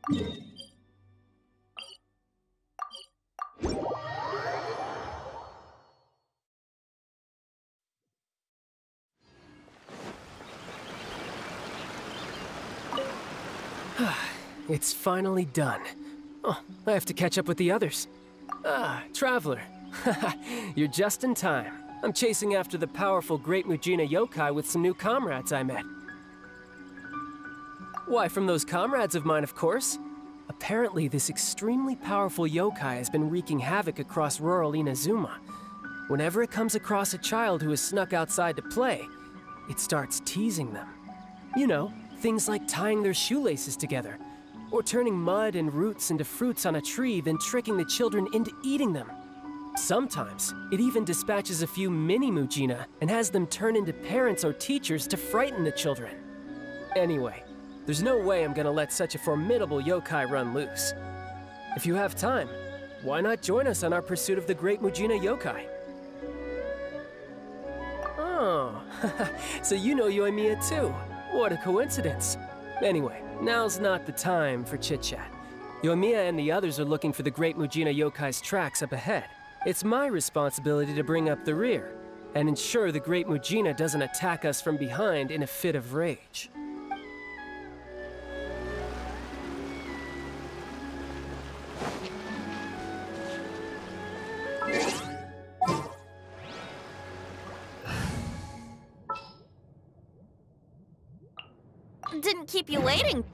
It's finally done. Oh, I have to catch up with the others. Ah, Traveler. You're just in time. I'm chasing after the powerful Great Mujina yokai with some new comrades I met. Why, from those comrades of mine, of course. Apparently, this extremely powerful yokai has been wreaking havoc across rural Inazuma. Whenever it comes across a child who has snuck outside to play, it starts teasing them. You know, things like tying their shoelaces together, or turning mud and roots into fruits on a tree, then tricking the children into eating them. Sometimes, it even dispatches a few mini Mujina and has them turn into parents or teachers to frighten the children. Anyway, there's no way I'm gonna let such a formidable yokai run loose. If you have time, why not join us on our pursuit of the Great Mujina yokai? Oh, so you know Yoimiya too. What a coincidence. Anyway, now's not the time for chit-chat. Yoimiya and the others are looking for the Great Mujina yokai's tracks up ahead. It's my responsibility to bring up the rear, and ensure the Great Mujina doesn't attack us from behind in a fit of rage. Didn't keep you waiting.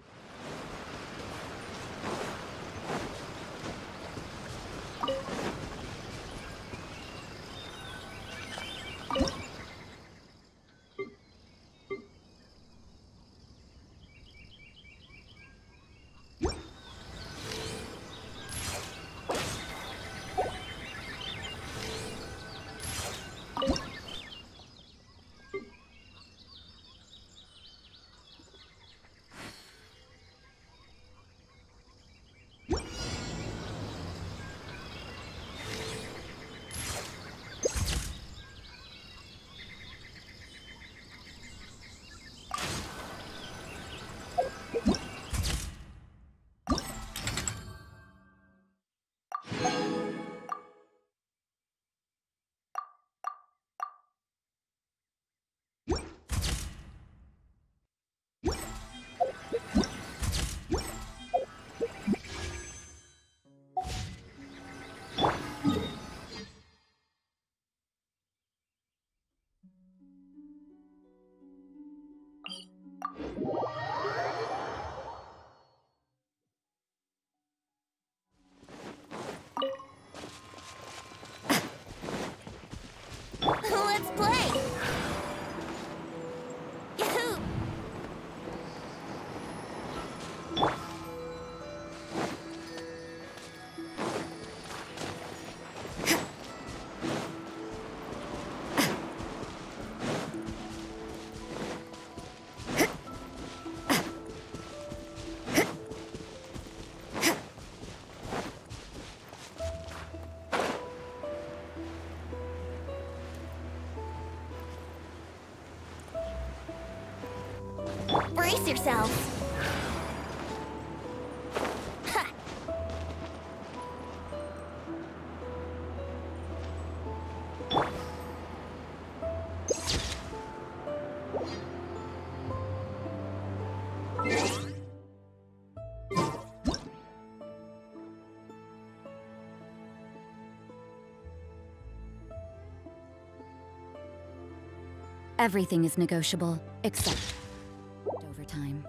Let's play! Yahoo! Brace yourselves. Ha. Everything is negotiable, except overtime.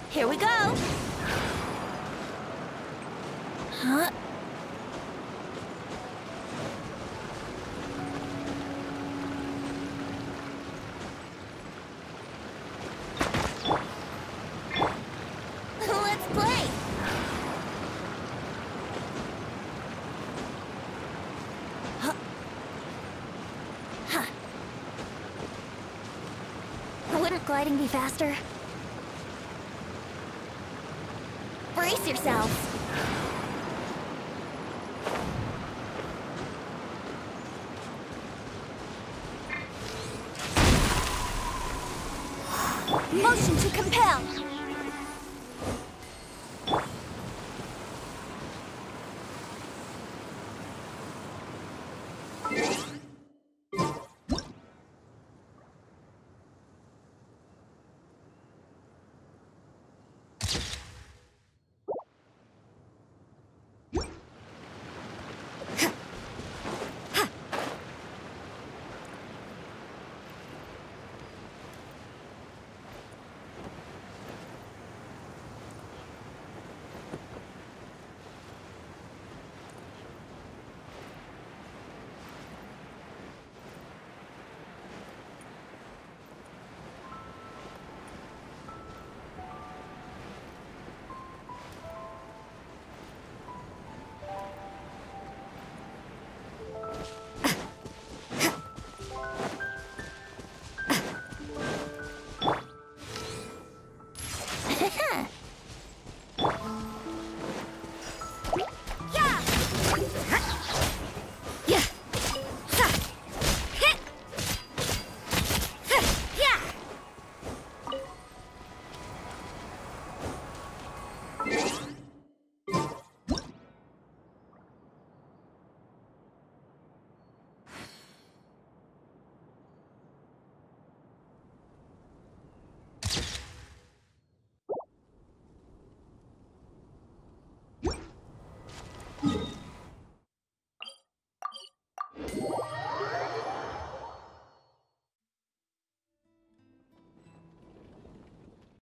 Here we go. Huh? Let's play! Wouldn't gliding be faster? Brace yourselves! Motion to compel!